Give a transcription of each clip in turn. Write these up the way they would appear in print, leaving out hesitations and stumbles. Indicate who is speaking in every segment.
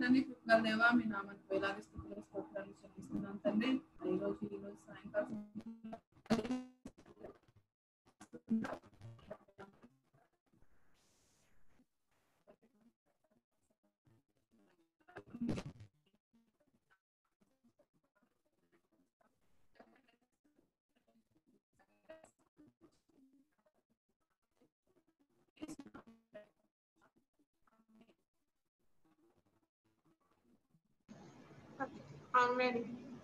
Speaker 1: తండ్రి, కృపగల దేవా, మీ నామానికి వేలాది స్తుతులు స్తోత్రాలు చెల్లిస్తున్నాం తండ్రి. ఈ రోజు సాయంకాలం
Speaker 2: Amen.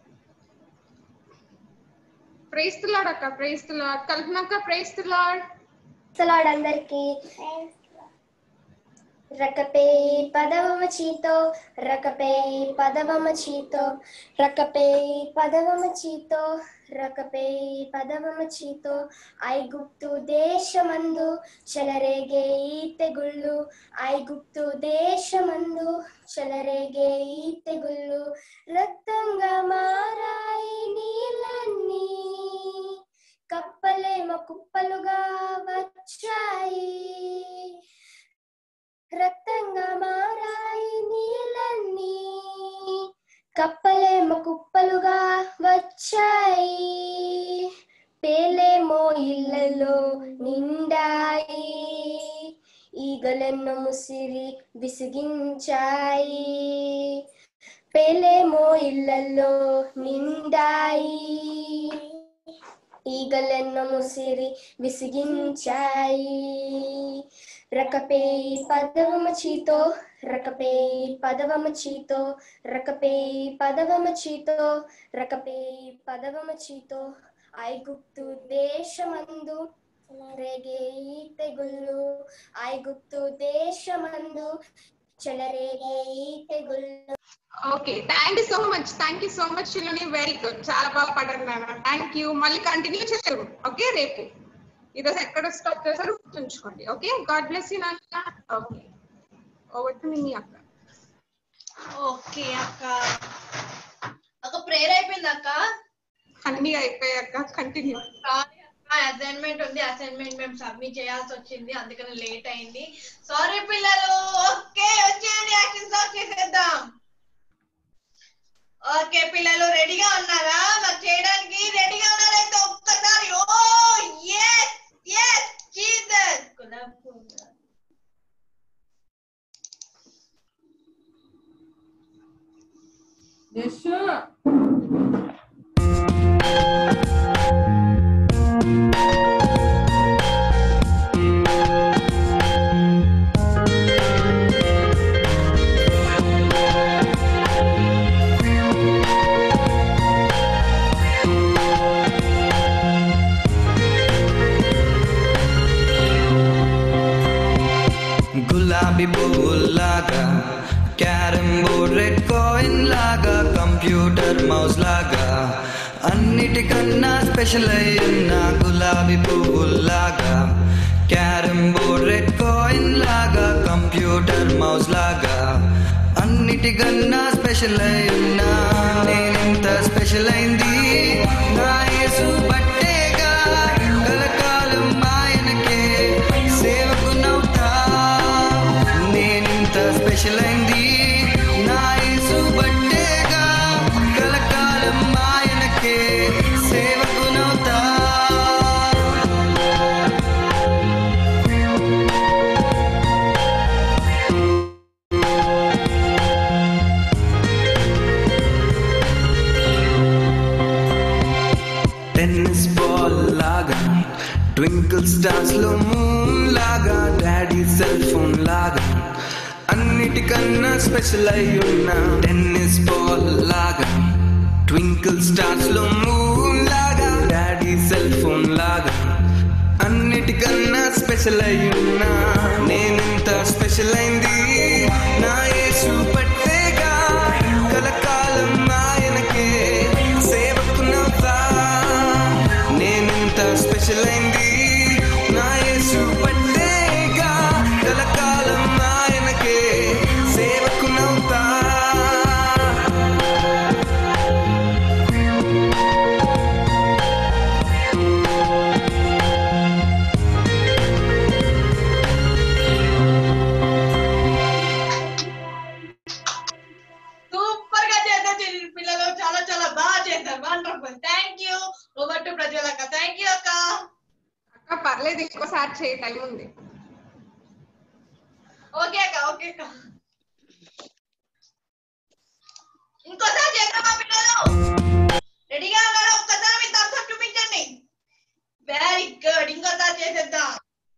Speaker 2: Praise the Lord akka. Praise the Lord. Kalpana akka. Praise the Lord.
Speaker 3: Praise the Lord అందరికి. రకపే పదవమ చీతో రకపే పదవమ చీతో రకపే పదవమ చీతో రకపే పదవమ చీతో ఐగుప్తు దేశమందు చెలరేగే ఈ తెగుళ్ళు ఐగుప్తు దేశమందు చెలరేగే ఈ తెగుళ్ళు రక్తంగా మారాయి నీళ్ళన్నీ కప్పలేమో కుప్పలుగా వచ్చాయి రక్తంగా మారాయి నీళ్ళన్నీ కప్పలేమో కుప్పలుగా వచ్చాయి పేలేమో ఇళ్ళలో నిండాయి ఈగలెన్నో ముసిరి విసిగించాయి పేలేమో ఇళ్ళల్లో నిండాయి ఈగలెన్నో ముసిరి విసిగించాయి రకపే పదవమ చీతో రకపే పదవమ చీతో రకపే పదవమ చీతో రకపే పదవమ చీతో ఐగుప్తు దేశమందు రేగే ఈ తెగుళ్ళు ఐగుప్తు దేశమందు చెలరేగే ఈ తెగుళ్ళు.
Speaker 2: Okay, thank you so much చిల్లుని, వెరీ గుడ్, చాలా బాగా పాడారు నాన్న, థ్యాంక్ యూ. మళ్ళీ కంటిన్యూ చేస్తారు ఓకే రేపు. ఈరోజు ఎక్కడ స్టాప్ చేశారు గుర్తుంచుకోండి. ఓకే, గాడ్ బ్లెస్ యూ నాన్న. ఓకే, ఓవర్ టు మీ అక్క.
Speaker 4: ఓకే అక్క, ఒక ప్రేయర్ అయిపోయింది అక్క,
Speaker 2: అన్ని అయిపోయాక కంటిన్యూ.
Speaker 4: అసైన్మెంట్ ఉంది, అసైన్మెంట్ మేము సబ్మిట్ చేయాల్సి వచ్చింది, అందుకని లేట్ అయింది, సారీ పిల్లలు. ఓకే, వచ్చేయండి, యాక్షన్ స్టార్ట్ చేసేద్దాం. ఓకే పిల్లలు, రెడీగా ఉన్నారా? మరి చేయడానికి రెడీగా ఉన్నారైతే ఒక్కసారి oh yes yes Jesus
Speaker 1: Yeshua
Speaker 5: గులాబీ పువ్వులాగా క్యారమ్ బోర్డ్ రెడ్ కాయిన్ లాగా కంప్యూటర్ మౌస్ లాగా అన్నిటికన్నా స్పెషల్ అయ్యున్న గులాబీ పువ్వులాగా క్యారమ్ బోర్డ్ రెడ్ కాయిన్ లాగా కంప్యూటర్ మౌస్ లాగా అన్నిటికన్నా స్పెషల్ అయ్యున్నా నేనెంత స్పెషల్ అయింది నా యేసు బట్టేగా కలకాలం ఆయనకే సేవకునవుతా నేనెంత స్పెషల్ అయింది నా యేసు బట్టేగా కలకాలం ఆయనకే సేవకునవుతా టెన్నిస్ బాల్ లాగా ట్వింకిల్ స్టార్స్ లో మూన్ లాగా డాడీ సెల్ ఫోన్ లాగా అన్నిటికన్నా స్పెషల్ అయ్యున్నా టెన్నిస్ బాల్ లాగా ట్వింకిల్ స్టార్స్ లో మూన్ లాగా డాడీ సెల్ ఫోన్ లాగా అన్నిటికన్నా స్పెషల్ అయ్యున్నా నేనెంత స్పెషల్ అయింది నా యేసు పట్టేగా కలకాలం ఆయనకే సేవకునవుతా నేనెంత స్పెషల్ అయింది నా యేసు పట్టేగా కలకాలం ఆయనకే సేవకునవుతా
Speaker 4: టు ప్రజ్వల్ అక్క. థ్యాంక్ యూ అక్క.
Speaker 2: అక్క పర్లేదు, ఇంకోసారి చేయ, టైం ఉంది.
Speaker 4: ఓకే అక్క, ఓకే అక్క. ఇంకోసారి చేద్దామా పిల్లలు? రెడీగా ఉన్నారా? ఒక్కసారి మీ థమ్స్ అప్ చూపించండి. Very good. ఇంకోసారి చేసేద్దాం.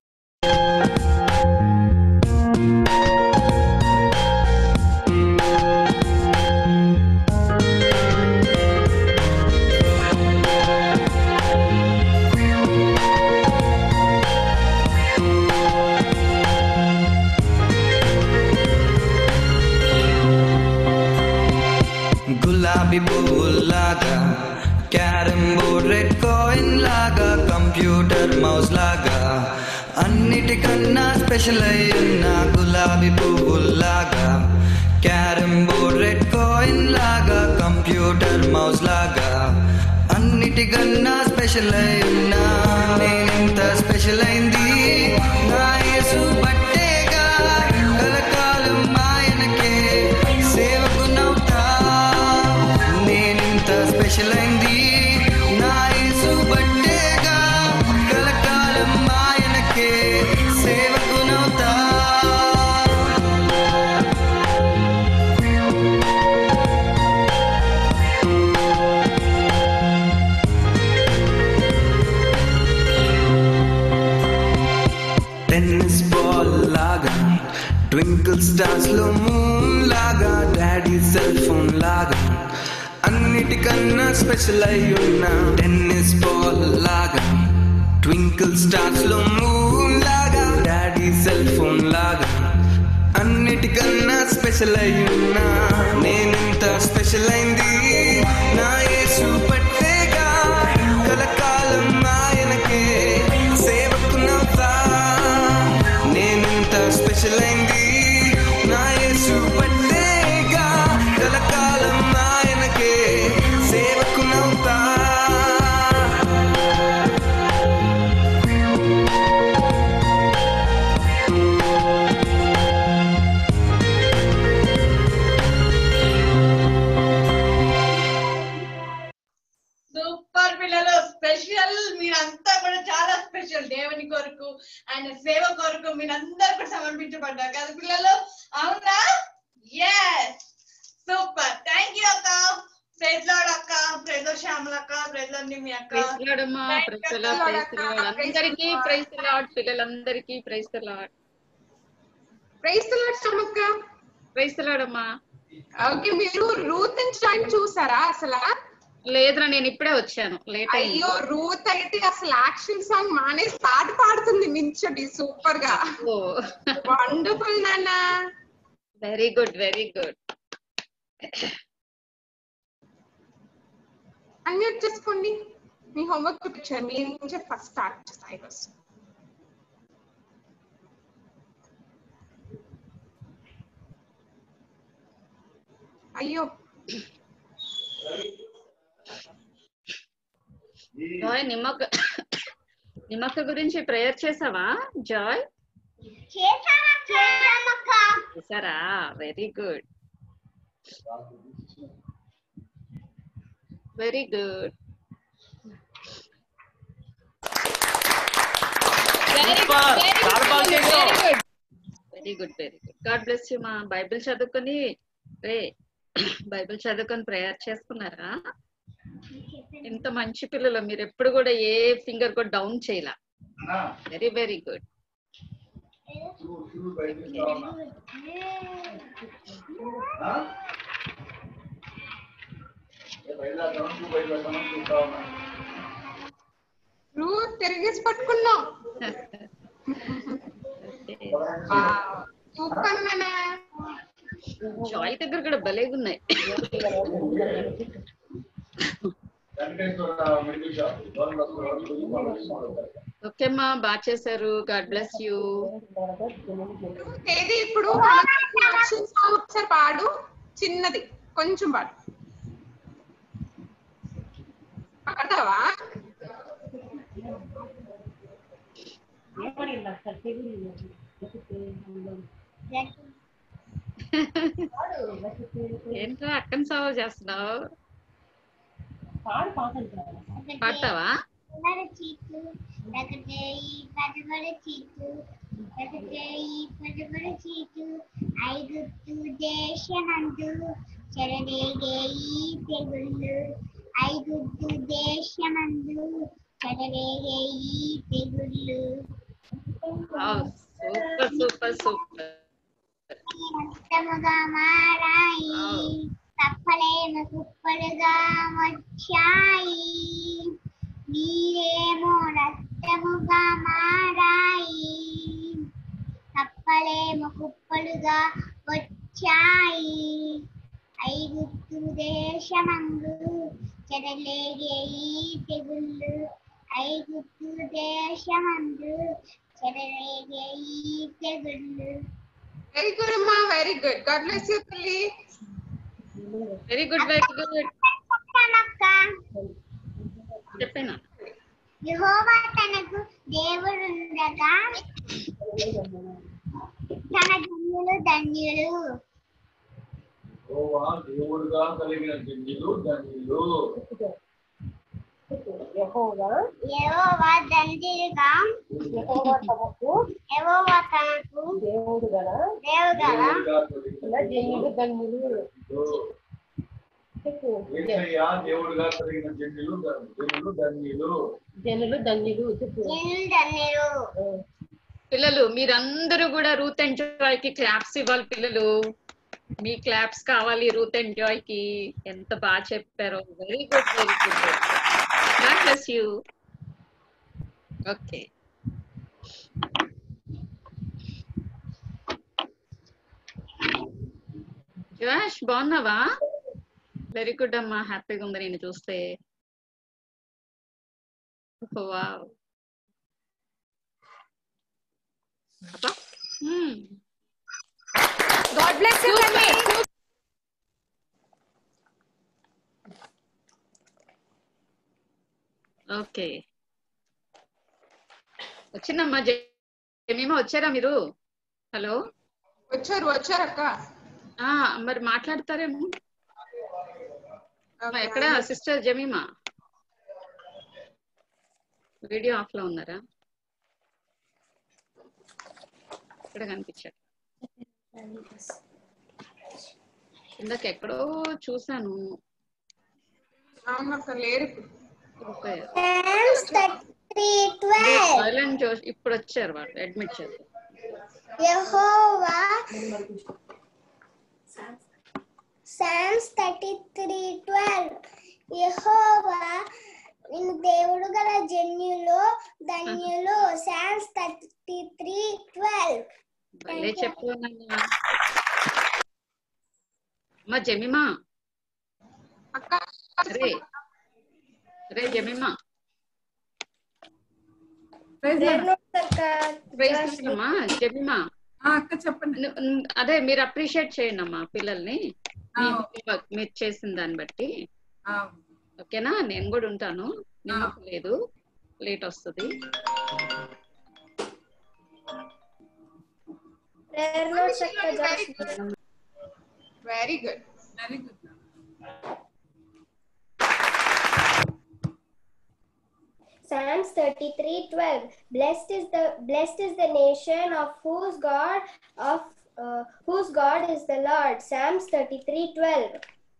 Speaker 5: గులాబీ పువ్వులాగా, క్యారమ్ బోర్డ్ రెడ్ కాయిన్ లాగా, కంప్యూటర్ మౌస్ లాగా, అన్నిటికన్నా స్పెషల్ అయ్యున్న గులాబీ పువ్వులాగా, క్యారమ్ బోర్డ్ రెడ్ కాయిన్ లాగా, కంప్యూటర్ మౌస్ లాగా, అన్నిటికన్నా స్పెషల్ అయ్యున్నా నేనెంత స్పెషల్ అయింది నా యేసు బట్టేగా, కలకాలం ఆయనకే సేవకునవుతా. నేనెంత స్పెషల్ అయింది నా యేసు బట్టేగా, కలకాలం ఆయనకే సేవకునవుతా. టెన్నిస్ బాల్ లాగా, ట్వింకిల్ స్టార్స్ లో మూన్ లాగా, డాడీ సెల్ ఫోన్ లాగా, అన్నిటికన్నా స్పెషల్ అయ్యున్న టెన్నిస్ బాల్ లాగా, ట్వింకిల్ స్టార్స్ లో మూన్ లాగా, డాడీ సెల్ ఫోన్ లాగా, అన్నిటికన్నా స్పెషల్ అయ్యున్నా నేనెంత స్పెషల్ అయింది నా యేసు పట్టేగా, కలకాలం ఆయనకే సేవకునవుతా. నేనెంత స్పెషల్ అయింది నా యేసు పట్టేగా, కలకాలం ఆయనకే సేవకునవుతా.
Speaker 4: సూపర్ పిల్లలు. స్పెషల్. మీరంతా కూడా చాలా స్పెషల్. దేవుని కొరకు ఆయన సేవ కొరకు మీరందరూ కూడా సమర్పించబడ్డారు కదా పిల్లలు? అవునా? ఎస్. సూపర్. థ్యాంక్ యూ అక్క. ప్రైజ్ లార్డ్ అక్క, ప్రైజ్ లార్డ్ శ్యామల అక్క, ప్రైజ్ లార్డ్ మీ అక్క.
Speaker 6: ప్రైజ్ లార్డ్ అమ్మా, ప్రైజ్ లార్డ్, ప్రైజ్ లార్డ్ అందరికీ, ప్రైజ్ లార్డ్ పిల్లలందరికీ, praise Lord.
Speaker 2: Praise the Lord శ్యామక్క.
Speaker 6: ప్రైజ్ లార్డ్ అమ్మా.
Speaker 2: ఓకే, మీరు రూత్ అండ్ స్టాండ్ చూసారా అసలు?
Speaker 6: లేదురా, నేను ఇప్పుడే వచ్చాను, లేట్ అయ్యింది.
Speaker 2: అయ్యో, రూత్ అయితే అసలు యాక్షన్ సాంగ్ మానేసి పాట పాడుతుంది నించోటి, సూపర్ గా. వండర్ఫుల్ నాన్న.
Speaker 6: Very good, very good.
Speaker 2: Unmute చేసుకోండి. మీ హోంవర్క్ చూపించారు, మీ నుంచే ఫస్ట్ స్టార్ట్ చేస్తాయి ఈరోజు. అయ్యో,
Speaker 6: జాయ్, నిమ్మక్క గురించి ప్రేయర్ చేసావా జాయ్? చేసారా? Very good, very good, very good, very good. God bless you మా. బైబిల్ చదువుకొని ప్రేయర్ చేసుకున్నారా? ఎంత మంచి పిల్లలు మీరు. ఎప్పుడు కూడా ఏ ఫింగర్ కూడా డౌన్ చేయలా. Very very good.
Speaker 2: రూత్ తిరిగేసి పట్టుకున్నాం. సూపర్ నాన్న.
Speaker 6: జాయ్ దగ్గర కూడా భలేగా ఉన్నాయి. ఓకే అమ్మా, బాగా చేశారు. God bless you.
Speaker 2: ఏది ఇప్పుడు ఒకసారి పాడు, చిన్నది కొంచెం పాడు. పాడతావా?
Speaker 6: ఏంట్రా అక్కని సాల్వ్ చేస్తున్నావు? పాడతావా?
Speaker 7: చీటు రకటేయి పదవడ చీటు రకటేయి పదవడ చీటు ఐగుప్తు దేశమందు చెలరేగేయి తెగుళ్ళు ఐగుప్తు దేశమందు చెలరేగేయి తెగుళ్ళు
Speaker 6: సూపర్ సూపర్ సూపర్.
Speaker 7: రక్తముగా మారాయి తప్పలేము కుప్పలుగా వచ్చాయి నీరేమో రక్తముగా మారాయి తప్పలేము కుప్పలుగా వచ్చాయి ఐగుప్తు దేశమందు చెరలేగేయి తెగుళ్ళు ఐగుప్తు దేశమందు చెరలేగేయి తెగుళ్ళు.
Speaker 2: వెరీ గుడ్ అమ్మా, very good. God bless you తల్లి.
Speaker 6: Very good very good. చెప్పేనా?
Speaker 7: యెహోవా తనకు దేవుడుండగా తన జనులు ధన్యులు.
Speaker 8: యెహోవా దేవుడుగా కలిగిన జనులు ధన్యులు.
Speaker 7: యెహోవా ధన్యులుగా యెహోవా తనకు దేవుడుగా
Speaker 8: జనులు ధన్యులు. యేసయ్యా దేవుడుగా కలిగిన జనులు ధన్యులు.
Speaker 7: జనులు ధన్యులు.
Speaker 6: పిల్లలు మీరందరూ కూడా రూత్ అండ్ జాయ్ కి క్లాప్స్ ఇవ్వాలి. పిల్లలు మీ క్లాప్స్ కావాలి రూత్ అండ్ జాయ్ కి. ఎంత బాగా చెప్పారో. Very good very good. God bless you. Okay, Yuvash బాగున్నావా? వెరీ గుడ్ అమ్మా, హ్యాపీగా ఉంది నేను చూస్తే. వావ్.
Speaker 2: గాడ్ బ్లెస్ యూ తల్లి.
Speaker 6: ఓకే, వచ్చిందమ్మా. జమీమా వచ్చారా మీరు? హలో,
Speaker 2: వచ్చారక్క.
Speaker 6: మరి మాట్లాడతారేమో. ఎక్కడ సిస్టర్ జమీమా? వీడియో ఆఫ్ లో ఉన్నారా? ఇక్కడ కనిపించారు. ఇందాక ఎక్కడో చూసాను.
Speaker 2: లేరు.
Speaker 6: ఇప్పుడు వచ్చారు వాళ్ళు, అడ్మిట్ చేస్తారు.
Speaker 7: యెహోవా Psalms 33:12 యెహోవా నిన్ను దేవుడు గల జనులు ధన్యులు. Psalms 33:12.
Speaker 6: భలే చెప్తున్నాను అమ్మా జమీమా. రే జమీమా, అమ్మా జమీమా
Speaker 1: అక్క చెప్పండి.
Speaker 6: అదే మీరు అప్రిషియేట్ చేయండి అమ్మా పిల్లల్ని, మీరు చేసిన దాన్ని బట్టి. ఓకేనా? నేను కూడా ఉంటాను. నిమ్మకు లేదు, లేట్ వస్తుంది.
Speaker 2: Very good.
Speaker 1: Very good.
Speaker 3: Psalms 33:12. Blessed is the nation of whose God is the Lord. Psalms 33:12.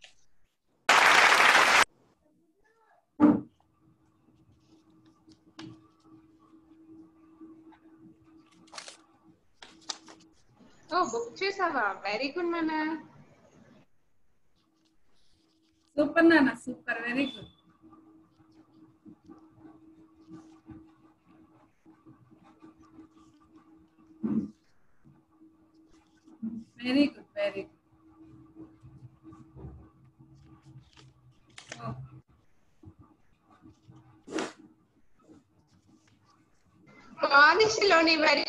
Speaker 2: Book చేసావా? వెరీ గుడ్ నాన్న.
Speaker 1: సూపర్ నాన్న, super. Very good. Very good very good.
Speaker 2: బానిసలోని very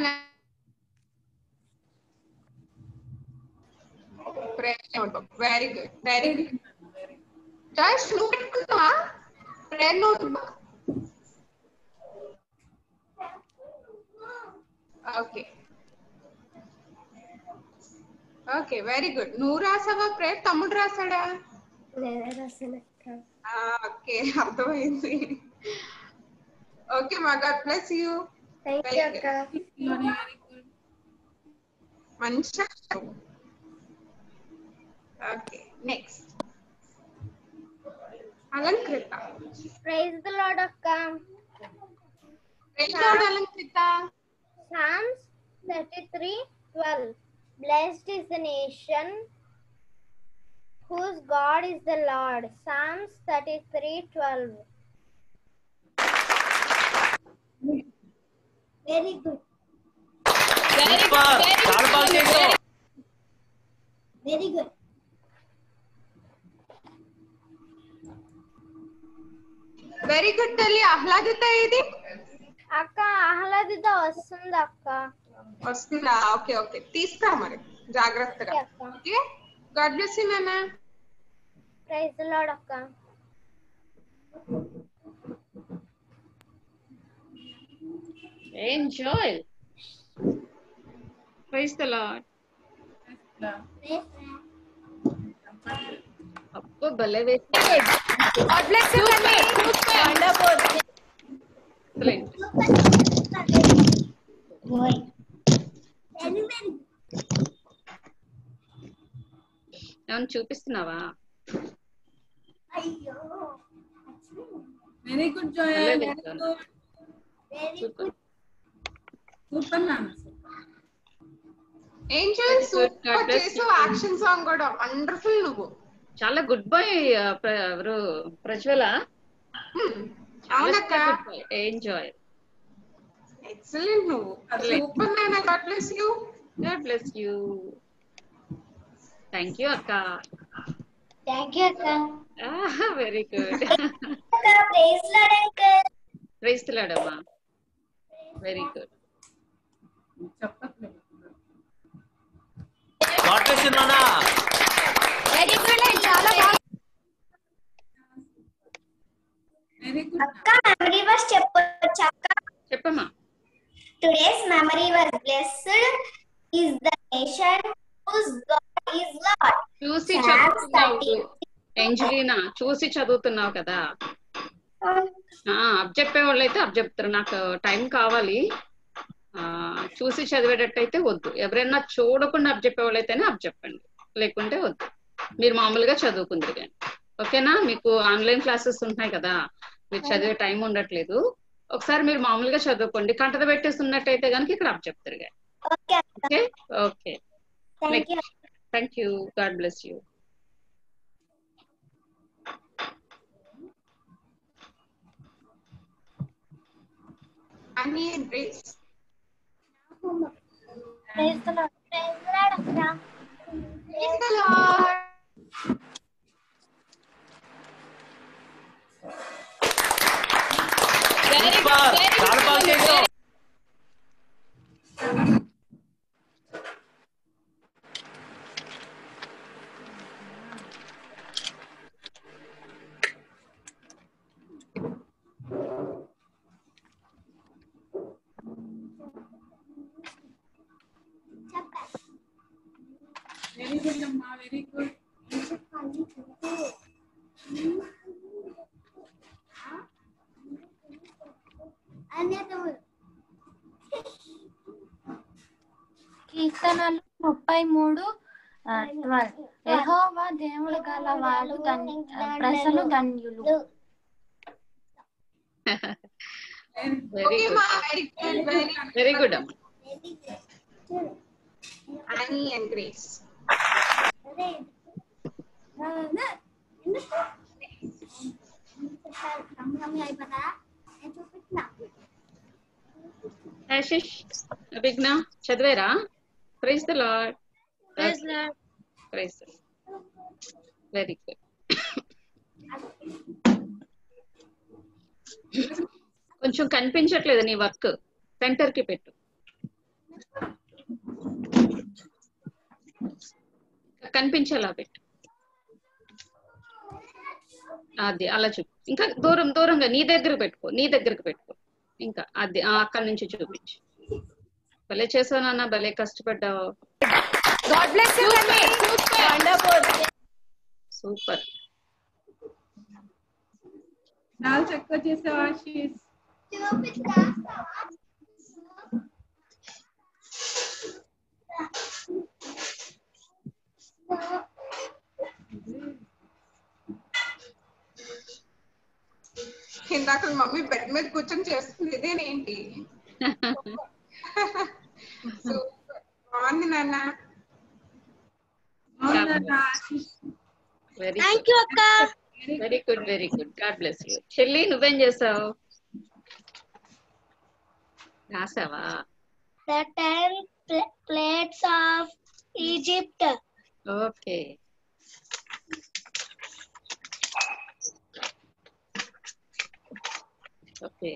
Speaker 2: very good very good. Joyce నువ్వు పెట్టుకున్నావా prayer note? Okay okay very good. నువ్వు రాసావా prayer? తమ్ముడు రాసాడా? ఓకే అర్థమైంది. ఓకే మా God bless you.
Speaker 3: Thank you, Akka.
Speaker 1: Shiloni, very good.
Speaker 2: మంచి okay next Alankrita.
Speaker 7: Praise the Lord, Akka.
Speaker 2: Alankrita.
Speaker 7: Psalms 33:12. Blessed is the nation whose God is the Lord. Psalms 33:12. Very good. Very good.
Speaker 2: Very good తల్లి. ఆహ్లాదిత ఇది
Speaker 7: అక్క ఆహ్లాదిత వస్తుంది అక్క.
Speaker 2: వస్తుందా? Okay okay తీస్తా మరి జాగ్రత్తగా.
Speaker 7: Okay, అక్క.
Speaker 2: ఓకే గాడ్ బ్లెస్ యూ నాన్న.
Speaker 7: Praise the Lord, అక్క.
Speaker 6: Enjoy. Praise the Lord. అబ్బో భలే వేసి
Speaker 2: గాడ్ బ్లెస్ యూ తల్లి. వండర్ఫుల్.
Speaker 6: ఏమన్నా చూపిస్తున్నావా?
Speaker 1: Very good, Joya.
Speaker 6: Hello,
Speaker 1: Very
Speaker 6: Vincent.
Speaker 1: good.
Speaker 6: Super.
Speaker 1: Super, Nana.
Speaker 2: Angel
Speaker 6: Very good. God
Speaker 2: super
Speaker 6: bless
Speaker 2: చేసు.
Speaker 6: you.
Speaker 2: Action song కూడా వండర్ఫుల్. నువ్వు
Speaker 6: చాలా గుడ్ బాయ్. ఎవరు ప్రజ్వల?
Speaker 2: అవునక్క.
Speaker 6: ఎంజాయ్.
Speaker 2: ఎక్సలెంట్. నువ్వు సూపర్ నాన్న. God bless you.
Speaker 6: God bless you. Thank you, Akka.
Speaker 7: Thank you, అక్క.
Speaker 6: Very good.
Speaker 7: అక్క praise Lord, uncle.
Speaker 6: Praise the Lord, Amma. Very good.
Speaker 1: చెప్పట్లేదు.
Speaker 7: Very good అండి. చాలా బాగా.
Speaker 1: Very good.
Speaker 7: అక్క మెమరీ వర్స్ చెప్పొచ్చు అక్క.
Speaker 6: చెప్పమ్మా.
Speaker 7: Today's memory was blessed is the nation whose God is Lord.
Speaker 6: చూసి
Speaker 7: Psalms
Speaker 6: చదువుతున్నావు
Speaker 7: 30.
Speaker 6: ఏంజలీనా, చూసి చదువుతున్నావు కదా. అప్ చెప్పేవాళ్ళు అయితే అప్ చెప్తారు. నాకు టైం కావాలి. చూసి చదివేటట్టయితే వద్దు. ఎవరైనా చూడకుండా అప్ చెప్పేవాళ్ళు అయితేనే అప్ చెప్పండి, లేకుంటే వద్దు. మీరు మామూలుగా చదువుకుందరు కానీ. ఓకేనా? మీకు ఆన్లైన్ క్లాసెస్ ఉంటున్నాయి కదా, మీరు చదివే టైం ఉండట్లేదు. ఒకసారి మీరు మామూలుగా చదువుకోండి. కంటద పెట్టేస్తున్నట్టయితే కనుక ఇక్కడ అప్ చెప్తారు కానీ.
Speaker 7: Okay,
Speaker 6: okay okay.
Speaker 7: thank you.
Speaker 6: Thank you. God bless you.
Speaker 2: Annie Grace.
Speaker 7: Praise the Lord. Praise the Lord, అక్క.
Speaker 2: Praise the Lord.
Speaker 1: Very good, Amma. Very good.
Speaker 9: కీర్తనలు 33:12. యెహోవా దేవుడు గల వాడు ప్రజలు ధన్యులు.
Speaker 6: Very
Speaker 2: okay
Speaker 6: good.
Speaker 2: మా. Very good.
Speaker 6: వెరీ గుడ్ అమ్మా.
Speaker 2: Annie and Grace. Ashish, Abhigna చదివేరా? Praise the Lord.
Speaker 9: Praise the Lord.
Speaker 6: Praise the Lord. Very good. కొంచెం కనిపించట్లేదు నీ వర్క్. సెంటర్ కి పెట్టు. కనిపించేలా పెట్టు. అది అలా చూపు. ఇంకా దూరంగా నీ దగ్గరకు పెట్టుకో. ఇంకా అది అక్కడి నుంచి చూపించు. భలే చేసావు నాన్న, భలే కష్టపడ్డావు.
Speaker 2: God bless you. Wonderful.
Speaker 6: Super.
Speaker 1: చాలా చక్కగా చేసావు ఆశీష్.
Speaker 2: ఇందాక మమ్మీ బెడ్ మీద కూర్చొని చేస్తుంది ఇదేనేంటి? బాగుంది నాన్న.
Speaker 6: థ్యాంక్ యూ అక్క. Very good very good. God bless you. చెల్లి నువ్వేం చేసావు? రాసావా?
Speaker 7: The 10 plates of Egypt.
Speaker 6: Okay. Okay.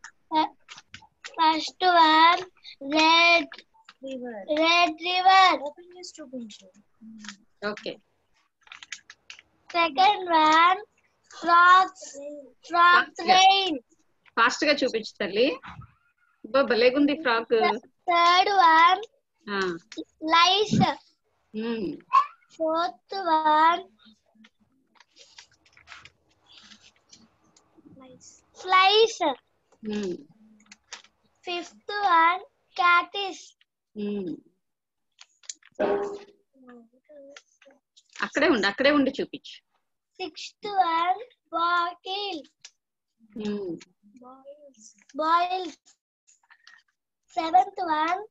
Speaker 7: First one, Red River.
Speaker 6: Okay.
Speaker 7: Second one, Frogs Rain.
Speaker 6: Fast గా చూపించు తల్లి. భలేగుంది frock.
Speaker 7: Third one, Lice. Fourth one, Flies. Fifth one, Caddis.
Speaker 6: అక్కడే ఉండి చూపించు.
Speaker 7: Sixth one, Boils. Seventh one,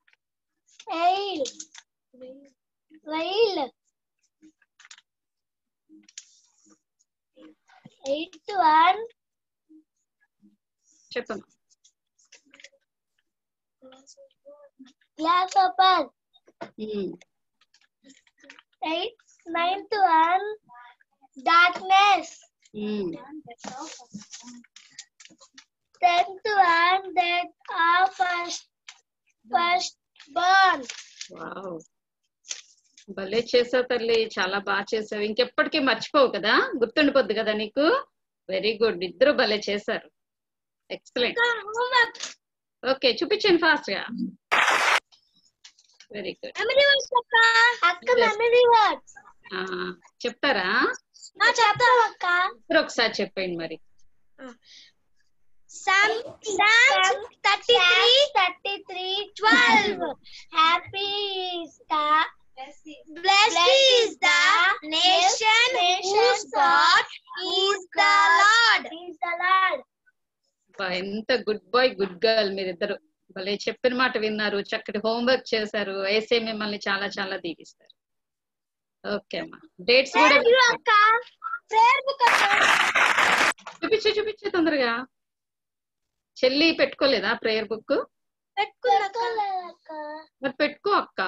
Speaker 7: Whale. Eighth one,
Speaker 6: చెప్పమ్మా.
Speaker 7: Grasshopper. Ninth one, Darkness. 10th one, that are first born.
Speaker 6: వావ్, భలే చేసావు తల్లి, చాలా బాగా చేసావు. ఇంకెప్పటికీ మర్చిపోవు కదా, గుర్తుండిపోద్ది కదా నీకు. వెరీ గుడ్, ఇద్దరు భలే చేశారు. ఎక్సలెంట్. ఓకే, చూపించండి ఫాస్ట్ గా. Very good. చెప్తారా? ఒకసారి చెప్పండి మరి.
Speaker 7: Psalm 33:12. Happy is the blessed is the nation whose God is the Lord.
Speaker 6: ఎంత గుడ్ బాయ్ గుడ్ గర్ల్ మీరిద్దరు. భలే చెప్పిన మాట విన్నారు, చక్కటి హోంవర్క్ చేశారు. వేసే మిమ్మల్ని చాలా చాలా దీవిస్తారు. ఓకే అమ్మా, డేట్స్ కూడా చూపించే తొందరగా. చెల్లి పెట్టుకోలేదా ప్రేయర్ బుక్? మరి పెట్టుకో అక్క.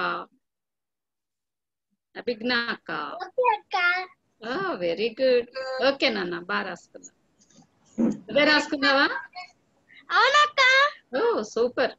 Speaker 6: అభిజ్ఞ అక్క. Very good. ఓకే నాన్న, బాగా రాసుకున్నా. నువ్వే రాసుకున్నావా?
Speaker 7: అవునక్క.
Speaker 6: Oh super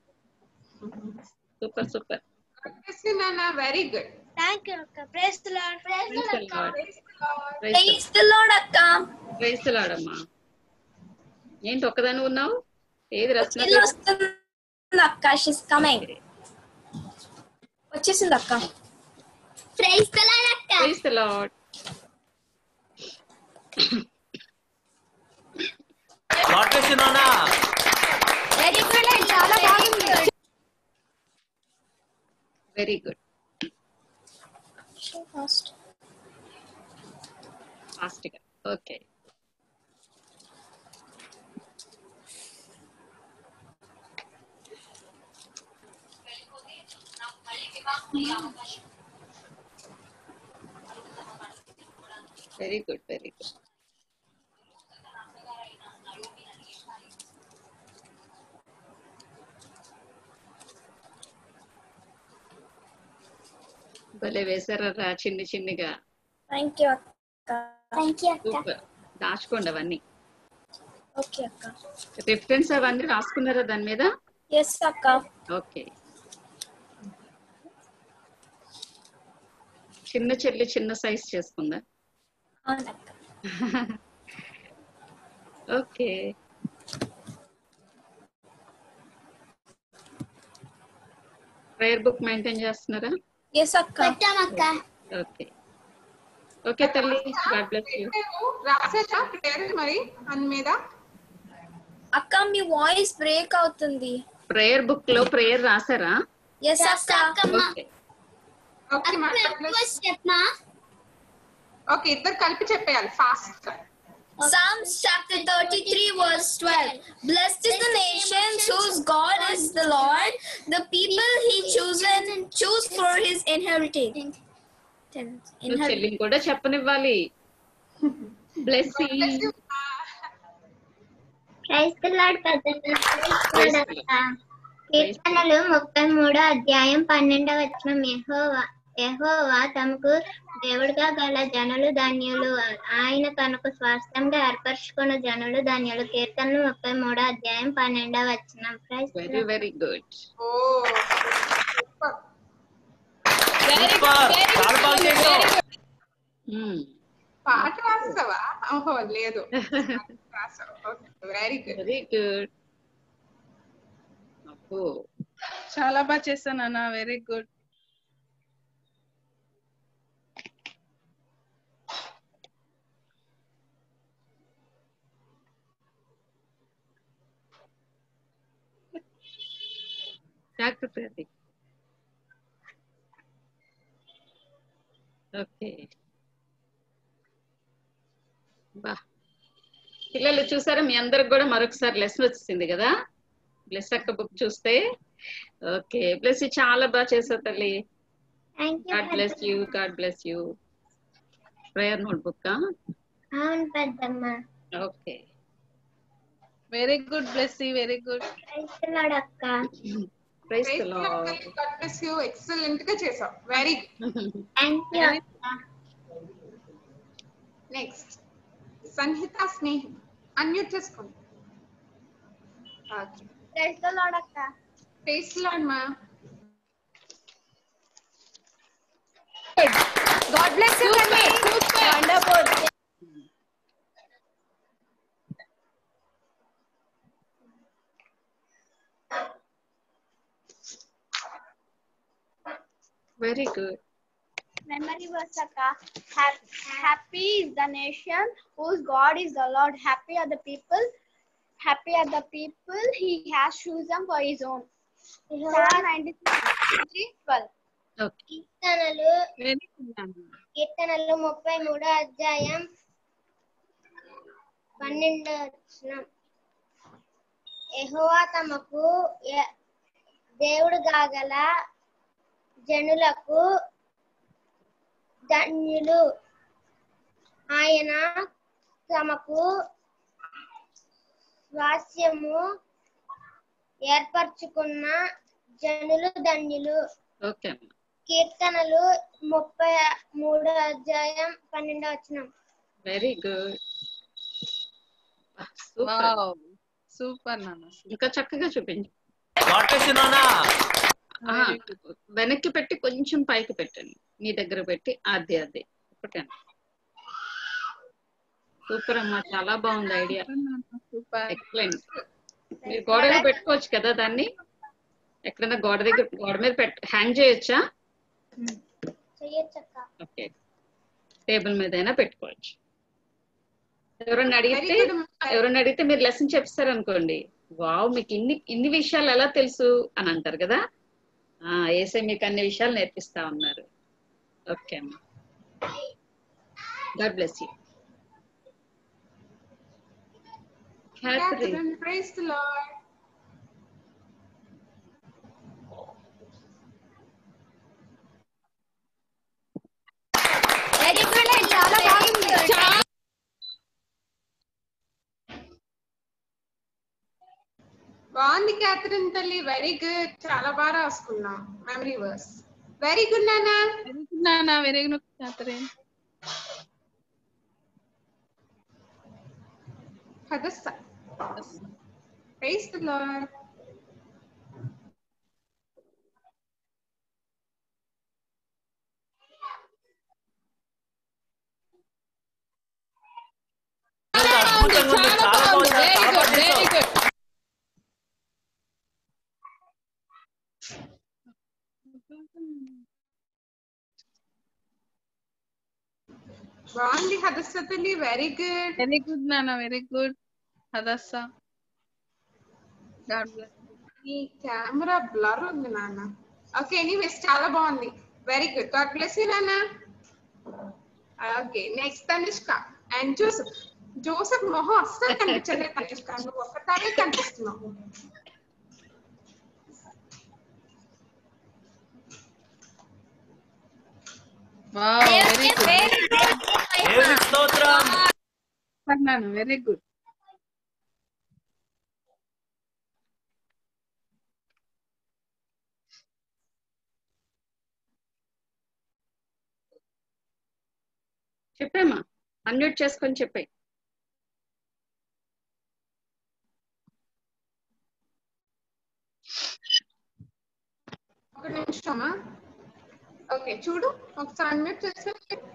Speaker 6: super super.
Speaker 2: Very good.
Speaker 7: Thank you అక్క. Praise the Lord.
Speaker 6: Praise the Lord.
Speaker 7: Praise the Lord అక్క.
Speaker 6: ప్రైజ్ ది లార్డ్ అమ్మా. ఏంటి ఒక్కదాని ఉన్నావు? ఏది రచన
Speaker 7: అక్క? She's coming. వచ్చేసింది అక్క. ప్రైజ్ ది లార్డ్ అక్క.
Speaker 6: Praise the Lord.
Speaker 7: Very good అండి, చాలా బాగుంది.
Speaker 6: Very good. ఫాస్ట్ గా. Okay. Very good very good. భలే వేసారా చిన్నిగా.
Speaker 7: థ్యాంక్ యూ అక్క.
Speaker 6: సూపర్. దాచుకోండి అవన్నీ.
Speaker 7: ఓకే అక్క.
Speaker 6: రిఫరెన్స్ అవన్నీ రాసుకున్నారా దాని మీద?
Speaker 7: ఎస్ అక్క.
Speaker 6: ఓకే. చిన్న చెల్లి చిన్న సైజ్ చేసుకుందా?
Speaker 7: అవునక్క.
Speaker 6: ఓకే. ప్రేయర్ బుక్ మెయింటైన్ చేస్తున్నారా?
Speaker 7: ఎస్ అక్క. పెట్టామక్క.
Speaker 6: ఓకే. ఓకే తల్లి, గాడ్ బ్లెస్ యూ.
Speaker 2: రాసేదా ప్రేయర్ మరి దాని మీద?
Speaker 9: అక్క మీ వాయిస్ బ్రేక్ అవుతుంది.
Speaker 6: ప్రేయర్ బుక్ లో ప్రేయర్ రాసారా?
Speaker 9: yes అక్క.
Speaker 2: ఓకే ఇద్దరు కలిపి చెప్పేయాలి fast.
Speaker 9: Psalms chapter 33 verse 12. Blessed is the nations whose God is the Lord, the people he choose for his inheritance.
Speaker 6: చెల్లిని కూడా చెప్పనివ్వాలి. Bless you.
Speaker 7: Praise the Lord పెద్దన్న. కీర్తనలు 33 అధ్యాయం 12వ వచనం. యెహోవా తమకు దేవుడుగా గల జనులు ధన్యులు, ఆయన తనకు స్వాస్థ్యంగా ఏర్పరచుకున్న జనులు ధన్యులు. కీర్తనలు 33 అధ్యాయం 12వ వచనం.
Speaker 6: Very very good.
Speaker 2: పాట రాస్తావా? ఓహో లేదు. Very good,
Speaker 6: very good.
Speaker 1: చాలా బాగా చేశాను అన్న. Very good.
Speaker 6: ఓకే బా పిల్లలు చూసారా? మీ అందరికి కూడా మరొకసారి లెసన్ వచ్చింది కదా బ్లెస్ అక్క బుక్ చూస్తే. ఓకే బ్లెస్ యూ, చాలా బాగా చేసావు తల్లి. God bless you, God bless you. Prayer note book.
Speaker 7: అవును పెద్దమ్మ.
Speaker 6: Okay
Speaker 1: very good bless you, very good.
Speaker 7: Praise the Lord అక్క.
Speaker 6: Praise the Lord.
Speaker 2: God bless you. Excellent గా చేసావు. Very good.
Speaker 7: థ్యాంక్ యూ అక్క.
Speaker 2: నెక్స్ట్ సంహిత స్నేహి, అన్మ్యూట్ చేసుకోండి. Okay
Speaker 7: praise the Lord అక్క.
Speaker 2: Praise the Lord మా.
Speaker 9: God bless you. Wonderful.
Speaker 6: Very good.
Speaker 10: Memory verse akka. Happy is the nation whose God is the Lord. Happy are the people he has chosen for his own. Psalm 93:12.
Speaker 7: కీర్తనలు 33 అధ్యాయం 12వ వచనం. యెహోవా తమకు దేవుడుగా గల జనులకు ధన్యులు, ఆయన తమకు స్వాస్థ్యము ఏర్పరచుకున్న జనులు ధన్యులు.
Speaker 6: ఓకే.
Speaker 7: కీర్తనలు 33 అధ్యాయం 12వ వచనం.
Speaker 6: Very good.
Speaker 1: సూపర్ నాన్న.
Speaker 6: ఇంకా చక్కగా చూపించు. వెనక్కి పెట్టి కొంచెం పైకి పెట్టండి, మీ దగ్గర పెట్టి. అదే అదే ఒకటేనా? సూపర్ అమ్మా, చాలా బాగుంది ఐడియా. ఎక్సలెంట్. మీరు గోడలో పెట్టుకోవచ్చు కదా దాన్ని, ఎక్కడైనా గోడ దగ్గర, గోడ మీద హ్యాంగ్ చేయొచ్చా? ఓకే, టేబుల్ మీద అయినా పెట్టుకోవచ్చు. ఎవరన్నా అడిగితే మీరు లెసన్ చెప్తారు అనుకోండి, వావ్ మీకు ఇన్ని విషయాలు ఎలా తెలుసు అని అంటారు కదా. ఏసే మీకు అన్ని విషయాలు నేర్పిస్తా ఉన్నారు. ఓకే అమ్మా, God bless you.
Speaker 2: Catherine, praise the Lord.
Speaker 9: చాలా బాగుంది.
Speaker 2: బాగుంది క్యాథరిన్ తల్లి. వెరీ గుడ్, చాలా బాగా రాసుకున్నాం మెమరీ వర్స్. వెరీ గుడ్ నానా.
Speaker 1: వెరీ గుడ్ నానా. Very good Catherine.
Speaker 2: Hadassah. Praise the Lord. బాగుంది హదస్స తల్లి, వెరీ గుడ్.
Speaker 1: వెరీ గుడ్ నాన్న, very good Hadassah. God bless.
Speaker 2: ఈ కెమెరా బ్లర్ ఉంది నాన్న. ఓకే, ఎనీవేస్ చాలా బాగుంది, very good. God bless you నాన్న. Okay, next Tanishka and Joseph. Joseph మొహం అస్సలు కనిపించలేదు తనిష్క, నువ్వు ఒక్కసారి కనిపిస్తున్నావు.
Speaker 1: వావ్, వెరీ గుడ్ నాన్న, వెరీ గుడ్.
Speaker 6: చెప్పేమ్మా, అన్మ్యూట్ చేసుకొని చెప్పాయి.
Speaker 2: ఒక నిమిషమా. ఓకే, చూడు ఒకసారి అన్మ్యూట్ చేసి.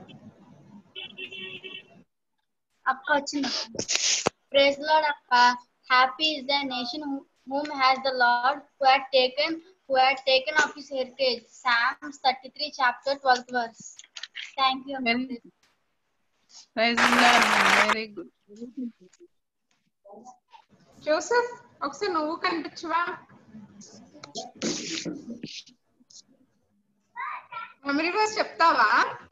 Speaker 10: అక్క వచ్చింది. Praise the Lord, akka. Happy is the nation whom has the Lord who had taken of his heritage. Psalms 33 chapter 12th verse. Thank you.
Speaker 1: Praise the Lord, very good.
Speaker 2: Joseph ఒకసారి నువ్వు కనిపించవా? Memory verse చెప్తావా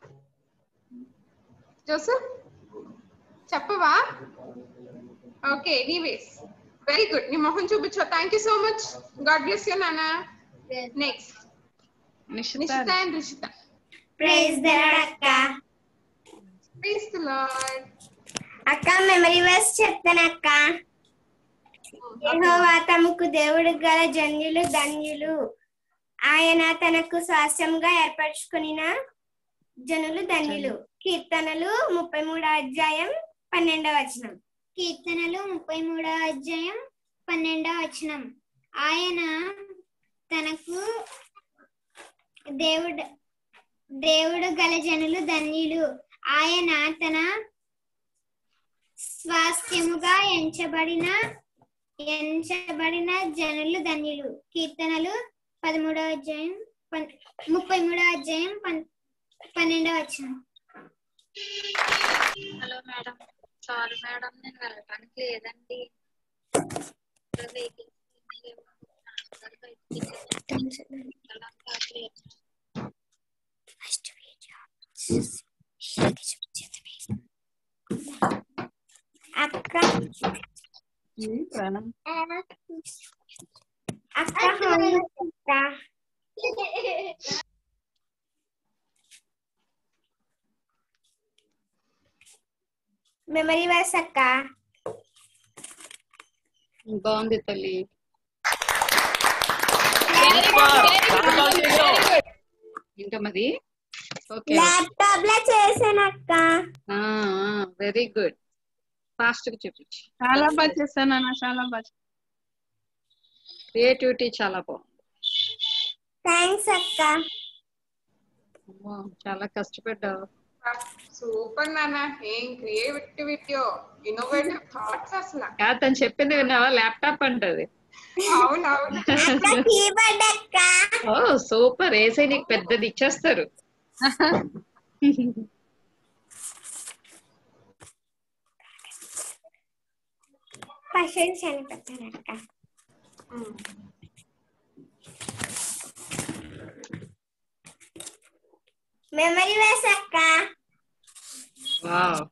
Speaker 2: Joseph? చెప్పవా? Okay, anyways very good. నీ మొహం చూపించు. Thank you so much. God bless you నాన్న. Next Nishitha and Rishitha.
Speaker 3: Praise the Lord అక్క.
Speaker 2: Praise the Lord.
Speaker 3: అక్క మెమరీ వర్స్ చెప్తాను అక్క. యెహోవా తమకు దేవుడు గల జనులు ధన్యులు, ఆయన తనకు స్వాస్థ్యంగా ఏర్పరచుకునిన జనులు ధన్యులు. కీర్తనలు 33వ అధ్యాయం 12వ వచనం.
Speaker 7: కీర్తనలు 33వ అధ్యాయం 12వ వచనం. ఆయన తనకు దేవుడు గల జనులు ధన్యులు, ఆయన తన స్వాస్థ్యముగా ఎంచబడిన జనులు ధన్యులు. కీర్తనలు 33వ అధ్యాయం 12వ వచనం.
Speaker 6: హలో మేడం, సారీ మేడం, నేను వెళ్ళటానికి లేదండి.
Speaker 3: అక్క మెమరీ వర్స్ అక్క.
Speaker 6: బాగుంది తల్లి. ఇంకా మరి ఓకే,
Speaker 3: ల్యాప్టాప్ లో చేశాను అక్క.
Speaker 6: Very good. ఫాస్ట్ గా చూపించు.
Speaker 1: చాలా బాగా చేశాను అన్న, చాలా బాగా.
Speaker 6: క్రియేటివిటీ చాలా బాగుంది.
Speaker 3: థ్యాంక్స్ అక్క.
Speaker 6: చాలా కష్టపడ్డావు.
Speaker 2: సూపర్ నాన్న, ఏం క్రియేటివిటీయో, ఇన్నోవేటివ్ థాట్స్ అసలు.
Speaker 6: తను చెప్పింది విన్నావా? ల్యాప్టాప్ అంటది.
Speaker 2: అవునవును.
Speaker 3: కీబోర్డ్ అక్క.
Speaker 6: ఓ సూపర్, ఏసై నీకు పెద్దది ఇచ్చేస్తారు.
Speaker 3: క్వశ్చన్స్ అని పెట్టాను అక్క. మెమరీ వర్స్ అక్క.
Speaker 6: వావ్,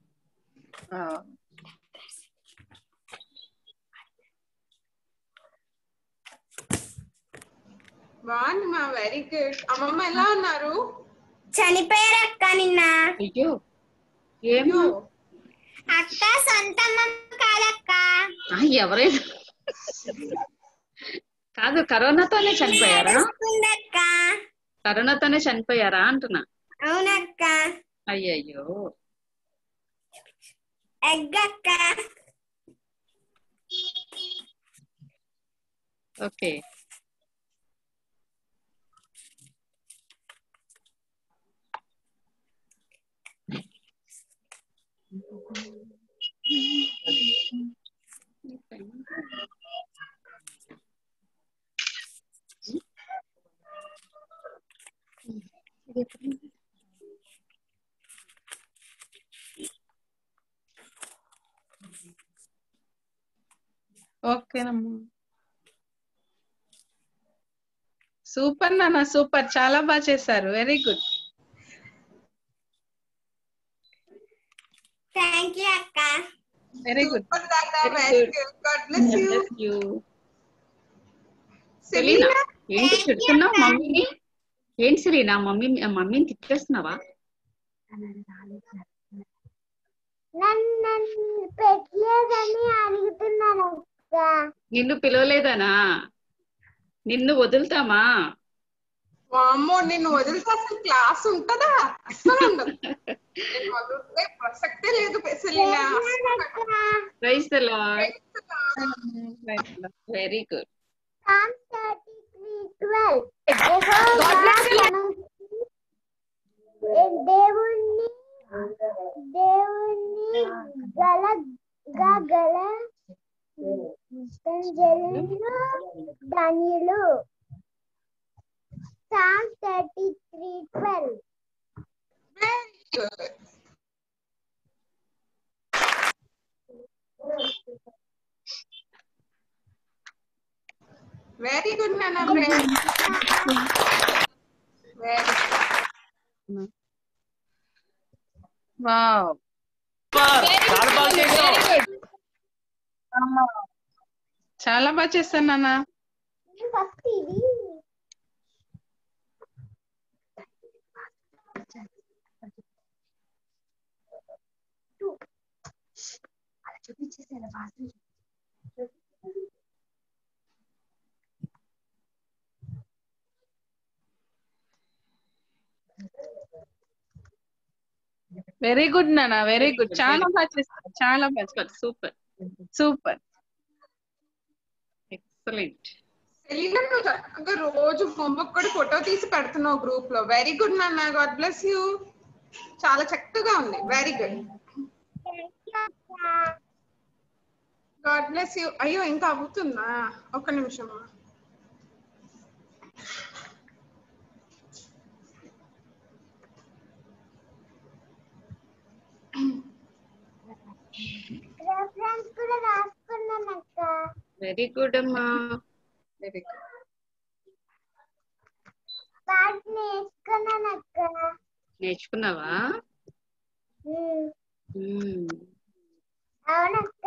Speaker 2: బాగుంది మా, వెరీ గుడ్. అమ్మమ్మ ఎలా ఉన్నారు?
Speaker 3: చనిపోయారు అక్క నిన్న.
Speaker 6: అయ్యో, ఏమో
Speaker 3: అక్క సొంతమ్మ కాదక్క.
Speaker 6: ఎవరైనా కాదు, కరోనాతోనే చనిపోయారా? కరోనాతోనే చనిపోయారా అంటున్నా.
Speaker 3: అవునక్క.
Speaker 6: అయ్యయ్యో.
Speaker 3: ఎగ్ అక్క.
Speaker 6: ఓకే,
Speaker 1: ఓకేనమ్మా. సూపర్ నాన్న, సూపర్, చాలా బాగా చేశారు. Very good.
Speaker 3: థ్యాంక్ యూ అక్క.
Speaker 1: Very good.
Speaker 6: సెలీనా ఏంటి తిడుతున్నావు మమ్మీని? ఏంటి సెలీనా మమ్మీని తిట్టేస్తున్నావా?
Speaker 7: పెట్టలేదని అడుగుతున్నాను.
Speaker 6: నిన్ను పిలవలేదనా? నిన్ను వదులుతామా?
Speaker 2: వామ్మో, నిన్ను వదిలితే అసలు క్లాస్ ఉంటదా? అసలు ఉండదు. వదిలితే ప్రసక్తే లేదు. Selina
Speaker 6: praise the Lord. Very good.
Speaker 7: Psalm 33:12. దేవుణ్ణి గల ధన్యులు. Psalm 33:12.
Speaker 2: వెరీ గుడ్ నాన్న.
Speaker 1: వావ్, చాలా బాగా చేస్తాను నాన్న.
Speaker 7: ఫస్ట్ ఇది చూపించేసాను.
Speaker 1: వెరీ గుడ్ నాన్న, వెరీ గుడ్. చాలా బాగా చేస్తారు, చాలా బాగా.
Speaker 6: Super
Speaker 1: super,
Speaker 6: excellent.
Speaker 2: సెలీనా నువ్వు చక్కగా రోజు హోంవర్క్ కూడా ఫోటో తీసి పెడుతున్నావు గ్రూప్ లో. వెరీ గుడ్ నాన్న. God bless you. చాలా చక్కగా ఉంది. Very good. God bless you. అయ్యో, ఇంకా అవుతుందా? ఒక్క నిమిషం.
Speaker 7: రెఫరెన్స్ కూడా రాసుకున్నాను అక్క.
Speaker 6: వెరీ గుడ్ అమ్మా.
Speaker 2: Very good.
Speaker 7: పాట నేర్చుకున్నాను అక్క.
Speaker 6: నేర్చుకున్నావా?
Speaker 7: అవునక్క.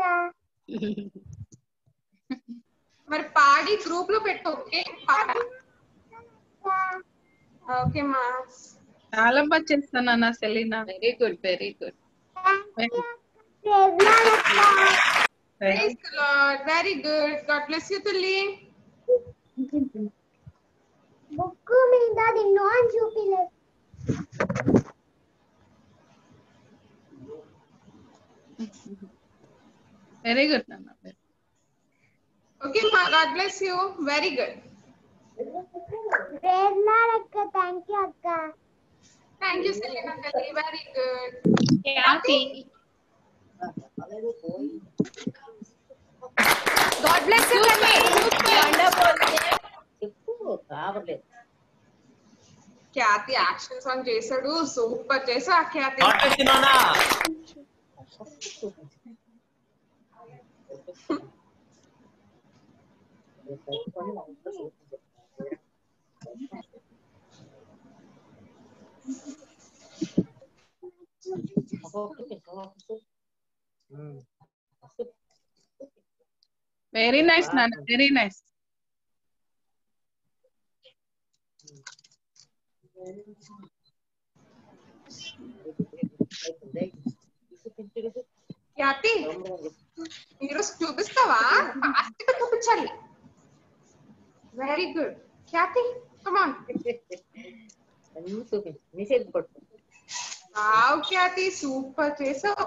Speaker 2: మరి పాడి గ్రూప్ లో పెట్టు. ఓకే, ఓకే మా.
Speaker 1: చాలా బాగా చేస్తాను నాన్న Selina.
Speaker 6: Very good, very good.
Speaker 2: Praise the Lord. Very good. God bless you, Tulli.
Speaker 7: Book మీద నిన్ను అని చూపిలేదు.
Speaker 1: వెరీ గుడ్ నాన్న.
Speaker 2: Okay, ma. God bless you. Very good.
Speaker 7: Praise Lord అక్క. థ్యాంక్ యూ అక్క.
Speaker 2: Thank you, Selena. Very good.
Speaker 11: God bless you, Tanvi. Wonderful.
Speaker 2: Khyati action song చేశాడు. Super చేసా Khyati.
Speaker 1: Very nice నాన్న, వెరీ నైస్.
Speaker 2: ఖ్యాతి, ఈరోజు చూపిస్తావా? ఫాస్ట్‌గా చూపించాలి. Very good Khyati, come on. Wow Khyati, super చేసావు.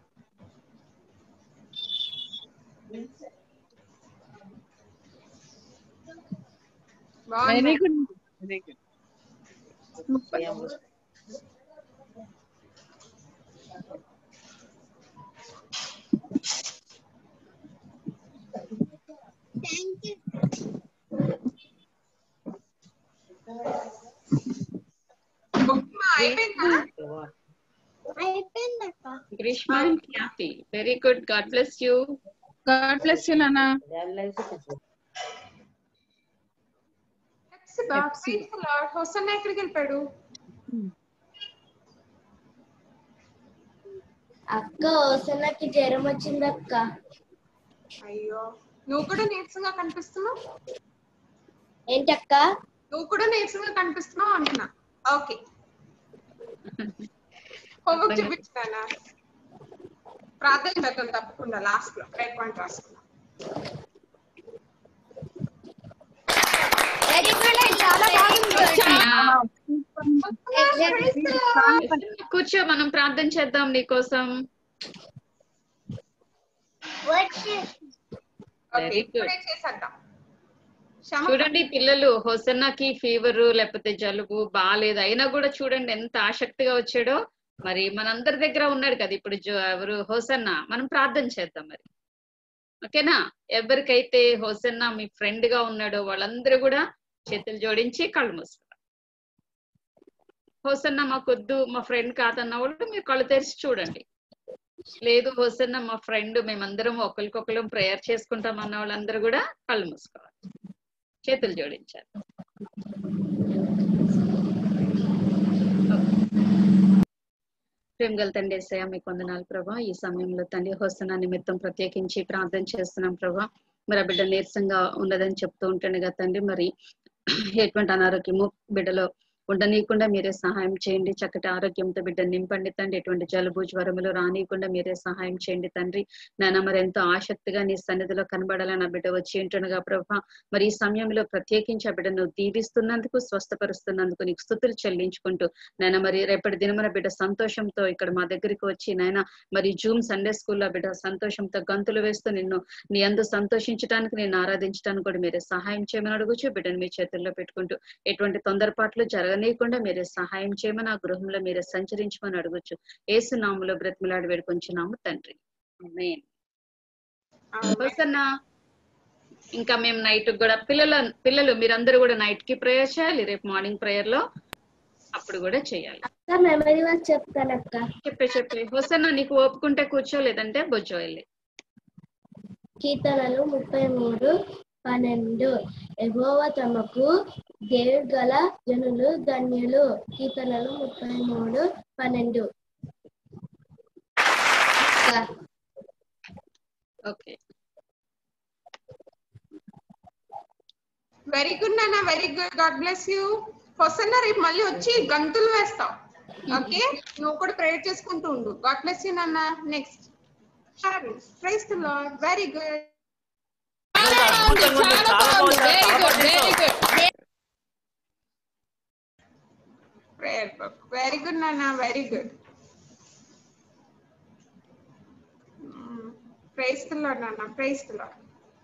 Speaker 1: Very good, very good.
Speaker 7: Thank you.
Speaker 6: Grishma and Kathy, very good. God bless you.
Speaker 1: God bless you, Nana.
Speaker 2: Hosanna ఎక్కడికి వెళ్ళిపోయాడు?
Speaker 12: అక్క హోసన్నకి జ్వరం వచ్చింది అక్క.
Speaker 2: అయ్యో, నువ్వు కూడా నీరసంగా కనిపిస్తున్నావు.
Speaker 12: ఏంటక్క?
Speaker 2: నువ్వు కూడా నీరసంగా కనిపిస్తున్నావు అంటున్నా. ఓకే, హోంవర్క్ చూపించానా? ప్రార్థన చేద్దాం తప్పకుండా లాస్ట్ లో రైట్ పాయింట్ రాసుకున్నాం.
Speaker 6: కూర్చో, మనం ప్రార్థన చేద్దాం నీకోసం. చూడండి పిల్లలు, హోసన్నకి ఫీవర్ లేకపోతే జలుబు బాగాలేదు అయినా కూడా చూడండి ఎంత ఆసక్తిగా వచ్చాడో. మరి మనందరి దగ్గర ఉన్నాడు కదా ఇప్పుడు ఎవరు హోసన్న, మనం ప్రార్థన చేద్దాం మరి. ఓకేనా? ఎవరికైతే హోసన్న మీ ఫ్రెండ్ గా ఉన్నాడో వాళ్ళందరూ కూడా చేతులు జోడించి కళ్ళు మూస్తారు. హోసన్న మాకొద్దు, మా ఫ్రెండ్ కాదన్న వాళ్ళు మీరు కళ్ళు తెరిచి చూడండి. లేదు హోసన్న మా ఫ్రెండ్, మేమందరం ఒకరికొకరు ప్రేయర్ చేసుకుంటాం అన్న వాళ్ళందరూ కూడా కళ్ళు మూసుకోవాలి, చేతులు జోడించాలి. ప్రేమగల తండ్రి యేసయ్య, మీకు వందనాలు ప్రభా. ఈ సమయంలో తండ్రి హోసన్న నిమిత్తం ప్రత్యేకించి ప్రార్థన చేస్తున్నాం ప్రభా. మరి ఆ బిడ్డ నీరసంగా ఉన్నదని చెప్తూ ఉంటాను కదా తండ్రి, మరి ఎటువంటి అనారోగ్యము బిడ్డలో ఉండనీయకుండా మీరే సహాయం చేయండి. చక్కటి ఆరోగ్యంతో బిడ్డను నింపండి తండ్రి. ఎటువంటి జలుబు జ్వరములు రానియకుండా మీరే సహాయం చేయండి తండ్రి. నాయన మరి ఎంతో ఆసక్తిగా నీ సన్నిధిలో కనబడాలని ఆ బిడ్డ వచ్చి ఉంటుండగా ప్రభా, మరి ఈ సమయంలో ప్రత్యేకించి ఆ బిడ్డను దీవిస్తున్నందుకు, స్వస్థపరుస్తున్నందుకు నీకు స్తుతులు చెల్లించుకుంటూ నాయన మరి రేపటి దినమున బిడ్డ సంతోషంతో ఇక్కడ మా దగ్గరికి వచ్చి నాయన మరి జూమ్ సండే స్కూల్లో బిడ్డ సంతోషంతో గంతులు వేస్తూ నిన్ను నీ అందు సంతోషించడానికి, నేను ఆరాధించడానికి కూడా మీరే సహాయం చేయమని అడుగుచు బిడ్డను మీ చేతుల్లో పెట్టుకుంటూ ఎటువంటి తొందరపాట్లు జరగనీయకుండా మీరే సహాయం చేయమని, ఆ గృహంలో మీరే సంచరించమని అడుగుచు యేసు నామములో బ్రతిమలాడి వేడుకొంచున్నాము తండ్రి. ఆమేన్. హోసన్న, ఇంకా మేము నైట్ కూడా పిల్లలు మీరందరూ కూడా నైట్ కి ప్రేయర్ చేయాలి, రేపు మార్నింగ్ ప్రేయర్ లో అప్పుడు కూడా చేయాలి.
Speaker 12: మెమరీ వర్క్ చెప్తానక్క.
Speaker 6: చెప్పే హోసన్న, నీకు ఓపుకుంటే కూర్చో, లేదంటే బొజ్జో వెళ్ళి.
Speaker 12: కీర్తనలు 33:12 యెహోవా తమకు దేవుడు గల జనులు ధన్యులు. కీర్తనలు 33:12.
Speaker 6: ఓకే,
Speaker 2: వెరీ గుడ్ నాన్న, very good. God bless you. Hosanna రేపు మళ్ళీ వచ్చి గంతులు వేస్తావు. ఓకే, నువ్వు కూడా ప్రేయర్ చేసుకుంటూ ఉండు. గాడ్ బ్లెస్ యూ నాన్న. Next praise the Lord. Very good. Prayer book. Very good నాన్న, very good. Praise the Lord నాన్న, ప్రైజ్ ది లార్డ్.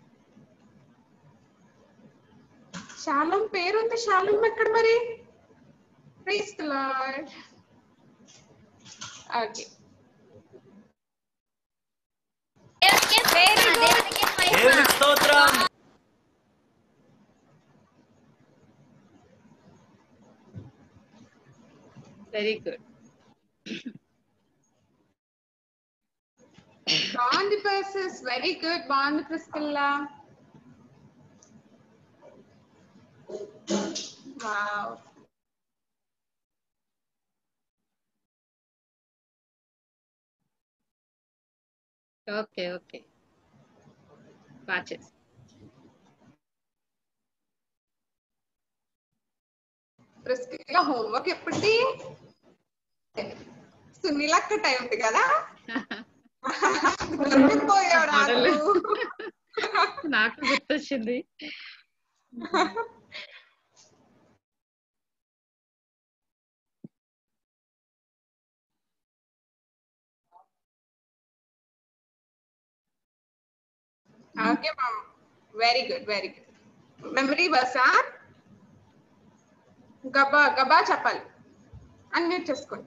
Speaker 2: శాలం పేరు ఉంది, శాలం ఎక్కడ మరి? Praise the Lord. Okay,
Speaker 6: very good.
Speaker 2: బాగుంది పర్సెస్, వెరీ గుడ్. బాగుంది Priscilla. Wow.
Speaker 6: Okay okay, బాగా చేసి.
Speaker 2: ప్రిస్కిల్లా హోంవర్క్ ఎప్పటి? సునీలక్క టైం ఉంది కదా.
Speaker 6: నాకు గుర్తొచ్చింది.
Speaker 2: Okay ma'am, very good, very good. Memory వర్సా? గబా గబా చెప్పాలి. అన్మ్యూట్ చేసుకోండి.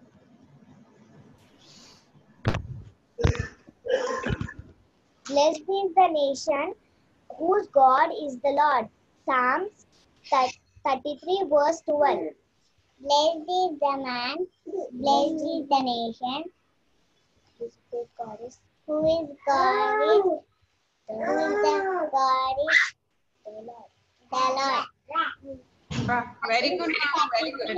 Speaker 7: Blessed is the nation whose God is the Lord. Psalms 33:12. Blessed is the man, blessed is the nation, who is God is
Speaker 2: very good, very good,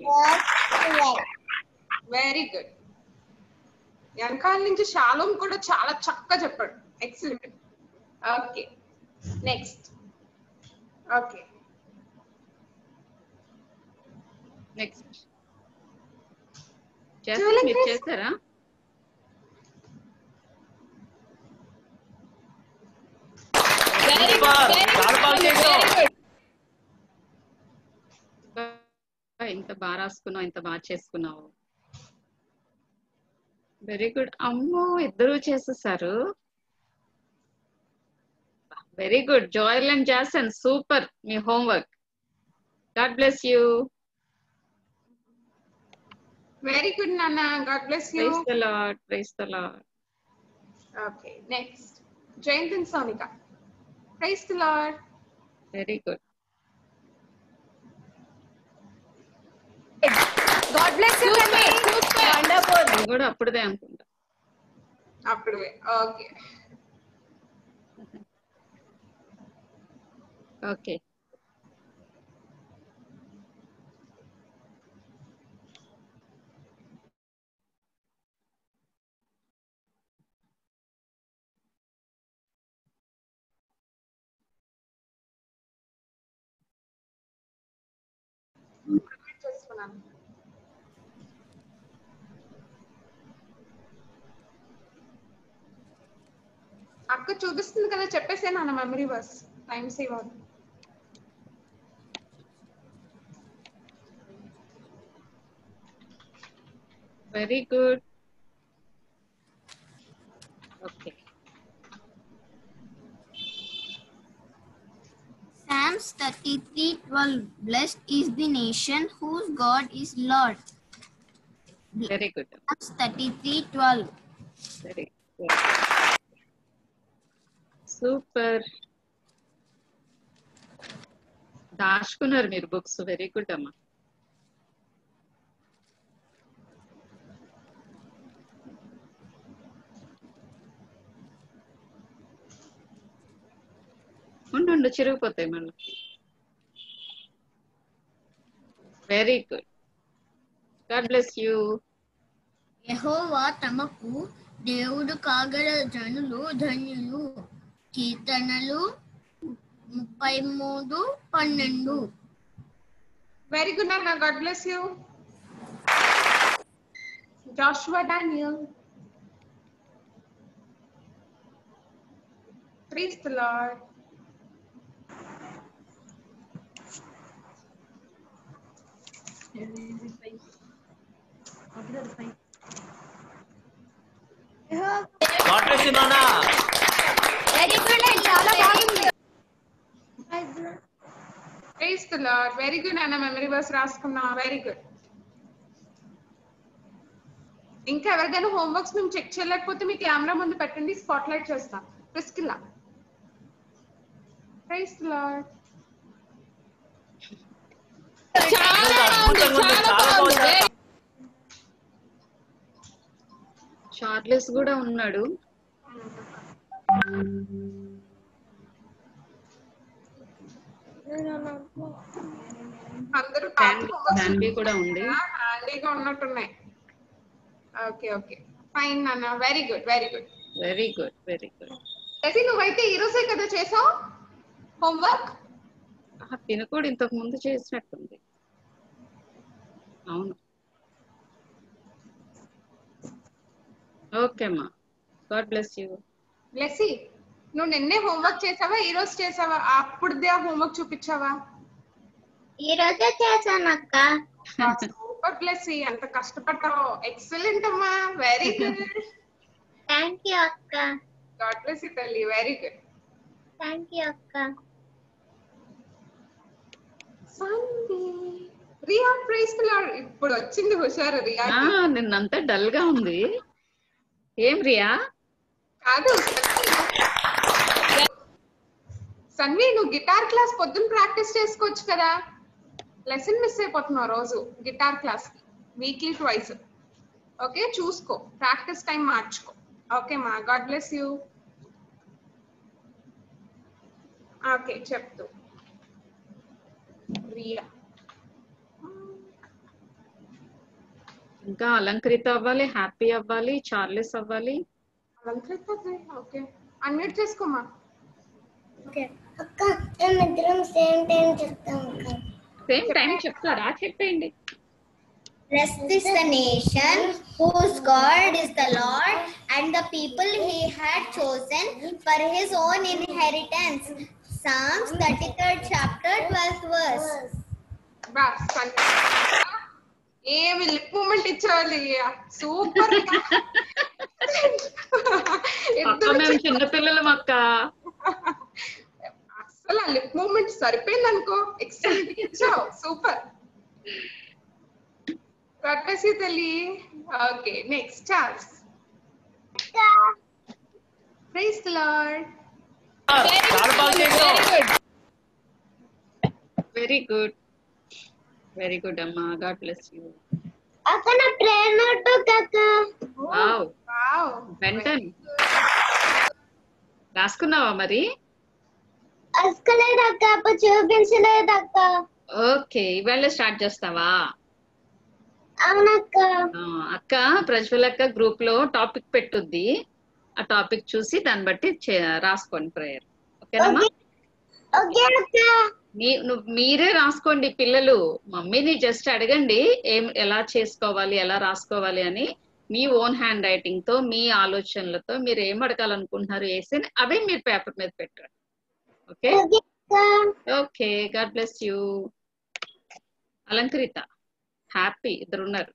Speaker 2: very good. వెనకాల నుంచి Shalom కూడా చాలా చక్కగా చెప్పాడు. Excellent. Okay, next. Okay,
Speaker 6: next మీరు చేస్తారా? ఇంత బాగా రాసుకున్నావు, ఇంత బాగా చేసుకున్నావు. Very good. అమ్మో, ఇద్దరు చేసేసారు. Very good. Joel and Jason, super మీ homework. God bless you.
Speaker 2: Very good నాన్న. God bless you.
Speaker 6: Praise the Lord, praise the Lord.
Speaker 2: Okay, next Jayanth and Sonika. Praise the Lord.
Speaker 6: Very good.
Speaker 11: God bless you తల్లి. Wonderful.
Speaker 6: నేను కూడా అప్పుడుదే అనుకుంటా.
Speaker 2: అప్పుడే. Okay,
Speaker 6: okay.
Speaker 2: చేసుకున్నాను. అక్క చూపిస్తుంది కదా, చెప్పేసే నాన్న మెమరీ వర్స్. టైం సేవ్ అవుతుంది.
Speaker 6: Very good. Okay.
Speaker 9: Psalms 33:12. Blessed is the nation whose God is Lord.
Speaker 6: Very good.
Speaker 9: Psalms 33:12.
Speaker 6: Very good. Super. దాచుకున్నారు మీరు బుక్స్. వెరీ గుడ్ అమ్మా. ఉండు, చిరిగిపోతాయి మళ్ళీ. Very good. God bless you.
Speaker 9: యెహోవా తమకు దేవుడు కాగల జనులు ధన్యులు. కీర్తనలు 33:12.
Speaker 2: వెరీ గుడ్ నాన్న. God bless you. Joshua Daniel. Praise the Lord.
Speaker 11: Very good. చాలా బాగుంది.
Speaker 2: Praise the Lord. Very good నాన్న. మెమరీ వర్స్ రాసుకున్నా. Very good. ఇంకా ఎవరికైనా హోంవర్క్స్ మేము చెక్ చేయలేకపోతే మీ కెమెరా ముందు పెట్టండి, స్పాట్ లైట్ చేస్తాం. Priscilla. Praise the Lord.
Speaker 6: Charles కూడా ఉన్నాడు.
Speaker 2: అందరూ
Speaker 6: శాన్వి కూడా ఉంది.
Speaker 2: హ్యాండీగా ఉన్నట్టున్నాయి. ఓకే, ఓకే, ఫైన్ నాన్న. Very good, very good,
Speaker 6: very good, very good.
Speaker 2: నువ్వైతే ఈ రోజే కదా చేసావు హోంవర్క్?
Speaker 6: తిను కూడా ఇంతకు ముందు చేసినట్టుంది. అవును. ఓకే అమ్మా. God bless you.
Speaker 2: బ్లెస్సీ, నువ్వు నిన్నే హోంవర్క్ చేసావా, ఈ రోజు చేసావా? అప్పుడుదే హోంవర్క్ చూపించావా?
Speaker 7: ఈ రోజే చేశాను అక్క.
Speaker 2: సూపర్ బ్లెస్సీ, ఎంత కష్టపడ్డావు. ఎక్సలెంట్ అమ్మా. Very good.
Speaker 7: థ్యాంక్ యూ అక్క.
Speaker 2: గాడ్ బ్లెస్ యూ తల్లి. Very good.
Speaker 7: థ్యాంక్ యూ అక్క.
Speaker 2: Riya, praise the Lord. ఇప్పుడు వచ్చింది హుషారు రియా.
Speaker 6: నిన్నంతా డల్ గా ఉంది. ఏం రియా?
Speaker 2: కాదు సన్వి, నువ్వు గిటార్ క్లాస్ పొద్దున్న ప్రాక్టీస్ చేసుకోవచ్చు కదా. లెసన్ మిస్ అయిపోతున్నావు రోజు గిటార్ క్లాస్ కి. Weekly twice. ఓకే, చూసుకో, ప్రాక్టీస్ టైం మార్చుకో. ఓకే మా. God bless you. ఓకే చెప్తూ రియా
Speaker 6: ఇంకా అలంకృత అవ్వాలి, హ్యాపీ అవ్వాలి, చార్లెస్ అవ్వాలి.
Speaker 2: అలంకృత ఓకే అన్మ్యూట్ చేసుకోమా.
Speaker 3: ఓకే అక్క మేమిద్దరం సేమ్ టైం చెప్తాం అక్క.
Speaker 6: సేమ్ టైం చెప్తారా? చెప్పండి.
Speaker 3: Blessed is the nation whose God is the Lord, and the people he had chosen for his own inheritance. Psalms 33rd chapter 12th verse.
Speaker 2: బస్ ఏమి lip movement ఇచ్చేవాళ్ళు super.
Speaker 6: మేము చిన్నపిల్లలం అక్క.
Speaker 2: అసలు ఆ లిప్ మూమెంట్ సరిపోయింది అనుకో. ఎక్సలెంట్ ఇచ్చావు, సూపర్. పర్పసి తల్లి. Okay next Charles. Praise the Lord.
Speaker 6: Very good, very good అమ్మా. God bless you.
Speaker 3: అక్క నా ప్రేయర్ నోట్బుక్ అక్క.
Speaker 6: వావ్
Speaker 2: వావ్
Speaker 6: వెంటనే రాసుకున్నావా మరి?
Speaker 3: అస్కలేదు అక్క, అప్పుడు చూపించలేదు అక్క.
Speaker 6: ఓకే ఇవాళ స్టార్ట్ చేస్తావా?
Speaker 3: అవునక్క.
Speaker 6: అక్క ప్రజ్వల్ అక్క గ్రూప్ లో టాపిక్ పెట్టుద్ది. ఆ టాపిక్ చూసి దాన్ని బట్టి రాసుకోండి ప్రేయర్. ఓకేనమ్మా?
Speaker 3: ఓకే అక్క.
Speaker 6: మీరే రాసుకోండి పిల్లలు. మమ్మీని జస్ట్ అడగండి ఎలా చేసుకోవాలి, ఎలా రాసుకోవాలి అని. మీ ఓన్ హ్యాండ్ రైటింగ్ తో, మీ ఆలోచనలతో మీరు ఏం అడగాలనుకుంటున్నారు వేసి అవే మీరు పేపర్ మీద పెట్టండి. Okay okay. God bless you. Alankrita, Happy ఇద్దరున్నారు.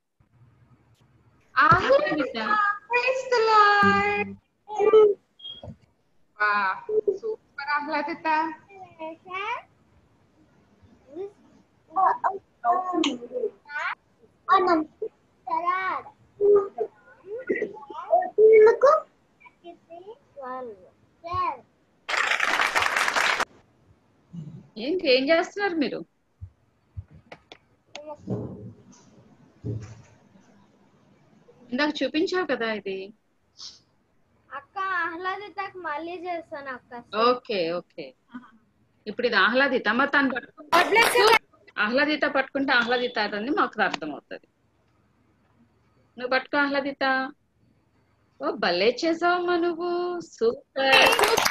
Speaker 2: సూపర్ ఆహ్లాదిత.
Speaker 6: ఏంటి ఏం చేస్తున్నారు మీరు? ఇందాక చూపించావు కదా ఇది.
Speaker 12: అక్క ఆహ్లాదితకు మళ్ళీ చేస్తాను అక్క.
Speaker 6: Okay okay. ఇప్పుడు ఇది ఆహ్లాదిత. మరి తను ఆహ్లాదిత పట్టుకుంటే ఆహ్లాదిత అని మాకు అర్థం అవుతుంది. నువ్వు పట్టుకో ఆహ్లాదిత. ఓ భలే చేసావమ్మా నువ్వు. సూపర్.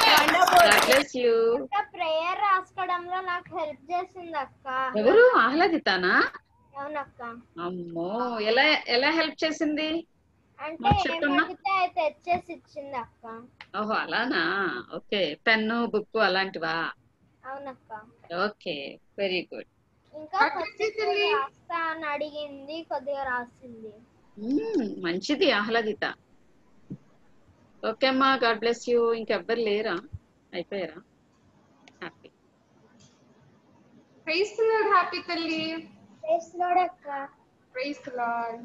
Speaker 12: ప్రేయర్ రాసుకోవడంలో నాకు హెల్ప్ చేసింది అక్క.
Speaker 6: ఎవరు? ఆహ్లాదితానా?
Speaker 12: అవునక్క.
Speaker 6: అమ్మో ఎలా ఎలా హెల్ప్ చేసింది?
Speaker 12: అంటే ఏమడిగితే అయితే తెచ్చేసి ఇచ్చింది అక్క.
Speaker 6: ఓహో అలానా. ఓకే పెన్ను బుక్ అలాంటివా?
Speaker 12: అవునక్క.
Speaker 6: Okay very good.
Speaker 12: ఇంకా రాస్తా అని అడిగింది, కొద్దిగా రాసింది.
Speaker 6: మంచిది ఆహ్లాదిత. ఓకే అమ్మా. God bless you. ఇంకెవ్వరు లేరా? అయిపోయారా? Happy.
Speaker 2: Praise the Lord. Happy తల్లి.
Speaker 12: ప్రైజ్ ది లార్డ్ అక్క.
Speaker 2: Praise the Lord.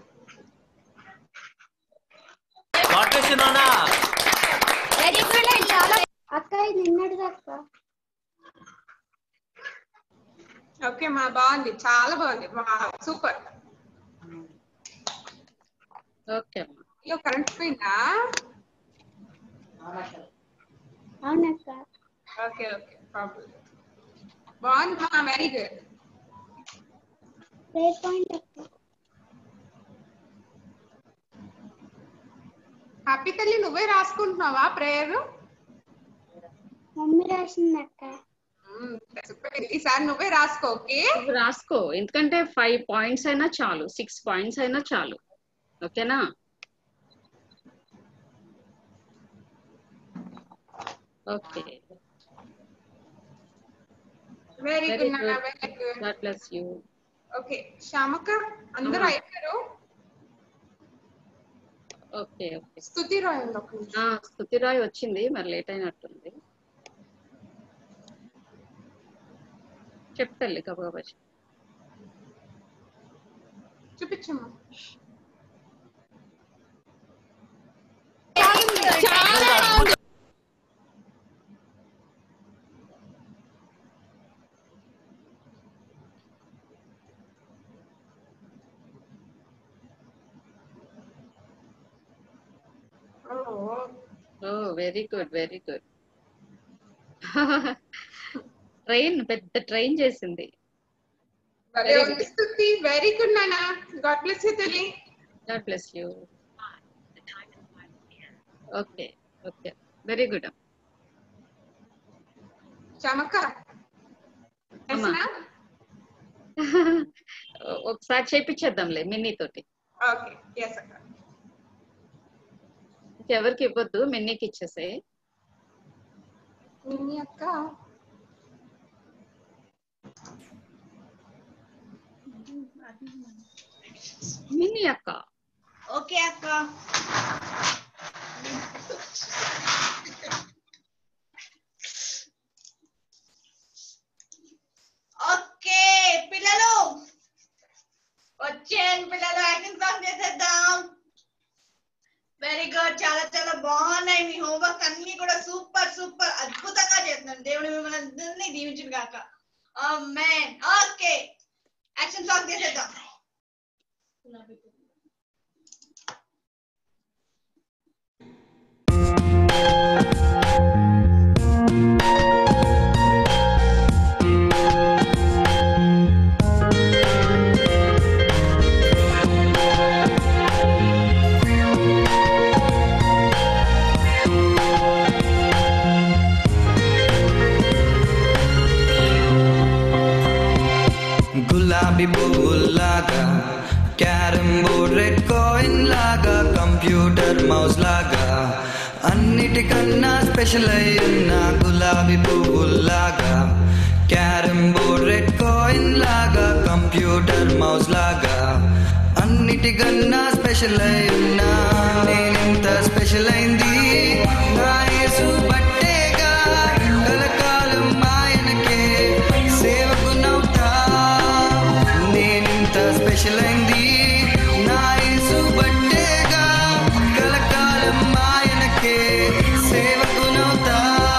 Speaker 13: God bless you నాన్న.
Speaker 12: వెరీ గుడ్ అండి. చాలా అక్క ఇది నిన్నటిది అక్క.
Speaker 2: ఓకే మా బాగుంది, చాలా బాగుంది. సూపర్.
Speaker 6: ఓకే అమ్మా.
Speaker 2: అయ్యో కరెంట్ పోయిందా?
Speaker 12: అవునక్క.
Speaker 2: Okay okay problem. బాగుంది మా. Very good.
Speaker 12: ప్రేయర్ పాయింట్ అక్క.
Speaker 2: హ్యాపీ తల్లి నువ్వే రాసుకుంటున్నావా ప్రేయర్?
Speaker 12: మమ్మీ రాసింది అక్క.
Speaker 2: ఈసారి నువ్వే రాసుకో. ఓకే
Speaker 6: రాసుకో. ఎందుకంటే 5 పాయింట్స్ అయినా చాలు, 6 పాయింట్స్ అయినా చాలు. ఓకేనా? ఓకే
Speaker 2: వెరీ గుడ్ నాన్న. Very good.
Speaker 6: God bless you.
Speaker 2: Okay శ్యామక్క అందరూ అయిపోయారు.
Speaker 6: Okay okay.
Speaker 2: స్తుతి రాయ్ ఉంది ఒక నిమిషం.
Speaker 6: స్తుతి రాయ్ వచ్చింది, మరి లేట్ అయినట్టుంది. చెప్తాలి గబగబా
Speaker 2: చూపించమ్మా.
Speaker 6: Oh very good very good. పెద్ద ట్రైన్ చేసింది.
Speaker 2: వెరీ గుడ్ నానా. గాడ్ బ్లెస్ యూ తల్లి.
Speaker 6: God bless you. Okay okay very good.
Speaker 2: చమక
Speaker 6: ఒకసారి చేపించేద్దాంలే మిన్నీ తోటి.
Speaker 2: ఓకే yes అక్క.
Speaker 6: ఎవరికి ఇవ్వద్దు, మిన్నీకి ఇచ్చేసే.
Speaker 2: మిన్నీ అక్క
Speaker 6: మినీ అక్క.
Speaker 4: ఓకే అక్క. ఓకే పిల్లలు వచ్చేయండి పిల్లలు, యాక్టింగ్ సాంగ్ చేసేద్దాం. వెరీ గుడ్, చాలా చాలా బాగున్నాయి మీ హోంవర్క్ అన్ని కూడా. సూపర్ సూపర్ అద్భుతంగా చేస్తున్నాను. దేవుడు మిమ్మల్ని అందరినీ దీవించును గాక. ఆమేన్. ఓకే యాక్షన్ సాంగ్ చేసేద్దాం.
Speaker 5: గులాబీ పువ్వులాగా, క్యారమ్ బోర్డ్ రెడ్ కాయిన్ లాగా, కంప్యూటర్ మౌస్ లాగా, అన్నిటికన్నా స్పెషల్ అయ్యున్న గులాబీ పువ్వులాగా, క్యారమ్ బోర్డ్ రెడ్ కాయిన్ లాగా, కంప్యూటర్ మౌస్ లాగా, అన్నిటికన్నా స్పెషల్ అయ్యున్న నేనెంత స్పెషల్ అయింది నా యేసు బట్టేగా, కలకాలం ఆయనకే సేవకునవుతా. నేనెంత స్పెషల్ అయింది నా యేసు బట్టేగా, కలకాలం ఆయనకే సేవకునవుతా.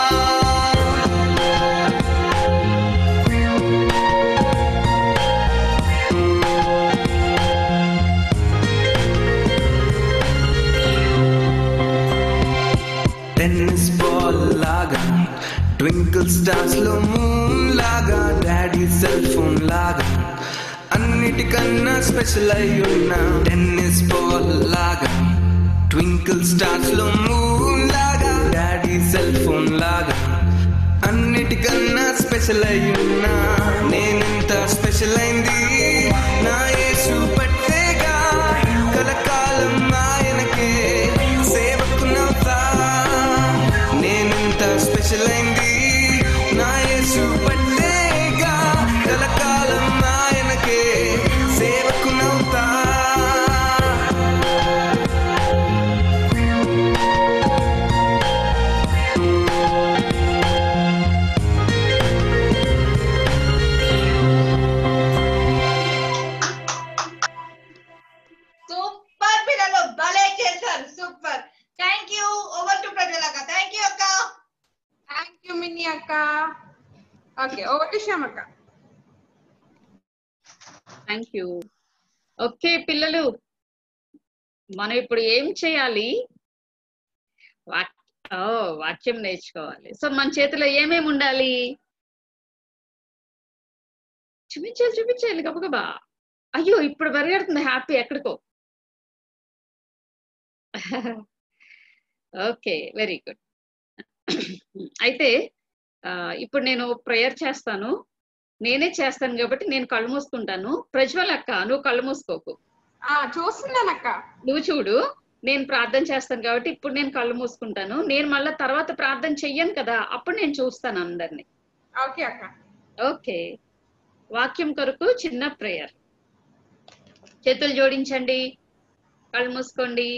Speaker 5: టెన్నిస్ బాల్ లాగా, ట్వింకిల్ స్టార్స్ లో మూన్ లాగా, డాడీ సెల్ ఫోన్ లాగా, అన్నిటికన్నా స్పెషల్ అయ్యున్నా. టెన్నిస్ బాల్ లాగా, ట్వింకిల్ స్టార్స్ లో మూన్ లాగా, డాడీ సెల్ ఫోన్ లాగా, అన్నిటికన్నా స్పెషల్ అయ్యున్నా. నేనెంత స్పెషల్ అయింది నా యేసు పట్టేగా, కలకాలం ఆయనకే సేవకునవుతా. నేనెంత స్పెషల్ అయింది నా యేసు పట్టేగా, కలకాలం ఆయనకే సేవకునవుతా.
Speaker 4: సూపర్ పిల్లలు, భలే చేశారు. Super. Thank you. Over to ప్రజలక్క. థ్యాంక్ యూ అక్క.
Speaker 2: థ్యాంక్ యూ మినీ అక్క. ఓకే ఓవర్ టు శ్యామక్క.
Speaker 6: Thank you. ఓకే పిల్లలు, మనం ఇప్పుడు ఏం చేయాలి? వాక్యం నేర్చుకోవాలి. సో మన చేతిలో ఏమేమి ఉండాలి? చూపించాలి గబగబా. అయ్యో ఇప్పుడు పరిగెడుతుంది హ్యాపీ ఎక్కడికో. Okay very good. అయితే ఇప్పుడు నేను ప్రేయర్ చేస్తాను. నేనే చేస్తాను కాబట్టి నేను కళ్ళు మూసుకుంటాను. ప్రజ్వల్ అక్క నువ్వు కళ్ళు మూసుకోకు.
Speaker 2: చూస్తున్నానక్క.
Speaker 6: నువ్వు చూడు. నేను ప్రార్థన చేస్తాను కాబట్టి ఇప్పుడు నేను కళ్ళు మూసుకుంటాను. నేను మళ్ళీ తర్వాత ప్రార్థన చెయ్యను కదా, అప్పుడు నేను చూస్తాను అందరినీ.
Speaker 2: ఓకే అక్క.
Speaker 6: ఓకే. వాక్యం కొరకు చిన్న ప్రేయర్. చేతులు జోడించండి, కళ్ళు మూసుకోండి.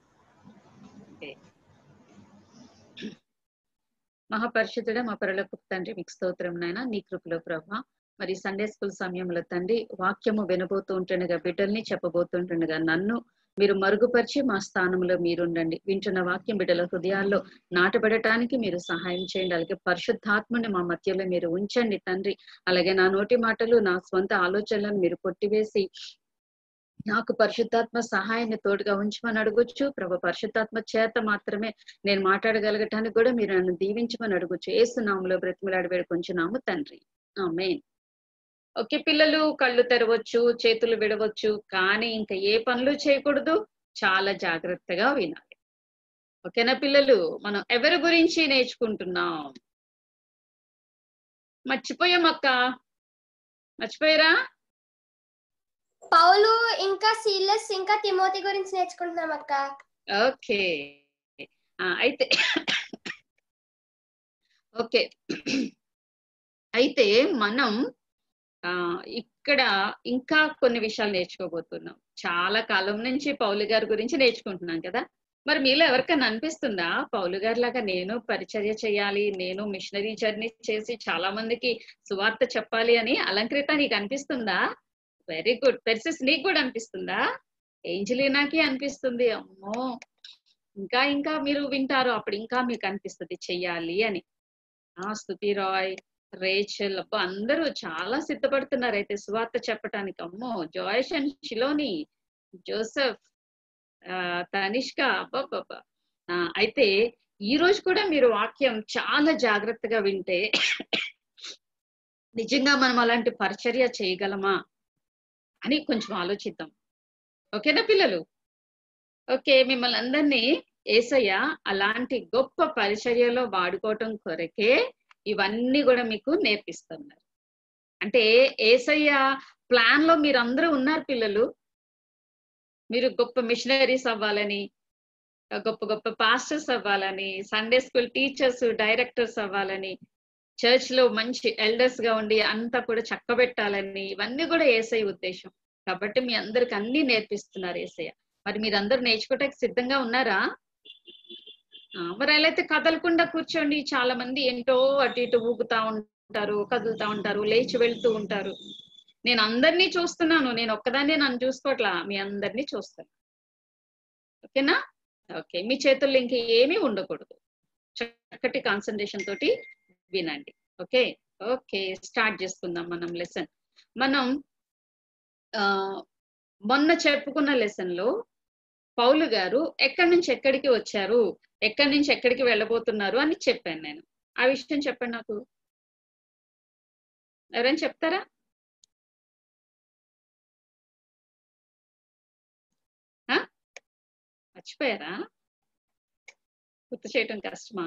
Speaker 6: మహాపరిశుద్ధుడ మా పరలోకపు తండ్రి, మీకు స్తోత్రం నాయన. నీ కృపలో ప్రభా, మరి సండే స్కూల్ సమయంలో తండ్రి వాక్యము వినబోతూ ఉంటుండగా, బిడ్డల్ని చెప్పబోతుంటుండగా నన్ను మీరు మరుగుపరిచి మా స్థానంలో మీరుండండి. వింటున్న వాక్యం బిడ్డల హృదయాల్లో నాటబడటానికి మీరు సహాయం చేయండి. అలాగే పరిశుద్ధాత్మని మా మధ్యలో మీరు ఉంచండి తండ్రి. అలాగే నా నోటి మాటలు, నా స్వంత ఆలోచనలను మీరు కొట్టివేసి నాకు పరిశుద్ధాత్మ సహాయాన్ని తోడుగా ఉంచమని అడగొచ్చు. ప్రభు పరిశుద్ధాత్మ చేత మాత్రమే నేను మాట్లాడగలగటానికి కూడా మీరు నన్ను దీవించమని అడగొచ్చు. యేసు నామములో బ్రతిమలాడి వేడుకొంచున్నాము తండ్రి, ఆమేన్. ఓకే పిల్లలు, కళ్ళు తెరవచ్చు, చేతులు విడవచ్చు, కానీ ఇంకా ఏ పనులు చేయకూడదు, చాలా జాగ్రత్తగా వినాలి. ఓకేనా పిల్లలు? మనం ఎవరి గురించి నేర్చుకుంటున్నాం? మర్చిపోయామక్క, మర్చిపోయారా?
Speaker 12: పౌలు ఇంకా సీలస్ ఇంకా తిమోతి గురించి నేర్చుకుంటున్నాం అక్క.
Speaker 6: ఓకే అయితే ఓకే అయితే మనం ఇక్కడ ఇంకా కొన్ని విషయాలు నేర్చుకోబోతున్నాం. చాలా కాలం నుంచి పౌలు గారి గురించి నేర్చుకుంటున్నాం కదా. మరి మీలో ఎవరికైనా అనిపిస్తుందా పౌలు గారి లాగా నేను పరిచర్య చేయాలి, నేను మిషనరీ జర్నీ చేసి చాలా మందికి సువార్త చెప్పాలి అని? అలంకృత నీకు అనిపిస్తుందా? Very good. పెర్సిస్ నీకు కూడా అనిపిస్తుందా? ఏంజలీనాకి అనిపిస్తుంది. అమ్మో ఇంకా ఇంకా మీరు వింటారు, అప్పుడు ఇంకా మీకు అనిపిస్తుంది చెయ్యాలి అని. స్తుతి రాయ్, రేచల్, అబ్బా అందరూ చాలా సిద్ధపడుతున్నారు అయితే సువార్త చెప్పటానికి. అమ్మో Joash and Shiloni, Joseph, Tanishka, అబ్బాబ్బా. అయితే ఈ రోజు కూడా మీరు వాక్యం చాలా జాగ్రత్తగా వింటే నిజంగా మనం అలాంటి పరిచర్య చేయగలమా అని కొంచెం ఆలోచిద్దాం. ఓకేనా పిల్లలు? ఓకే, మిమ్మల్ని అందరినీ యేసయ్య అలాంటి గొప్ప పరిచర్యలో వాడుకోవటం కొరకే ఇవన్నీ కూడా మీకు నేర్పిస్తున్నారు. అంటే యేసయ్య ప్లాన్ లో మీరు అందరూ ఉన్నారు పిల్లలు. మీరు గొప్ప మిషనరీస్ అవ్వాలని, గొప్ప గొప్ప పాస్టర్స్ అవ్వాలని, సండే స్కూల్ టీచర్స్, డైరెక్టర్స్ అవ్వాలని, చర్చ్ లో మంచి ఎల్డర్స్ గా ఉండి అంతా కూడా చక్కబెట్టాలని, ఇవన్నీ కూడా యేసయ్య ఉద్దేశం. కాబట్టి మీ అందరికి అన్ని నేర్పిస్తున్నారు యేసయ్య. మరి మీరందరూ నేర్చుకోవటానికి సిద్ధంగా ఉన్నారా? మరి ఎలా అయితే కదలకుండా కూర్చోండి. చాలా మంది ఏంటో అటు ఇటు ఊగుతా ఉంటారు, కదులుతా ఉంటారు, లేచి వెళ్తూ ఉంటారు. నేను అందరినీ చూస్తున్నాను, నేను ఒక్కదాన్ని నన్ను చూసుకోవట్లా, మీ అందరినీ చూస్తాను. ఓకేనా? ఓకే, మీ చేతుల్లో ఇంక ఏమీ ఉండకూడదు. చక్కటి కాన్సన్ట్రేషన్ తోటి వినండి. ఓకే ఓకే, స్టార్ట్ చేసుకుందాం మనం లెసన్. మనం మొన్న చెప్పుకున్న లెసన్ లో పౌలు గారు ఎక్కడి నుంచి ఎక్కడికి వచ్చారు, ఎక్కడి నుంచి ఎక్కడికి వెళ్ళబోతున్నారు అని చెప్పాను నేను. ఆ విషయం చెప్పండి నాకు. ఎవరైనా చెప్తారా? మర్చిపోయారా? గుర్తు చేయటం కష్టమా?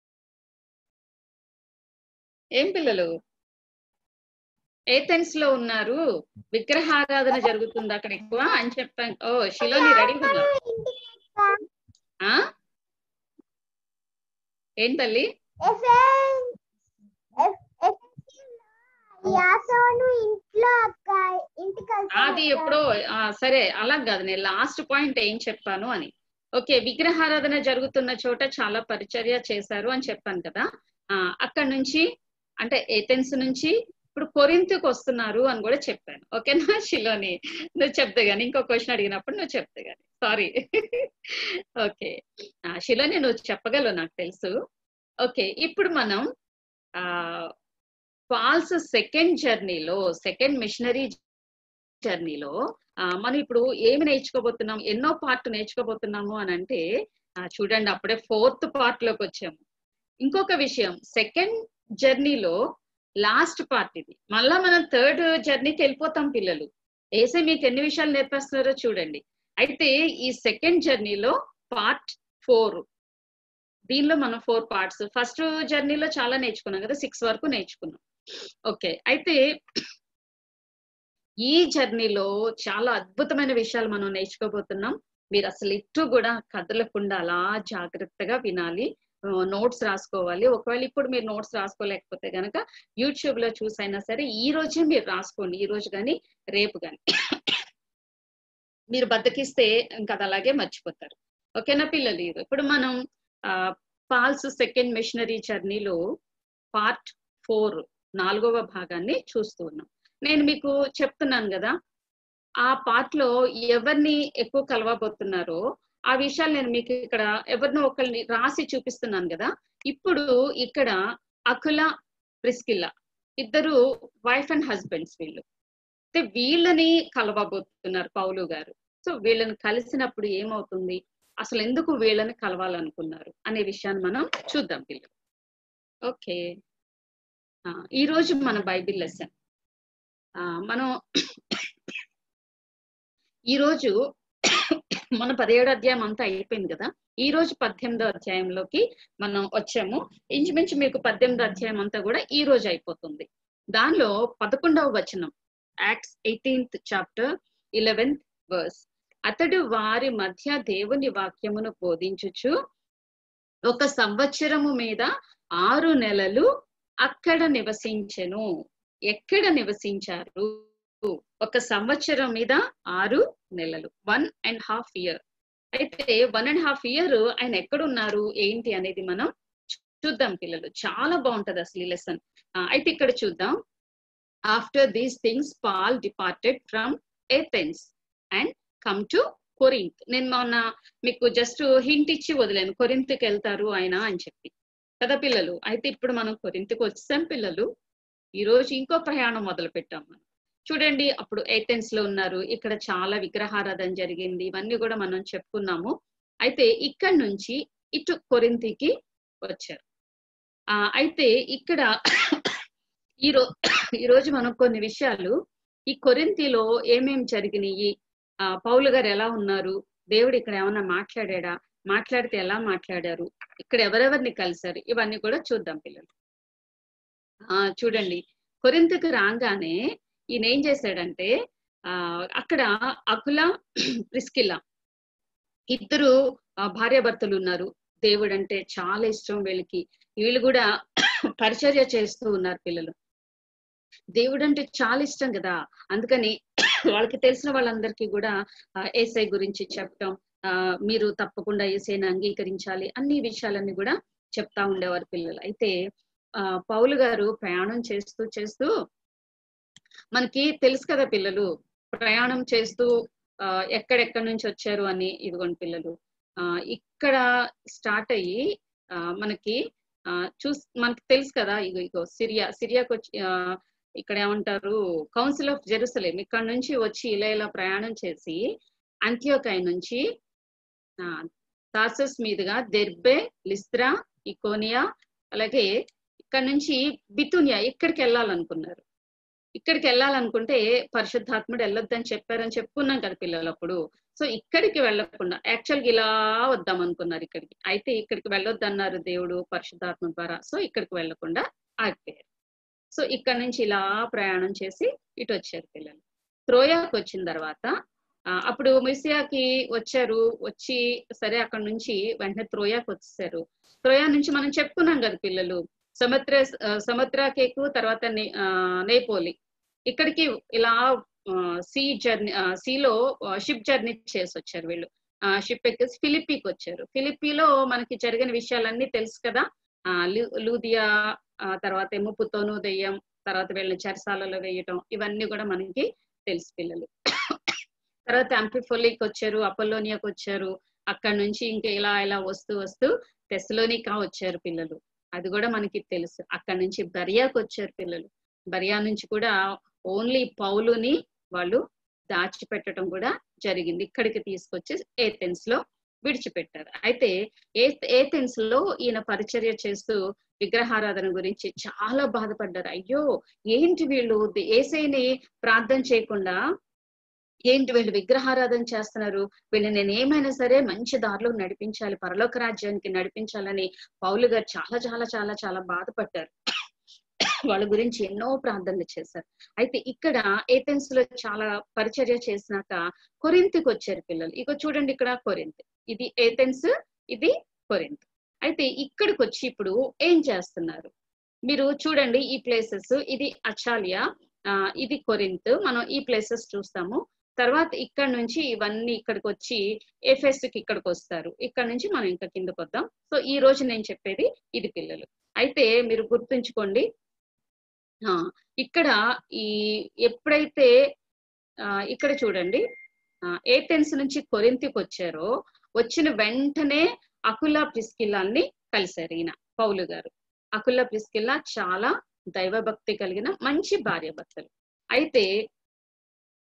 Speaker 6: ఏం పిల్లలు? ఏథెన్స్ లో ఉన్నారు, విగ్రహారాధన జరుగుతుంది అక్కడ ఎక్కువ అని చెప్పాను. ఓ షిలోని రెడీ ఉన్నా? ఏం తల్లి? అది ఎప్పుడో. సరే అలా కాదు, నేను లాస్ట్ పాయింట్ ఏం చెప్పాను అని. ఓకే, విగ్రహారాధన జరుగుతున్న చోట చాలా పరిచర్య చేశారు అని చెప్పాను కదా. అక్కడ నుంచి అంటే ఏథెన్స్ నుంచి ఇప్పుడు కొరింథుకు వస్తున్నారు అని కూడా చెప్పాను. ఓకేనా షిలోని? నువ్వు చెప్తే గానీ, ఇంకో క్వశ్చన్ అడిగినప్పుడు నువ్వు చెప్తే గానీ. సారీ. ఓకే షిలోని, నువ్వు చెప్పగలవు నాకు తెలుసు. ఓకే, ఇప్పుడు మనం ఫాల్స్ సెకండ్ జర్నీలో, సెకండ్ మిషనరీ జర్నీలో మనం ఇప్పుడు ఏమి నేర్చుకోబోతున్నాం, ఎన్నో పార్ట్ నేర్చుకోబోతున్నాము అని అంటే చూడండి, అప్పుడే 4th పార్ట్ లోకి వచ్చాము. ఇంకొక విషయం, సెకండ్ జర్నీలో లాస్ట్ పార్ట్ ఇది. మళ్ళా మనం 3rd జర్నీకి వెళ్ళిపోతాం పిల్లలు. ఏసే మీకు ఎన్ని విషయాలు నేర్పిస్తున్నారో చూడండి. అయితే ఈ సెకండ్ జర్నీలో పార్ట్ 4, దీనిలో మనం 4 పార్ట్స్. ఫస్ట్ జర్నీలో చాలా నేర్చుకున్నాం కదా, 6 వరకు నేర్చుకున్నాం. ఓకే, అయితే ఈ జర్నీలో చాలా అద్భుతమైన విషయాలు మనం నేర్చుకోబోతున్నాం. మీరు అసలు ఇటు కూడా కదలకుండా అలా జాగ్రత్తగా వినాలి, నోట్స్ రాసుకోవాలి. ఒకవేళ ఇప్పుడు మీరు నోట్స్ రాసుకోలేకపోతే గనక యూట్యూబ్ లో చూసైనా సరే ఈ రోజే మీరు రాసుకోండి, ఈ రోజు కానీ రేపు కానీ. మీరు బద్దకిస్తే ఇంకా అది అలాగే మర్చిపోతారు. ఓకేనా పిల్లలు? ఇప్పుడు మనం ఫాల్స్ సెకండ్ మిషనరీ జర్నీలో పార్ట్ 4, 4వ భాగాన్ని చూస్తూ ఉన్నాం. నేను మీకు చెప్తున్నాను కదా, ఆ పార్ట్ లో ఎవరిని ఎక్కువ కలవబోతున్నారో ఆ విషయాలు నేను మీకు ఇక్కడ ఎవరినో ఒకరిని రాసి చూపిస్తున్నాను కదా. ఇప్పుడు ఇక్కడ అకుల, ప్రిస్కిల్లా ఇద్దరు వైఫ్ అండ్ హస్బెండ్స్. వీళ్ళు అయితే వీళ్ళని కలవబోతున్నారు పౌలు గారు. సో వీళ్ళని కలిసినప్పుడు ఏమవుతుంది, అసలు ఎందుకు వీళ్ళని కలవాలనుకున్నారు అనే విషయాన్ని మనం చూద్దాం పిల్లలు. ఓకే, ఈ రోజు మన బైబిల్ లెసన్ మనం ఈరోజు మన 17వ అధ్యాయం అంతా అయిపోయింది కదా. ఈ రోజు 18వ అధ్యాయంలోకి మనం వచ్చాము. ఇంచుమించు మీకు 18వ అధ్యాయం అంతా కూడా ఈ రోజు అయిపోతుంది. దానిలో 11వ వచనం, acts 18th chapter 11th verse. అతడు వారి మధ్య దేవుని వాక్యమును బోధించుచు 1 సంవత్సరము మీద 6 నెలలు అక్కడ నివసించెను. ఎక్కడ నివసించారు? 1 సంవత్సరం మీద 6 నెలలు, 1.5 year. అయితే 1.5 year ఆయన ఎక్కడున్నారు ఏంటి అనేది మనం చూద్దాం పిల్లలు. చాలా బాగుంటది అసలు ఈ లెసన్. అయితే ఇక్కడ చూద్దాం. After these things Paul departed from Athens and come to Corinth. నేను మొన్న మీకు జస్ట్ హింట్ ఇచ్చి వదిలేను, కొరింత్కి వెళ్తారు ఆయన అని చెప్పి కదా పిల్లలు. అయితే ఇప్పుడు మనం కొరింత్కి వచ్చాం పిల్లలు. ఈ రోజు ఇంకో ప్రయాణం మొదలు పెట్టాం మనం. చూడండి, అప్పుడు ఏథెన్స్ లో ఉన్నారు, ఇక్కడ చాలా విగ్రహారాధన జరిగింది, ఇవన్నీ కూడా మనం చెప్పుకున్నాము. అయితే ఇక్కడ నుంచి ఇటు కొరింథీకి వచ్చారు. అయితే ఇక్కడ ఈరోజు మనం కొన్ని విషయాలు ఈ కొరింథీలో ఏమేమి జరిగినాయి, పౌలు గారు ఎలా ఉన్నారు, దేవుడు ఇక్కడ ఏమన్నా మాట్లాడా, మాట్లాడితే ఎలా మాట్లాడారు, ఇక్కడ ఎవరెవరిని కలిశారు, ఇవన్నీ కూడా చూద్దాం పిల్లలు. చూడండి, కొరింథీకి రాగానే ఈయన ఏం చేశాడంటే అక్కడ అకుల ప్రిస్కిల్లా ఇద్దరు భార్యాభర్తలు ఉన్నారు. దేవుడు అంటే చాలా ఇష్టం వీళ్ళకి. వీళ్ళు కూడా పరిచర్య చేస్తూ ఉన్నారు పిల్లలు. దేవుడు అంటే చాలా ఇష్టం కదా, అందుకని వాళ్ళకి తెలిసిన వాళ్ళందరికీ కూడా యేసయ్య గురించి చెప్పటం, మీరు తప్పకుండా యేసయ్యని అంగీకరించాలి, అన్ని విషయాలన్నీ కూడా చెప్తా ఉండేవారు పిల్లలు. అయితే పౌలు గారు ప్రయాణం చేస్తూ చేస్తూ, మనకి తెలుసు కదా పిల్లలు, ప్రయాణం చేస్తూ ఎక్కడెక్కడి నుంచి వచ్చారు అని. ఇదిగోండి పిల్లలు, ఇక్కడ స్టార్ట్ అయ్యి మనకి మనకి తెలుసు కదా, ఇగో సిరియాకు వచ్చి ఇక్కడ ఏమంటారు, కౌన్సిల్ ఆఫ్ జెరూసలేం, ఇక్కడ నుంచి వచ్చి ఇలా ప్రయాణం చేసి అంత్యోకయ నుంచి తార్సస్ మీదుగా దెర్బే, లిస్త్రా, ఇకోనియా, అలాగే ఇక్కడ నుంచి బితునియా ఇక్కడికి వెళ్ళాలనుకున్నారు. ఇక్కడికి వెళ్ళాలనుకుంటే పరిశుద్ధాత్ముడు వెళ్ళొద్దని చెప్పారని చెప్పుకున్నాం కదా పిల్లలు అప్పుడు. సో ఇక్కడికి వెళ్ళకుండా యాక్చువల్గా ఇలా వద్దాం అనుకున్నారు ఇక్కడికి. అయితే ఇక్కడికి వెళ్ళొద్దన్నారు దేవుడు పరిశుద్ధాత్మ ద్వారా. సో ఇక్కడికి వెళ్ళకుండా ఆగిపోయారు. సో ఇక్కడ నుంచి ఇలా ప్రయాణం చేసి ఇటు వచ్చారు పిల్లలు. త్రోయాకి వచ్చిన తర్వాత అప్పుడు మిసియాకి వచ్చారు. వచ్చి సరే అక్కడ నుంచి వెంటనే త్రోయాకి వచ్చేసారు. త్రోయా నుంచి మనం చెప్పుకున్నాం కదా పిల్లలు, సముద్రకేకు, తర్వాత నేపోలి, ఇక్కడికి ఇలా సీలో షిప్ జర్నీ చేసి వచ్చారు వీళ్ళు. షిప్ ఎక్కేసి ఫిలిప్పీకి వచ్చారు. ఫిలిప్పీలో మనకి జరిగిన విషయాలన్నీ తెలుసు కదా. లూదియా, తర్వాత ఏమో పుతోను దెయ్యం, తర్వాత వీళ్ళని చెరసాలలో వేయటం, ఇవన్నీ కూడా మనకి తెలుసు పిల్లలు. తర్వాత అంఫిఫొలికి వచ్చారు, అపోలోనియాకి వచ్చారు. అక్కడ నుంచి ఇంకా ఇలా వస్తూ వస్తూ తెస్సలోనికా వచ్చారు పిల్లలు. అది కూడా మనకి తెలుసు. అక్కడ నుంచి బెరియాకి వచ్చారు పిల్లలు. బెరియా నుంచి కూడా ఓన్లీ పౌలుని వాళ్ళు దాచిపెట్టడం కూడా జరిగింది. ఇక్కడికి తీసుకొచ్చి ఏథెన్స్ లో విడిచిపెట్టారు. అయితే ఏథెన్స్ లో ఈయన పరిచర్య చేస్తూ విగ్రహారాధన గురించి చాలా బాధపడ్డారు. అయ్యో ఏంటి వీళ్ళు యేసయ్యని ప్రార్థన చేయకుండా ఏంటి వీళ్ళు విగ్రహారాధన చేస్తున్నారు, వీళ్ళు నేను ఏమైనా సరే మంచి దారిలో నడిపించాలి, పరలోక రాజ్యానికి నడిపించాలని పౌలు గారు చాలా చాలా చాలా చాలా బాధపడ్డారు. వాళ్ళ గురించి ఎన్నో ప్రార్థనలు చేశారు. అయితే ఇక్కడ ఏథెన్స్ లో చాలా పరిచర్య చేసినాక కొరింథీకి వచ్చారు పిల్లలు. ఇక చూడండి, ఇక్కడ కొరింథ్, ఇది ఏథెన్స్, ఇది కొరింథ్. అయితే ఇక్కడికి వచ్చి ఇప్పుడు ఏం చేస్తున్నారు మీరు చూడండి. ఈ ప్లేసెస్, ఇది అచాలియా, ఇది కొరింథ్. మనం ఈ ప్లేసెస్ చూస్తాము. తర్వాత ఇక్కడ నుంచి ఇవన్నీ ఇక్కడికి వచ్చి ఎఫెస్కి ఇక్కడికి వస్తారు. ఇక్కడ నుంచి మనం ఇంకా కిందకు వద్దాం. సో ఈ రోజు నేను చెప్పేది ఇది పిల్లలు. అయితే మీరు గుర్తుంచుకోండి, ఇక్కడ ఎప్పుడైతే ఇక్కడ చూడండి ఏథెన్స్ నుంచి కొరింథీకి వచ్చారో, వచ్చిన వెంటనే అకుల ప్రిస్కిల్లాని కలిశారు ఈయన పౌలు గారు. అకుల ప్రిస్కిల్లా చాలా దైవభక్తి కలిగిన మంచి భార్యాభర్తలు. అయితే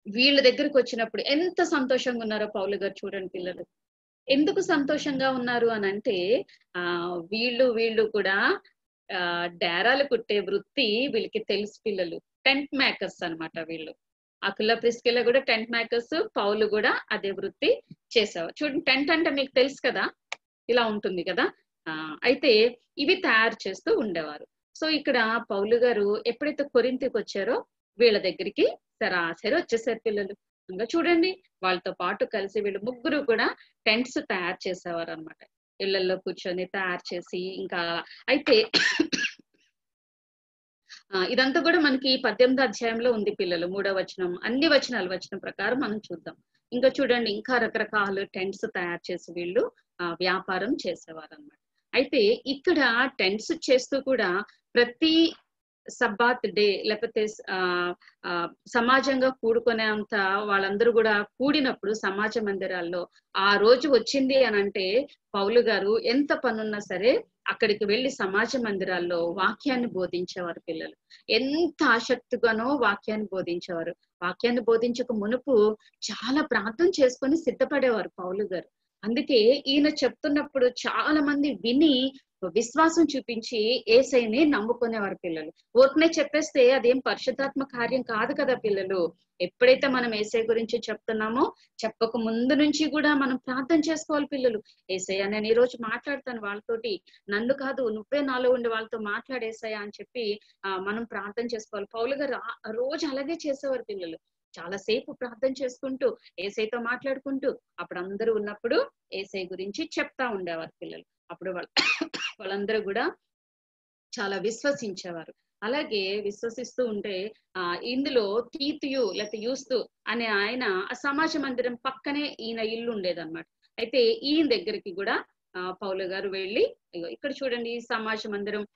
Speaker 6: వీళ్ళ దగ్గరికి వచ్చినప్పుడు ఎంత సంతోషంగా ఉన్నారో పౌలు గారు చూడండి పిల్లలు. ఎందుకు సంతోషంగా ఉన్నారు అని అంటే వీళ్ళు కూడా డేరాలు కుట్టే వృత్తి వీళ్ళకి తెలుసు పిల్లలు. టెంట్ మేకర్స్ అన్నమాట వీళ్ళు. అకుల ప్రిస్కిల్లా కూడా టెంట్ మేకర్స్, పౌలు కూడా అదే వృత్తి చేసేవారు. చూడండి, టెంట్ అంటే మీకు తెలుసు కదా, ఇలా ఉంటుంది కదా. అయితే ఇవి తయారు చేస్తూ ఉండేవారు. సో ఇక్కడ పౌలు గారు ఎప్పుడైతే కొరింథీకి వచ్చారో వీళ్ళ దగ్గరికి సరాసరి వచ్చేసారు పిల్లలు. ఇంకా చూడండి, వాళ్ళతో పాటు కలిసి వీళ్ళు ముగ్గురు కూడా టెంట్స్ తయారు చేసేవారు అనమాట. ఇళ్లలో కూర్చొని తయారు చేసి ఇంకా అయితే ఇదంతా కూడా మనకి 18వ అధ్యాయంలో ఉంది పిల్లలు. 3వ వచనం, అన్ని వచనాల వచనం ప్రకారం మనం చూద్దాం. ఇంకా చూడండి, ఇంకా రకరకాల టెంట్స్ తయారు చేసి వీళ్ళు వ్యాపారం చేసేవారు అనమాట. అయితే ఇక్కడ టెంట్స్ చేస్తూ కూడా ప్రతి సబ్బాత్ డే లేకపోతే సమాజంగా కూడుకునే అంత వాళ్ళందరూ కూడా కూడినప్పుడు సమాజ మందిరాల్లో ఆ రోజు వచ్చింది అని అంటే పౌలు గారు ఎంత పనున్నా సరే అక్కడికి వెళ్లి సమాజ మందిరాల్లో వాక్యాన్ని బోధించేవారు పిల్లలు. ఎంత ఆసక్తిగానో వాక్యాన్ని బోధించేవారు. వాక్యాన్ని బోధించక మునుపు చాలా ప్రార్థన చేసుకొని సిద్ధపడేవారు పౌలు గారు. అందుకే ఈయన చెప్తున్నప్పుడు చాలా మంది విని విశ్వాసం చూపించి యేసయ్యని నమ్ముకునేవారు పిల్లలు. ఊరికనే చెప్పేస్తే అదేం పరిశుద్ధాత్మ కార్యం కాదు కదా పిల్లలు. ఎప్పుడైతే మనం యేసయ్య గురించి చెప్తున్నామో చెప్పక ముందు నుంచి కూడా మనం ప్రార్థన చేసుకోవాలి పిల్లలు. యేసయ్య, నేను ఈ రోజు మాట్లాడతాను వాళ్ళతోటి, నన్ను కాదు నువ్వే నాలో ఉండి వాళ్ళతో మాట్లాడేసయ్యా అని చెప్పి మనం ప్రార్థన చేసుకోవాలి. పౌలు గారు రోజు అలాగే చేసేవారు పిల్లలు. చాలా సేపు ప్రార్థన చేసుకుంటూ యేసయ్యతో మాట్లాడుకుంటూ అప్పుడు అందరూ ఉన్నప్పుడు యేసయ్య గురించి చెప్తా ఉండేవారు పిల్లలు. అప్పుడు వాళ్ళందరూ కూడా చాలా విశ్వసించేవారు. అలాగే విశ్వసిస్తూ ఉంటే ఇందులో తీతుయు లేకపోతే యూస్తు అనే ఆయన ఆ సమాజ మందిరం పక్కనే ఈయన ఇల్లు ఉండేదన్నమాట. అయితే ఈయన దగ్గరికి కూడా పౌలు గారు వెళ్ళి, ఇక్కడ చూడండి ఈ సమాజ మందిరం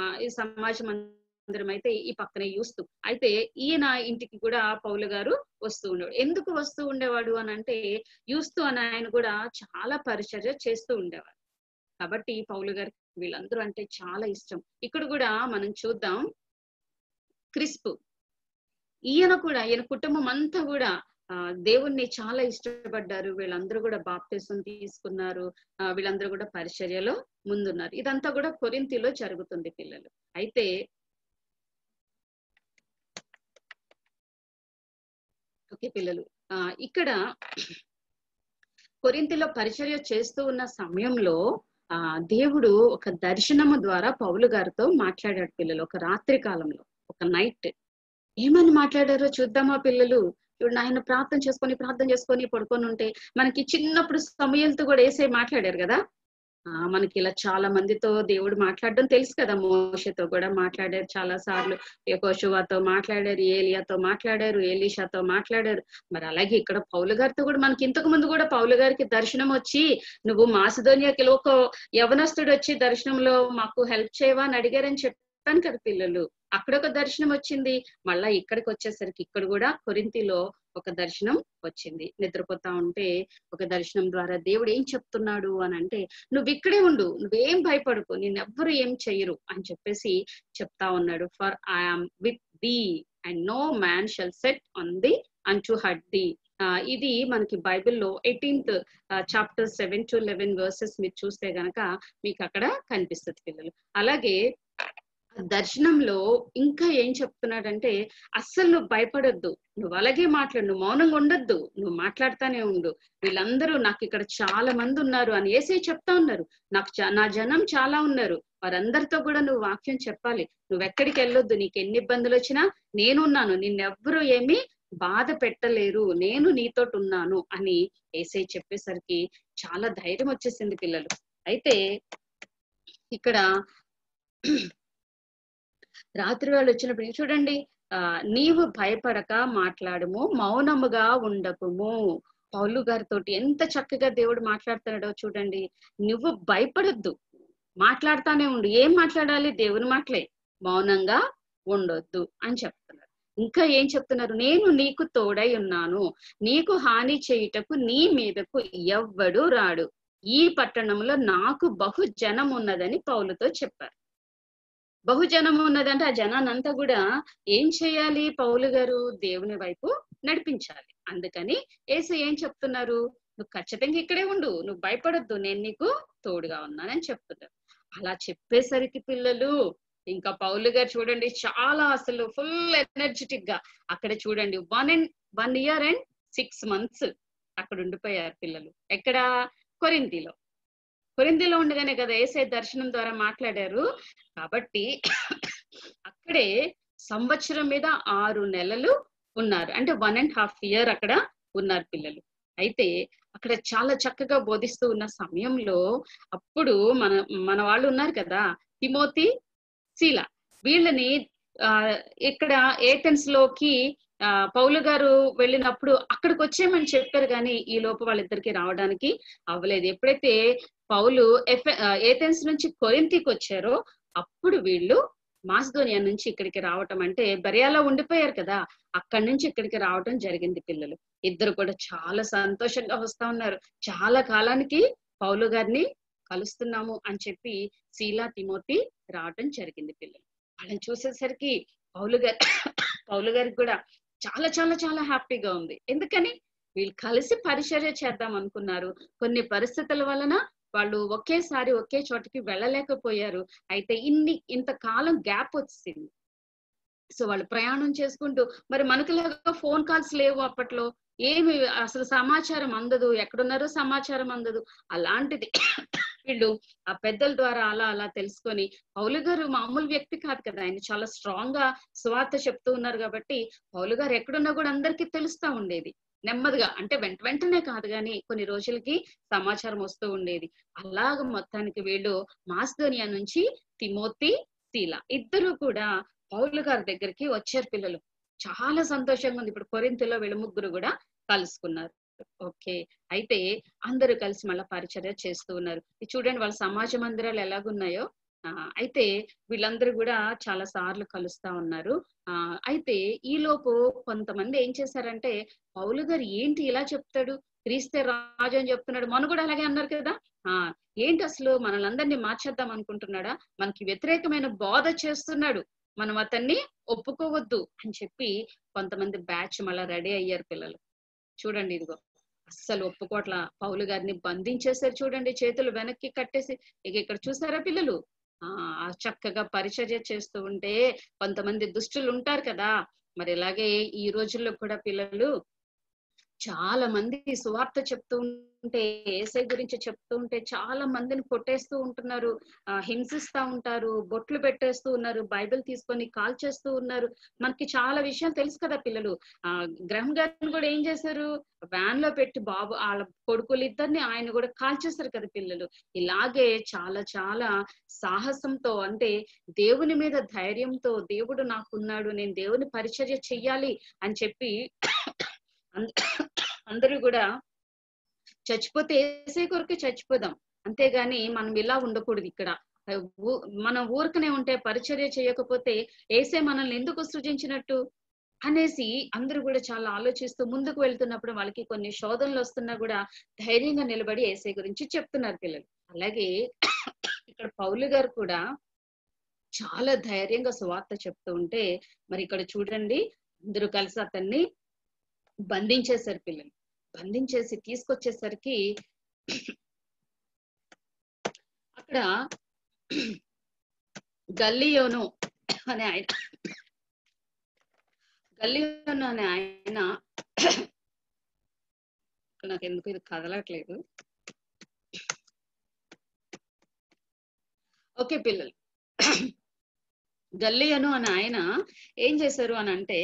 Speaker 6: అయితే ఈ పక్కనే యూస్తు, అయితే ఈయన ఇంటికి కూడా పౌలు గారు వస్తూ ఉండేవాడు. ఎందుకు వస్తూ ఉండేవాడు అని అంటే యూస్తు అని ఆయన కూడా చాలా పరిచర్య చేస్తూ ఉండేవాడు కాబట్టి పౌలు గారికి వీళ్ళందరూ అంటే చాలా ఇష్టం. ఇక్కడ కూడా మనం చూద్దాం, క్రిస్పు ఈయన కుటుంబం అంతా కూడా దేవుణ్ణి చాలా ఇష్టపడ్డారు. వీళ్ళందరూ కూడా బాప్తిసం తీసుకున్నారు. వీళ్ళందరూ కూడా పరిచర్యలో ముందున్నారు. ఇదంతా కూడా కొరింథీలో జరుగుతుంది పిల్లలు. అయితే ఓకే పిల్లలు, ఇక్కడ కొరింథీలో పరిచర్య చేస్తూ ఉన్న సమయంలో దేవుడు ఒక దర్శనము ద్వారా పౌలు గారితో మాట్లాడాడు పిల్లలు. ఒక రాత్రి కాలంలో, ఒక నైట్ ఏమని మాట్లాడారో చూద్దామా పిల్లలు. ఇప్పుడు ఆయన ప్రార్థన చేసుకొని పడుకొని ఉంటే మనకి చిన్నప్పుడు సమయంతో కూడా యేసయ్య మాట్లాడారు కదా. మనకి ఇలా చాలా మందితో దేవుడు మాట్లాడడం తెలుసు కదా. మోషేతో కూడా మాట్లాడారు చాలా సార్లు, యెహోషువతో మాట్లాడారు, ఏలియాతో మాట్లాడారు, ఎలీషాతో మాట్లాడారు. మరి అలాగే ఇక్కడ పౌలు గారితో కూడా మనకి ఇంతకు ముందు కూడా పౌలు గారికి దర్శనం వచ్చి, నువ్వు మాసిదోనియాకి ఒక యవనస్తుడు వచ్చి దర్శనంలో మాకు హెల్ప్ చేయవా అని అడిగారని చెప్పాను కదా పిల్లలు. అక్కడ ఒక దర్శనం వచ్చింది. మళ్ళా ఇక్కడికి వచ్చేసరికి ఇక్కడ కూడా కొరింథీలో ఒక దర్శనం వచ్చింది. నిద్రపోతా ఉంటే ఒక దర్శనం ద్వారా దేవుడు ఏం చెప్తున్నాడు అని అంటే, నువ్వు ఇక్కడే ఉండు, నువ్వేం భయపడుకో, నిన్నెవ్వరు ఏం చెయ్యరు అని చెప్పేసి చెప్తా ఉన్నాడు. For I am with thee and no man shall set on the unto hurt thee. ఇది మనకి బైబిల్లో 18th chapter 7-11 verses మీరు చూస్తే గనక మీకు అక్కడ కనిపిస్తుంది పిల్లలు. అలాగే దర్శనంలో ఇంకా ఏం చెప్తున్నాడంటే, అస్సలు నువ్వు భయపడొద్దు, నువ్వు అలాగే మాట్లాడు, నువ్వు మౌనంగా ఉండొద్దు, నువ్వు మాట్లాడుతానే ఉండు. వీళ్ళందరూ నాకు ఇక్కడ చాలా మంది ఉన్నారు అని యేసయ్య చెప్తా ఉన్నారు. నా జనం చాలా ఉన్నారు, వారందరితో కూడా నువ్వు వాక్యం చెప్పాలి. నువ్వు ఎక్కడికి వెళ్ళొద్దు, నీకు ఎన్ని ఇబ్బందులు వచ్చినా నేనున్నాను, నిన్నెవ్వరూ ఏమీ బాధ పెట్టలేరు, నేను నీతోటి ఉన్నాను అని యేసయ్య చెప్పేసరికి చాలా ధైర్యం వచ్చేసింది పిల్లలు. అయితే ఇక్కడ రాత్రి వాళ్ళు వచ్చినప్పుడు చూడండి, నీవు భయపడక మాట్లాడము, మౌనముగా ఉండకుము. పౌలు గారితో ఎంత చక్కగా దేవుడు మాట్లాడుతున్నాడో చూడండి. నువ్వు భయపడొద్దు, మాట్లాడుతానే ఉండు. ఏం మాట్లాడాలి? దేవుని మాటలే. మౌనంగా ఉండొద్దు అని చెప్తున్నారు. ఇంకా ఏం చెప్తున్నారు? నేను నీకు తోడై ఉన్నాను, నీకు హాని చేయుటకు నీ మీదకు ఎవ్వడు రాడు, ఈ పట్టణంలో నాకు బహుజనం ఉన్నదని పౌలుతో చెప్పారు. బహుజనం ఉన్నదంటే ఆ జనాన్నంతా కూడా ఏం చేయాలి? పౌలు గారు దేవుని వైపు నడిపించాలి. అందుకని యేసు ఏం చెప్తున్నారు, నువ్వు ఖచ్చితంగా ఇక్కడే ఉండు, నువ్వు భయపడొద్దు, నేను నీకు తోడుగా ఉన్నానని చెప్తున్నారు. అలా చెప్పేసరికి పిల్లలు ఇంకా పౌలు గారు చూడండి చాలా అసలు ఫుల్ ఎనర్జెటిక్ గా అక్కడ చూడండి 1 year and 6 months అక్కడ ఉండిపోయారు పిల్లలు. ఎక్కడ? కొరింథీలో ఉండగానే కదా యేసయ్య దర్శనం ద్వారా మాట్లాడారు. కాబట్టి అక్కడే సంవత్సరం మీద 6 నెలలు ఉన్నారు, అంటే 1.5 year అక్కడ ఉన్నారు పిల్లలు. అయితే అక్కడ చాలా చక్కగా బోధిస్తూ ఉన్న సమయంలో అప్పుడు మన వాళ్ళు ఉన్నారు కదా, తిమోతి, సీలా, వీళ్ళని ఇక్కడ ఏథెన్స్ లోకి పౌలు గారు వెళ్ళినప్పుడు అక్కడికి వచ్చేయమని చెప్పారు, కానీ ఈ లోపు వాళ్ళిద్దరికి రావడానికి అవ్వలేదు. ఎప్పుడైతే పౌలు ఏథెన్స్ నుంచి కొరింథీకి వచ్చారో అప్పుడు వీళ్ళు మాసిదోనియా నుంచి ఇక్కడికి రావటం, అంటే బెరయాలో ఉండిపోయారు కదా, అక్కడి నుంచి ఇక్కడికి రావటం జరిగింది పిల్లలు. ఇద్దరు కూడా చాలా సంతోషంగా వస్తా ఉన్నారు. చాలా కాలానికి పౌలు గారిని కలుస్తున్నాము అని చెప్పి సీలా, తిమోతి రావటం జరిగింది పిల్లలు. వాళ్ళని చూసేసరికి పౌలు గారికి కూడా చాలా చాలా చాలా హ్యాపీగా ఉంది. ఎందుకని వీళ్ళు కలిసి పరిచర్య చేద్దాం అనుకున్నారు. కొన్ని పరిస్థితుల వలన వాళ్ళు ఒకేసారి ఒకే చోటకి వెళ్ళలేకపోయారు. అయితే ఇంతకాలం గ్యాప్ వచ్చింది. సో వాళ్ళు ప్రయాణం చేసుకుంటూ, మరి మనకులాగా ఫోన్ కాల్స్ లేవు అప్పట్లో, ఏమి అసలు సమాచారం అందదు, ఎక్కడున్నారో సమాచారం అందదు. అలాంటిది వీళ్ళు ఆ పెద్దల ద్వారా అలా తెలుసుకొని, పౌలు గారు మామూలు వ్యక్తి కాదు కదా, ఆయన చాలా స్ట్రాంగ్ గా సువార్త చెప్తూ ఉన్నారు కాబట్టి పౌలు గారు ఎక్కడున్నా కూడా అందరికీ తెలుస్తా ఉండేది. నెమ్మదిగా, అంటే వెంటనే కాదు కానీ కొన్ని రోజులకి సమాచారం వస్తూ ఉండేది. అలాగ మొత్తానికి వీళ్ళు మాసిదోనియా నుంచి తిమోతి, సీలా ఇద్దరు కూడా పౌలు గారి దగ్గరికి వచ్చారు పిల్లలు. చాలా సంతోషంగా ఉంది. ఇప్పుడు కొరింథీలో వీళ్ళు ముగ్గురు కూడా కలుసుకున్నారు. ఓకే, అయితే అందరూ కలిసి మళ్ళీ పరిచర్య చేస్తూ ఉన్నారు. చూడండి వాళ్ళ సమాజ మందిరాలు ఎలాగున్నాయో. అయితే వీళ్ళందరూ కూడా చాలా సార్లు కలుస్తా ఉన్నారు. అయితే ఈ లోపు కొంతమంది ఏం చేశారంటే, పౌలు గారు ఏంటి ఇలా చెప్తాడు, క్రీస్తే రాజు అని చెప్తున్నాడు, మన కూడా అలాగే అన్నారు కదా, ఏంటి అసలు మనల్ని మార్చేద్దాం అనుకుంటున్నాడా, మనకి వ్యతిరేకమైన బోధ చేస్తున్నాడు, మనం అతన్ని ఒప్పుకోవద్దు అని చెప్పి కొంతమంది బ్యాచ్ మళ్ళా రెడీ అయ్యారు పిల్లలు. చూడండి ఇదిగో అస్సలు ఒప్పుకోట్ల, పౌలు గారిని బంధించేసారు. చూడండి చేతులు వెనక్కి కట్టేసి. ఇక్కడ చూసారా పిల్లలు, చక్కగా పరిచర్య చేస్తూ ఉంటే కొంతమంది దుష్టులు ఉంటారు కదా, మరి ఇలాగే ఈ రోజుల్లో కూడా పిల్లలు చాలా మంది సువార్త చెప్తూ ఉంటే, యేసయ్య గురించి చెప్తూ ఉంటే చాలా మందిని కొట్టేస్తూ ఉంటున్నారు, హింసిస్తా ఉంటారు, బొట్లు పెట్టేస్తూ ఉన్నారు, బైబిల్ తీసుకొని కాల్ చేస్తూ ఉన్నారు. మనకి చాలా విషయాలు తెలుసు కదా పిల్లలు. గ్రహం గారిని కూడా ఏం చేశారు, వ్యాన్ లో పెట్టి వాళ్ళ కొడుకులు ఇద్దరిని ఆయన కూడా కాల్ చేశారు కదా పిల్లలు. ఇలాగే చాలా చాలా సాహసంతో, అంటే దేవుని మీద ధైర్యంతో, దేవుడు నాకున్నాడు, నేను దేవుని పరిచర్య చెయ్యాలి అని చెప్పి అందరూ కూడా చచ్చిపోతే యేసయ్య కొరకే చచ్చిపోదాం, అంతేగాని మనం ఇలా ఉండకూడదు. ఇక్కడ మనం ఊరికనే ఉంటే, పరిచర్య చేయకపోతే యేసయ్య మనల్ని ఎందుకు సృజించినట్టు అనేసి అందరూ కూడా చాలా ఆలోచిస్తూ ముందుకు వెళ్తున్నప్పుడు వాళ్ళకి కొన్ని శోధనలు వస్తున్నా కూడా ధైర్యంగా నిలబడి యేసయ్య గురించి చెప్తున్నారు పిల్లలు. అలాగే ఇక్కడ పౌలు గారు కూడా చాలా ధైర్యంగా సువార్త చెప్తూ ఉంటే, మరి ఇక్కడ చూడండి అందరూ కలిసి అతన్ని బంధించేశారు పిల్లలు. బంధించేసి తీసుకొచ్చేసరికి అక్కడ గల్లియోను అనే ఆయన నాకు ఎందుకు ఇది కదలట్లేదు. ఓకే పిల్లలు, గల్లియోను అనే ఆయన ఏం చేశారు అని అంటే,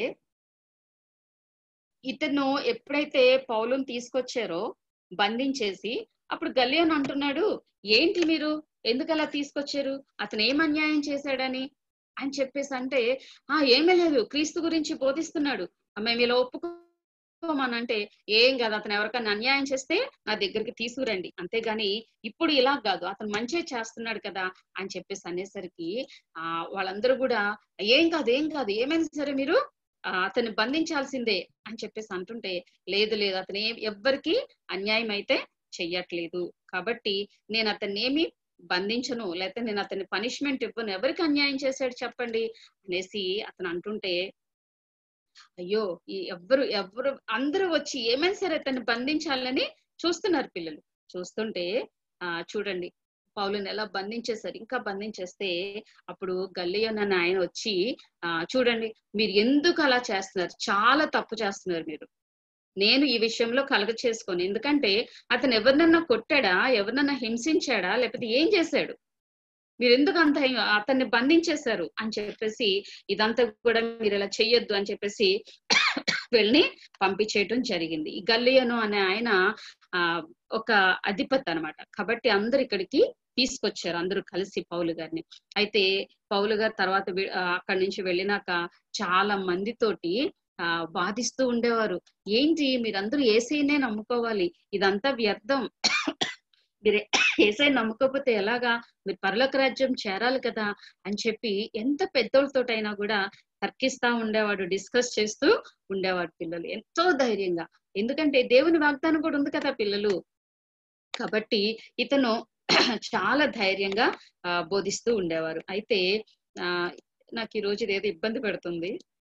Speaker 6: ఇతను ఎప్పుడైతే పౌలుని తీసుకొచ్చారో బంధించేసి, అప్పుడు గల్లియోను అంటున్నాడు, ఏంటి మీరు ఎందుకు అలా తీసుకొచ్చారు, అతను ఏం అన్యాయం చేశాడని అని చెప్పేసి అంటే, ఏమీ లేదు, క్రీస్తు గురించి బోధిస్తున్నాడు, మేము ఇలా ఒప్పుకోమనంటే, ఏం కాదు, అతను ఎవరికన్నా అన్యాయం చేస్తే నా దగ్గరికి తీసుకురండి, అంతేగాని ఇప్పుడు ఇలా కాదు, అతను మంచిగా చేస్తున్నాడు కదా అని చెప్పేసి అనేసరికి వాళ్ళందరూ కూడా ఏం కాదు ఏమైనా సరే మీరు అతన్ని బంధించాల్సిందే అని చెప్పేసి అంటుంటే, లేదు అతను ఎవ్వరికి అన్యాయం అయితే చెయ్యట్లేదు, కాబట్టి నేను అతన్ని ఏమి బంధించను, లేకపోతే నేను అతన్ని పనిష్మెంట్ ఇవ్వను, ఎవరికి అన్యాయం చేశాడు చెప్పండి అనేసి అతను అంటుంటే, అయ్యో ఎవరు అందరూ వచ్చి ఏమైనా సరే తను బంధించాలని చూస్తున్నారు పిల్లలు. చూస్తుంటే చూడండి పౌలుని ఎలా బంధించేశారు. ఇంకా బంధించేస్తే అప్పుడు గల్లియోను అనే ఆయన వచ్చి చూడండి మీరు ఎందుకు అలా చేస్తున్నారు, చాలా తప్పు చేస్తున్నారు మీరు. నేను ఈ విషయంలో కలగ చేసుకోను, ఎందుకంటే అతను ఎవరినన్నా కొట్టాడా, ఎవరినన్నా హింసించాడా, లేకపోతే ఏం చేశాడు, మీరు ఎందుకు అంత అతన్ని బంధించేశారు అని చెప్పేసి, ఇదంతా కూడా మీరు ఇలా చెయ్యొద్దు అని చెప్పేసి వెళ్ళి పంపించేయటం జరిగింది. ఈ గల్లియోను అనే ఆయన ఒక అధిపతి అన్నమాట. కాబట్టి అందరు ఇక్కడికి తీసుకొచ్చారు, అందరూ కలిసి పౌలు గారిని. అయితే పౌలు గారు తర్వాత అక్కడి నుంచి వెళ్ళినాక చాలా మందితోటి బాధిస్తూ ఉండేవారు. ఏంటి మీరందరూ యేసయ్యనే నమ్ముకోవాలి, ఇదంతా వ్యర్థం, మీరు యేసయ్య నమ్ముకోకపోతే ఎలాగా, మీరు పరలోక రాజ్యం చేరాలి కదా అని చెప్పి ఎంత పెద్దోళ్ళతోటైనా కూడా తర్కిస్తా ఉండేవాడు, డిస్కస్ చేస్తూ ఉండేవాడు పిల్లలు ఎంతో ధైర్యంగా. ఎందుకంటే దేవుని వాగ్దానం కూడా ఉంది కదా పిల్లలు. కాబట్టి ఇతను చాలా ధైర్యంగా బోధిస్తూ ఉండేవారు. అయితే నాకు ఈ రోజు ఇదేదో ఇబ్బంది పెడుతుంది.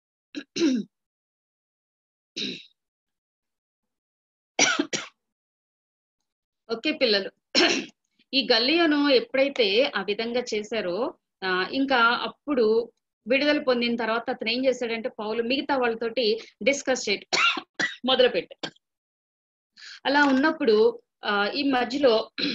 Speaker 6: ఓకే పిల్లలు, ఈ గల్లియోను ఎప్పుడైతే ఆ విధంగా చేశారో ఇంకా అప్పుడు విడుదల పొందిన తర్వాత అతను ఏం చేశాడంటే పౌలు మిగతా వాళ్ళతోటి డిస్కస్ చేయడం మొదలుపెట్టాడు. అలా ఉన్నప్పుడు ఈ మధ్యలో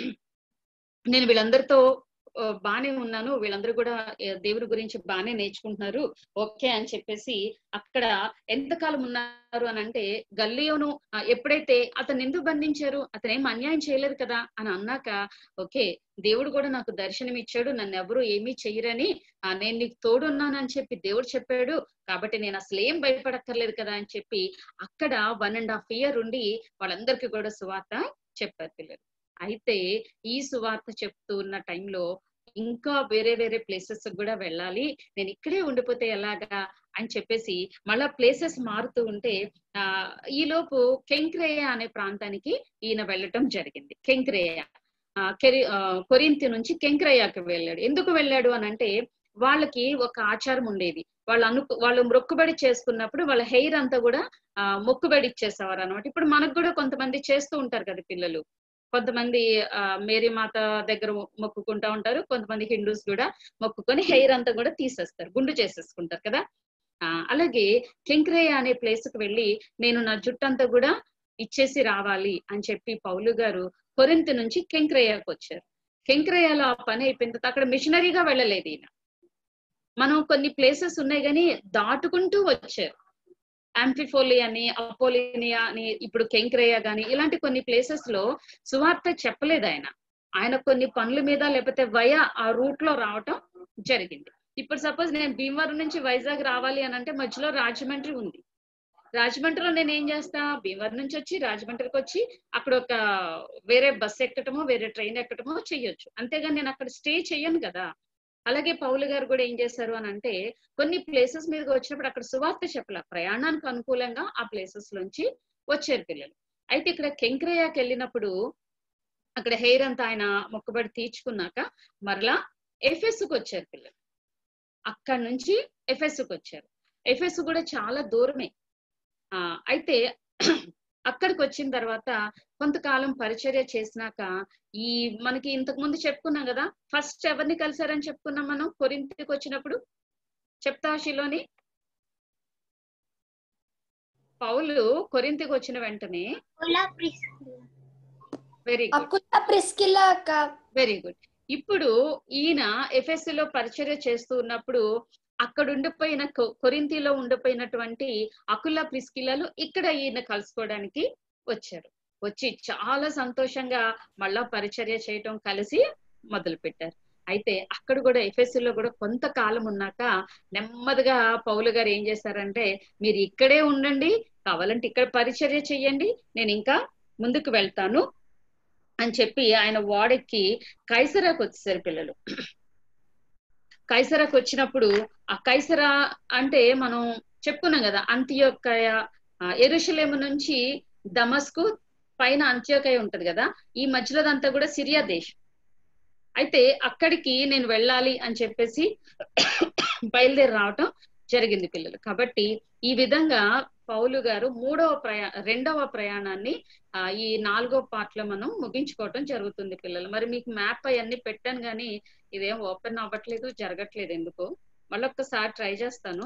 Speaker 6: నేను వీళ్ళందరితో బానే ఉన్నాను, వీళ్ళందరూ కూడా దేవుడి గురించి బానే నేర్చుకుంటున్నారు ఓకే అని చెప్పేసి అక్కడ ఎంతకాలం ఉన్నారు అని అంటే, గల్లియోను ఎప్పుడైతే అతను ఎందుకు బంధించారు, అతను ఏం అన్యాయం చేయలేదు కదా అని అన్నాక, ఓకే దేవుడు కూడా నాకు దర్శనం ఇచ్చాడు, నన్ను ఎవరు ఏమీ చెయ్యరని, నేను నీకు తోడున్నానని చెప్పి దేవుడు చెప్పాడు, కాబట్టి నేను అసలు ఏం భయపడక్కర్లేదు కదా అని చెప్పి అక్కడ 1.5 years ఉండి వాళ్ళందరికీ కూడా సువార్త చెప్పారు పిల్లలు. అయితే ఈ సువార్త చెప్తూ ఉన్న టైంలో ఇంకా వేరే వేరే ప్లేసెస్ కూడా వెళ్ళాలి, నేను ఇక్కడే ఉండిపోతే ఎలాగా అని చెప్పేసి మళ్ళా ప్లేసెస్ మారుతూ ఉంటే ఈలోపు కెంక్రేయ అనే ప్రాంతానికి ఈయన వెళ్ళటం జరిగింది. కెంక్రేయ కొరింథీ నుంచి కెంక్రేయాకి వెళ్ళాడు. ఎందుకు వెళ్ళాడు అని అంటే, వాళ్ళకి ఒక ఆచారం ఉండేది, వాళ్ళు మొక్కుబడి చేసుకున్నప్పుడు వాళ్ళ హెయిర్ అంతా కూడా మొక్కుబడి ఇచ్చేసేవారు అనమాట. ఇప్పుడు మనకు కూడా కొంతమంది చేస్తూ ఉంటారు కదా పిల్లలు, కొంతమంది మేరీ మాత దగ్గర మొక్కుకుంటా ఉంటారు, కొంతమంది హిందూస్ కూడా మొక్కుకొని హెయిర్ అంతా కూడా తీసేస్తారు, గుండు చేసేసుకుంటారు కదా. అలాగే కెంక్రేయ అనే ప్లేస్ కు వెళ్ళి నేను నా జుట్టంతా కూడా ఇచ్చేసి రావాలి అని చెప్పి పౌలు గారు కొరింథీ నుంచి కెంక్రేయాకు వచ్చారు. కెంక్రేయాలో ఆ పని అయిపోయిన తర్వాత అక్కడ మిషనరీగా వెళ్ళలేదు ఈయన. మనం కొన్ని ప్లేసెస్ ఉన్నాయి కానీ దాటుకుంటూ వచ్చారు. ఆంఫిఫోలి అని, అపోలినియా అని, ఇప్పుడు కెంక్రేయ గాని, ఇలాంటి కొన్ని ప్లేసెస్ లో సువార్త చెప్పలేదు ఆయన కొన్ని పనుల మీద లేకపోతే వయా ఆ రూట్ లో రావటం జరిగింది. ఇప్పుడు సపోజ్ నేను భీమవరం నుంచి వైజాగ్ రావాలి అని అంటే మధ్యలో రాజమండ్రి ఉంది, రాజమండ్రిలో నేను ఏం చేస్తా, భీమవరం నుంచి వచ్చి రాజమండ్రికి వచ్చి అక్కడ ఒక వేరే బస్ ఎక్కటమో వేరే ట్రైన్ ఎక్కటమో చెయ్యొచ్చు, అంతేగాని నేను అక్కడ స్టే చెయ్యను కదా. అలాగే పౌలు గారు కూడా ఏం చేశారు అని అంటే, కొన్ని ప్లేసెస్ మీదకి వచ్చినప్పుడు అక్కడ సువార్త చెప్పలే, ప్రయాణానికి అనుకూలంగా ఆ ప్లేసెస్ నుంచి వచ్చారు పిల్లలు. అయితే ఇక్కడ కెంక్రేయాకి వెళ్ళినప్పుడు అక్కడ హెయిర్ అంతా ఆయన మొక్కుబడి తీర్చుకున్నాక మరలా ఎఫెస్సుకు వచ్చారు పిల్లలు. అక్కడి నుంచి ఎఫెస్సుకు వచ్చారు. ఎఫెస్సు కూడా చాలా దూరమే. అయితే అక్కడికి వచ్చిన తర్వాత కొంతకాలం పరిచర్య చేసినాక మనకి ఇంతకు ముందు చెప్పుకున్నాం కదా, ఫస్ట్ ఎవరిని కలిసారని చెప్పుకున్నాం మనం కొరింథీకి వచ్చినప్పుడు, చెప్తా శిలోని. పౌలు కొరింథీకి వచ్చిన వెంటనే వెరీ గుడ్. ఇప్పుడు ఈయన ఎఫెస్సులో పరిచర్య చేస్తూ ఉన్నప్పుడు అక్కడ ఉండిపోయిన కొరింథీలో ఉండిపోయినటువంటి అకుల ప్రిస్కిలాలు ఇక్కడ ఈయన కలుసుకోవడానికి వచ్చారు. వచ్చి చాలా సంతోషంగా మళ్ళా పరిచర్య చేయటం కలిసి మొదలు పెట్టారు. అయితే అక్కడ కూడా ఎఫెస్సులో కూడా కొంతకాలం ఉన్నాక నెమ్మదిగా పౌలు గారు ఏం చేశారంటే, మీరు ఇక్కడే ఉండండి, కావాలంటే ఇక్కడ పరిచర్య చెయ్యండి, నేను ఇంకా ముందుకు వెళ్తాను అని చెప్పి ఆయన వాడెక్కి కైసరాకు వచ్చేసారు పిల్లలు. కైసరాకు వచ్చినప్పుడు ఆ కైసరా అంటే మనం చెప్పుకున్నాం కదా, అంత్యోకయ, యెరూషలేము నుంచి దమస్కు పైన అంత్యోకయ ఉంటది కదా, ఈ మధ్యలోదంతా కూడా సిరియా దేశం. అయితే అక్కడికి నేను వెళ్ళాలి అని చెప్పేసి బయలుదేరి రావటం జరిగింది పిల్లలు. కాబట్టి ఈ విధంగా పౌలు గారు రెండవ ప్రయాణాన్ని ఈ 4వ పార్ట్ లో మనం ముగించుకోవటం జరుగుతుంది పిల్లలు. మరి మీకు మ్యాప్ అవన్నీ పెట్టాను కానీ ఇదేం ఓపెన్ అవ్వట్లేదు, జరగట్లేదు ఎందుకో. మళ్ళొక్కసారి ట్రై చేస్తాను.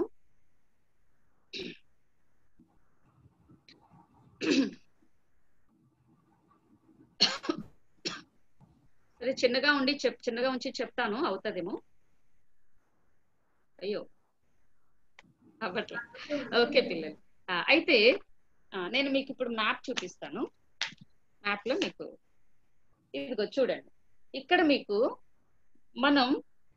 Speaker 6: సరే చిన్నగా ఉంచి చెప్తాను, అవుతుందేమో. అయ్యో అవ్వట్లా. ఓకే పిల్లలు, అయితే నేను మీకు ఇప్పుడు మ్యాప్ చూపిస్తాను. మ్యాప్ లో మీకు ఇదిగో చూడండి, ఇక్కడ మీకు మనం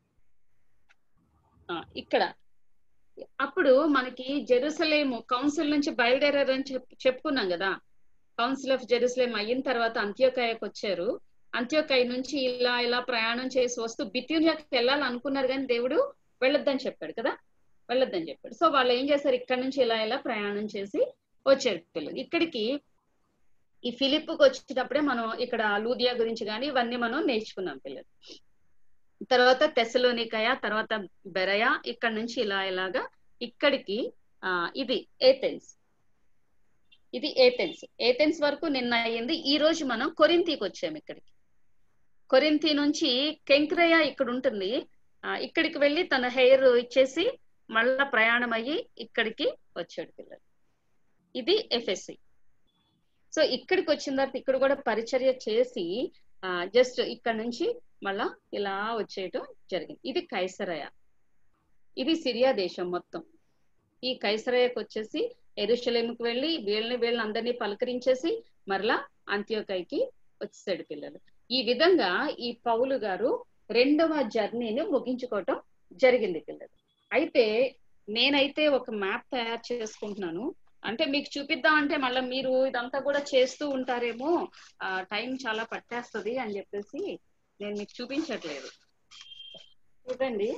Speaker 6: ఇక్కడ అప్పుడు మనకి జెరూసలేము కౌన్సిల్ నుంచి బయలుదేరారని చెప్పుకున్నాం కదా. కౌన్సిల్ ఆఫ్ జెరూసలేం అయిన తర్వాత అంత్యోకయకు వచ్చారు. అంత్యోకయ నుంచి ఇలా ప్రయాణం చేసి వస్తూ బిథ్యూనియాకి వెళ్ళాలనుకున్నారు కానీ దేవుడు వెళ్ళొద్దని చెప్పాడు కదా, వెళ్ళొద్దని చెప్పాడు. సో వాళ్ళు ఏం చేశారు, ఇక్కడ నుంచి ఇలా ప్రయాణం చేసి వచ్చారు పిల్లలు. ఇక్కడికి ఈ ఫిలిప్పుకి వచ్చేటప్పుడే మనం ఇక్కడ లూదియా గురించి కానీ ఇవన్నీ మనం నేర్చుకున్నాం పిల్లలు. తర్వాత తెస్సలోనికయ, తర్వాత బెరయా, ఇక్కడ నుంచి ఇలాగా ఇక్కడికి ఇది ఏథెన్స్. ఏథెన్స్ వరకు నిన్న అయ్యింది. ఈ రోజు మనం కొరింథీకి వచ్చాము. కొరింథీ నుంచి కెంక్రయ ఇక్కడ ఉంటుంది, ఇక్కడికి వెళ్ళి తన హెయిర్ ఇచ్చేసి మళ్ళా ప్రయాణం అయ్యి ఇక్కడికి వచ్చాడు పిల్లలు. ఇది ఎఫెసి. సో ఇక్కడికి వచ్చిన తర్వాత ఇక్కడ కూడా పరిచర్య చేసి జస్ట్ ఇక్కడ నుంచి మళ్ళా ఇలా వచ్చేయటం జరిగింది. ఇది కైసరయ, ఇది సిరియా దేశం మొత్తం. ఈ కైసరయకు వచ్చేసి యెరూషలేముకి వెళ్ళి వీళ్ళని అందరినీ పలకరించేసి మరలా అంత్యోకయకి వచ్చేసాడు పిల్లలు. ఈ విధంగా ఈ పౌలు గారు రెండవ జర్నీని ముగించుకోవటం జరిగింది పిల్లలు. అయితే నేనైతే ఒక మ్యాప్ తయారు చేసుకుంటున్నాను, అంటే మీకు చూపిద్దాం అంటే మళ్ళీ మీరు ఇదంతా కూడా చేస్తూ ఉంటారేమో, టైం చాలా పట్టేస్తుంది అని చెప్పేసి నేను మీకు చూపించట్లేదు. చూడండి,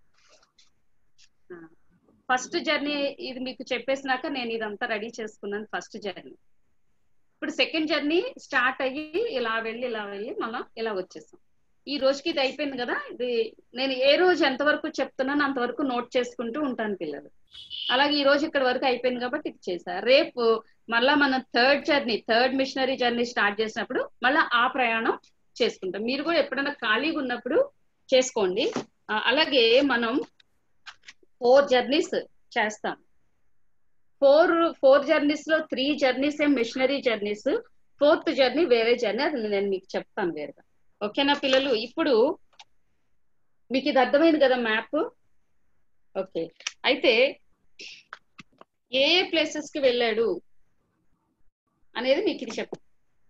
Speaker 6: ఫస్ట్ జర్నీ ఇది మీకు చెప్పేసినాక నేను ఇదంతా రెడీ చేసుకున్నాను. First journey. ఇప్పుడు సెకండ్ జర్నీ స్టార్ట్ అయ్యి ఇలా వెళ్ళి మనం ఇలా వచ్చేసాం. ఈ రోజుకి ఇది అయిపోయింది కదా. ఇది నేను ఏ రోజు ఎంతవరకు చెప్తున్నాను అంతవరకు నోట్ చేసుకుంటూ ఉంటాను పిల్లలు. అలాగే ఈ రోజు ఇక్కడ వరకు అయిపోయింది కాబట్టి ఇది చేశా. రేపు మళ్ళా మనం థర్డ్ మిషనరీ జర్నీ స్టార్ట్ చేసినప్పుడు మళ్ళీ ఆ ప్రయాణం చేసుకుంటాం. మీరు కూడా ఎప్పుడైనా ఖాళీగా ఉన్నప్పుడు చేసుకోండి. అలాగే మనం 4 జర్నీస్ చేస్తాం. 4 జర్నీస్ లో 3 journeys missionary journeys, 4th journey వేరే జర్నీ, అది నేను మీకు చెప్తాను వేరుగా. ఓకేనా పిల్లలు? ఇప్పుడు మీకు ఇది అర్థమైంది కదా మ్యాప్. ఓకే, అయితే ఏ ప్లేసెస్ కి వెళ్ళాడు అనేది మీకు ఇది చెప్తాను.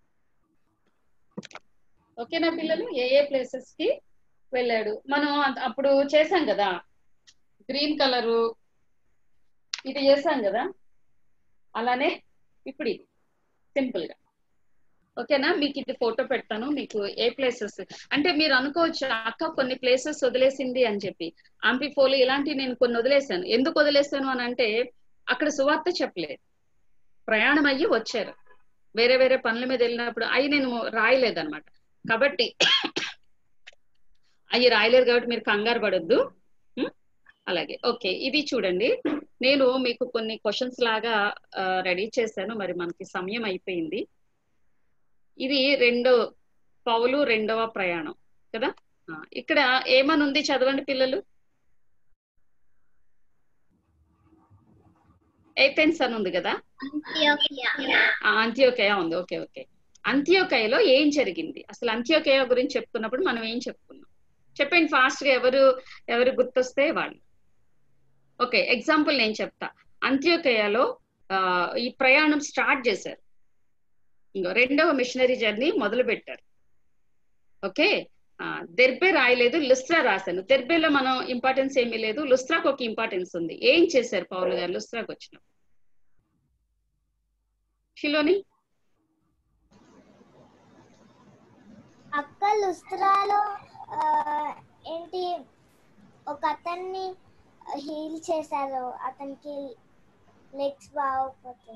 Speaker 6: ఓకేనా పిల్లలు? ఏ ప్లేసెస్ కి వెళ్ళాడు మనం అప్పుడు చేసాం కదా, గ్రీన్ కలరు ఇది చేసాం కదా, అలానే ఇప్పుడు ఇది సింపుల్ గా. ఓకేనా? మీకు ఇది ఫోటో పెడతాను. మీకు ఏ ప్లేసెస్ అంటే మీరు అనుకోవచ్చు అక్క కొన్ని ప్లేసెస్ వదిలేసింది అని చెప్పి. అంపిఫోలు ఇలాంటివి నేను కొన్ని వదిలేసాను. ఎందుకు వదిలేసాను అని అంటే అక్కడ సువార్త చెప్పలేదు, ప్రయాణం అయ్యి వచ్చారు, వేరే వేరే పనుల మీద వెళ్ళినప్పుడు అవి నేను రాయలేదన్నమాట. కాబట్టి అవి రాయలేదు కాబట్టి మీరు కంగారు పడొద్దు. అలాగే ఓకే, ఇది చూడండి, నేను మీకు కొన్ని క్వశ్చన్స్ లాగా రెడీ చేశాను. మరి మనకి సమయం అయిపోయింది. ఇది పౌలు రెండవ ప్రయాణం కదా. ఇక్కడ ఏమని ఉంది చదవండి పిల్లలు. ఏథెన్స్ అని ఉంది కదా, అంత్యోకయ ఉంది. ఓకే ఓకే, అంత్యోకయలో ఏం జరిగింది అసలు? అంత్యోకయ గురించి చెప్పుకున్నప్పుడు మనం ఏం చెప్పుకున్నాం చెప్పండి ఫాస్ట్ గా, ఎవరు గుర్తొస్తే వాళ్ళు. ఓకే, ఎగ్జాంపుల్ నేను చెప్తా. అంత్యోకయలో ఈ ప్రయాణం స్టార్ట్ చేశారు, ఇంకో రెండవ మిషనరీ జర్నీ మొదలు పెట్టారు. ఓకే, దెర్బే రాయలేదు, లుస్త్రా రాశాను. దెర్బేలో మనం ఇంపార్టెన్స్ ఏమీ లేదు, లుస్త్రాకు ఒక ఇంపార్టెన్స్ ఉంది. ఏం చేశారు పౌలు గారు లుస్త్రాకు వచ్చినప్పుడు? షిలోని
Speaker 12: అక్క లుస్త్రాలో ఏంటి ఒక అతన్ని హీల్ చేశారు, అతనికి లెగ్స్ బాగోకపోతే.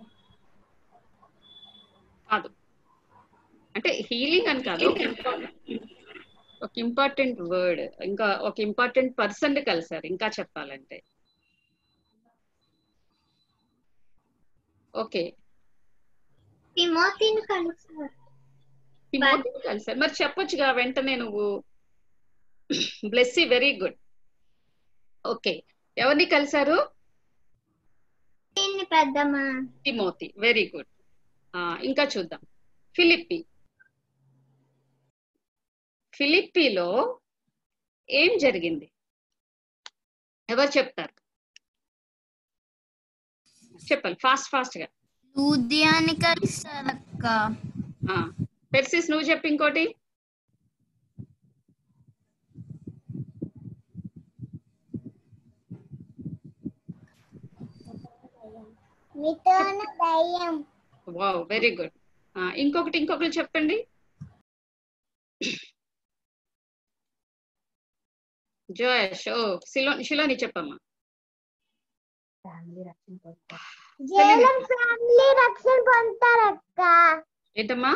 Speaker 6: కాదు, అంటే హీలింగ్ అని కాదు, ఒక ఇంపార్టెంట్ వర్డ్, ఇంకా ఒక ఇంపార్టెంట్ పర్సన్ కలిసారు. ఇంకా చెప్పాలంటే ఓకే,
Speaker 7: తిమోతిని కలిసారు.
Speaker 6: తిమోతిని కలిసారు. మరి చెప్పొచ్చుగా వెంటనే నువ్వు. Blessy, very good. ఓకే, ఎవరిని కలిసారు?
Speaker 7: పెద్దమ్మ.
Speaker 6: Timothy, very good. ఇంకా చూద్దాం. ఫిలిప్పి. ఫిలిప్పీలో ఏం జరిగింది? ఎవరు చెప్తారు? చెప్పాలి ఫాస్ట్ గా.
Speaker 9: లూదియాని కలిసారక్క.
Speaker 6: పెర్సిస్ నువ్వు చెప్పు ఇంకోటి. Wow, very good. ఇంకొకటి చెప్పండి. జోయష్. ఓ, శిలోని చెప్పమ్మా.
Speaker 12: జైలర్ ఫ్యామిలీ రక్షణ పొందుతారక్క.
Speaker 6: ఏంటమ్మా?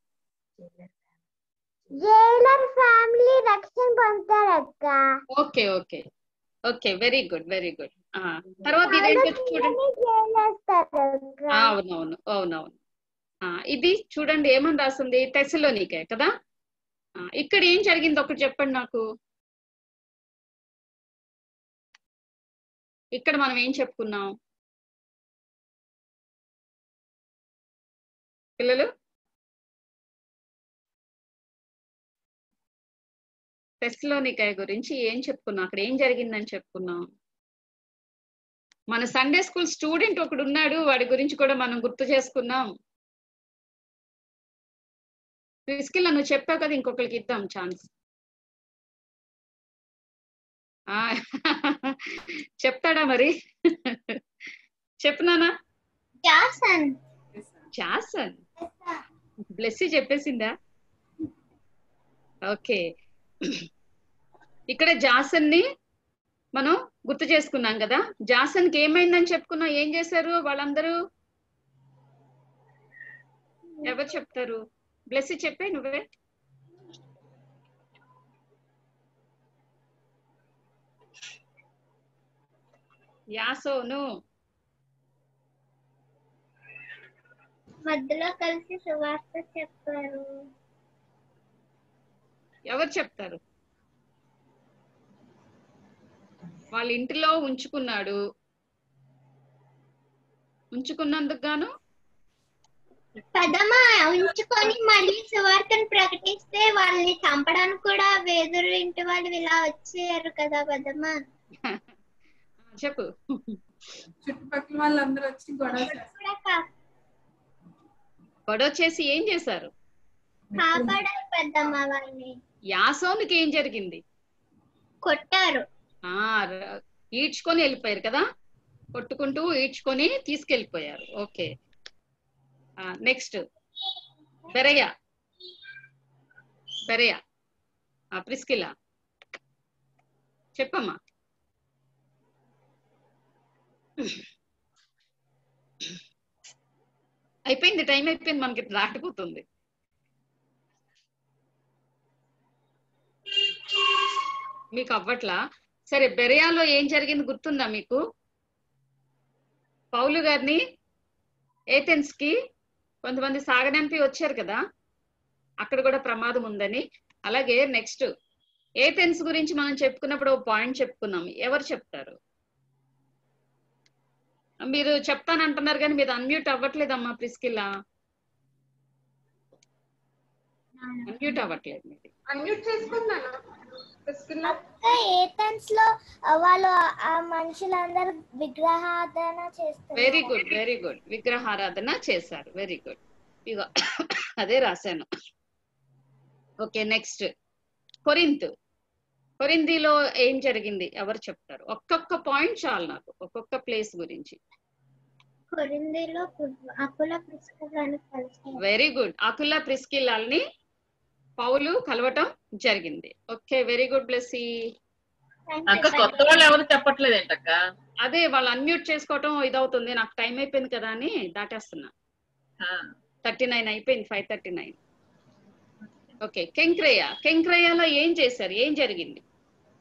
Speaker 12: జైలర్ ఫ్యామిలీ రక్షణ పొందుతారక్క.
Speaker 6: Okay okay okay, very good very good. తర్వాత ఇదేంటో చూడండి. అవునవును. ఇది చూడండి ఏమని రాస్తుంది? తెస్సలోనికే కదా. ఇక్కడ ఏం జరిగింది ఒకటి చెప్పండి నాకు. ఇక్కడ మనం ఏం చెప్పుకున్నాం పిల్లలు? తెస్సలోనికే గురించి ఏం చెప్పుకున్నాం? అక్కడ ఏం జరిగిందని చెప్పుకున్నాం. మన సండే స్కూల్ స్టూడెంట్ ఒకడు ఉన్నాడు, వాడి గురించి కూడా మనం గుర్తు చేసుకున్నాం. ప్రిస్కిల్లా నువ్వు చెప్పావు కదా, ఇంకొకరికి ఇద్దాం ఛాన్స్. చెప్తాడా మరి? చెప్పునానా? జాసన్. బ్లెస్సీ చెప్పేసిందా? ఓకే, ఇక్కడ జాసన్ ని మనం గుర్తు చేసుకున్నాం కదా. జాసన్ కి ఏమైందని చెప్పుకున్నాం. ఏం చేశారు వాళ్ళందరూ? ఎవరు చెప్తారు? బ్లెస్సీ చెప్పే నువ్వే. యాసోను
Speaker 7: మధ్యలో కలిసి సువార్త చెప్పారు.
Speaker 6: ఎవరు చెప్తారు? వాళ్ళ ఇంటిలో ఉంచుకున్నందుకు గాను
Speaker 7: పెద్దమ్మ ఉంచుకొని మళ్ళీ సువార్తను ప్రకటిస్తే వాళ్ళని చంపడానికి కూడా వేదురు ఇంటి వాళ్ళు ఇలా వచ్చారు కదా పెద్దమ్మ.
Speaker 6: చెప్పు.
Speaker 1: చుట్టుపక్కల వాళ్ళందరూ వచ్చి
Speaker 6: గొడవ చేసి ఏం చేశారు?
Speaker 7: కాపాడారు పెద్దమ్మ వాళ్ళని.
Speaker 6: యాసోనికి ఏం జరిగింది?
Speaker 7: కొట్టారు.
Speaker 6: ఈడ్చుకొని వెళ్ళిపోయారు కదా, కొట్టుకుంటూ ఈడ్చుకొని తీసుకెళ్ళిపోయారు. Okay, next Berea. ప్రిస్కిల్లా చెప్పమ్మా. అయిపోయింది, టైం అయిపోయింది, మనకి దాటిపోతుంది. మీకు అవ్వట్లా? సరే, బెరయాలో ఏం జరిగింది గుర్తుందా మీకు? పౌలు గారిని ఏథెన్స్ కి కొంతమంది సాగనంపి వచ్చారు కదా, అక్కడ కూడా ప్రమాదం ఉందని. అలాగే నెక్స్ట్ ఏథెన్స్ గురించి మనం చెప్పుకున్నప్పుడు ఒక పాయింట్ చెప్పుకున్నాం. ఎవరు చెప్తారు? మీరు చెప్తానంటున్నారు కానీ మీరు అన్మ్యూట్ అవ్వట్లేదమ్మా ప్రిస్కిల్లా. అన్మ్యూట్ అవ్వట్లేదు మీది.
Speaker 2: అన్మ్యూట్ చేసుకున్నాను.
Speaker 12: ఏథెన్స్ లో వాళ్ళు ఆ మనుషులందరూ విగ్రహారాధన చేస్తారు.
Speaker 6: వెరీ గుడ్ వెరీ గుడ్, విగ్రహారాధన చేశారు. వెరీ గుడ్, ఇగో అదే రాశాను. ఓకే, నెక్స్ట్ కొరింథీలో ఏం జరిగింది? ఎవరు చెప్తారు? ఒక్కొక్క పాయింట్ చాలు నాకు, ఒక్కొక్క ప్లేస్ గురించి. వెరీ గుడ్, అకుల ప్రిస్కిల్లాల్ని పౌలు కలవటం జరిగింది. Okay, very good Blessy.
Speaker 14: అక్క కొత్త వాళ్ళు ఎవరు చెప్పట్లేదు ఏంటక్క?
Speaker 6: అదే వాళ్ళు అన్మ్యూట్ చేసుకోవటం ఇదవుతుంది. నాకు టైం అయిపోయింది కదా అని దాటేస్తున్నా. 39 అయిపోయింది, 5:39. ఓకే, కెంక్రేయాలో ఏం చేశారు? ఏం జరిగింది?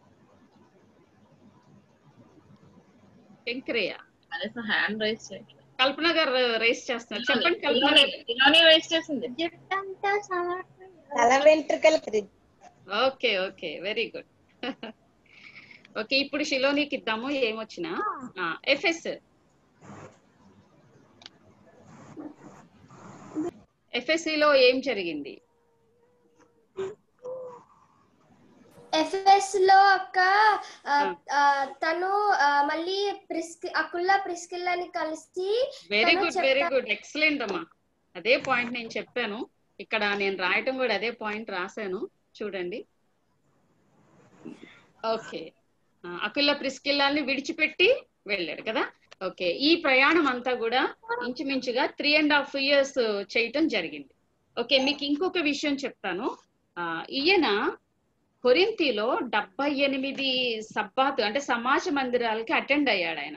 Speaker 14: హ్యాండ్ రైజ్ చేయట్లేదు.
Speaker 6: కల్పన గారు రేస్ చేస్తున్నారు. చెప్పండి కల్పన.
Speaker 14: రేస్ చేసింది.
Speaker 15: తల వెంట్రుకలు.
Speaker 6: Okay okay, very good. Okay, ఇప్పుడు షిలోనికి ఇద్దాము ఏమొచ్చినా. ఎఫ్ఎస్సిలో ఏం జరిగింది?
Speaker 12: ఎఫ్ఎస్ లో అక్క తను మళ్ళీ అకుల్లా ప్రిస్కిల్లాని కలిసి
Speaker 6: very good very good, excellent అమ్మా. అదే పాయింట్ నేను చెప్పాను ఇక్కడ, నేను రాయటం కూడా అదే పాయింట్ రాశాను చూడండి. ఓకే, అకుల్లా ప్రిస్కిల్లాని విడిచిపెట్టి వెళ్ళాడు కదా. ఓకే, ఈ ప్రయాణం అంతా కూడా ఇంచుమించుగా 3.5 years చేయటం జరిగింది. ఓకే, మీకు ఇంకొక విషయం చెప్తాను. ఈయన కొరింథీలో 78 సబ్బాతు అంటే సమాజ మందిరాలకి అటెండ్ అయ్యాడు. ఆయన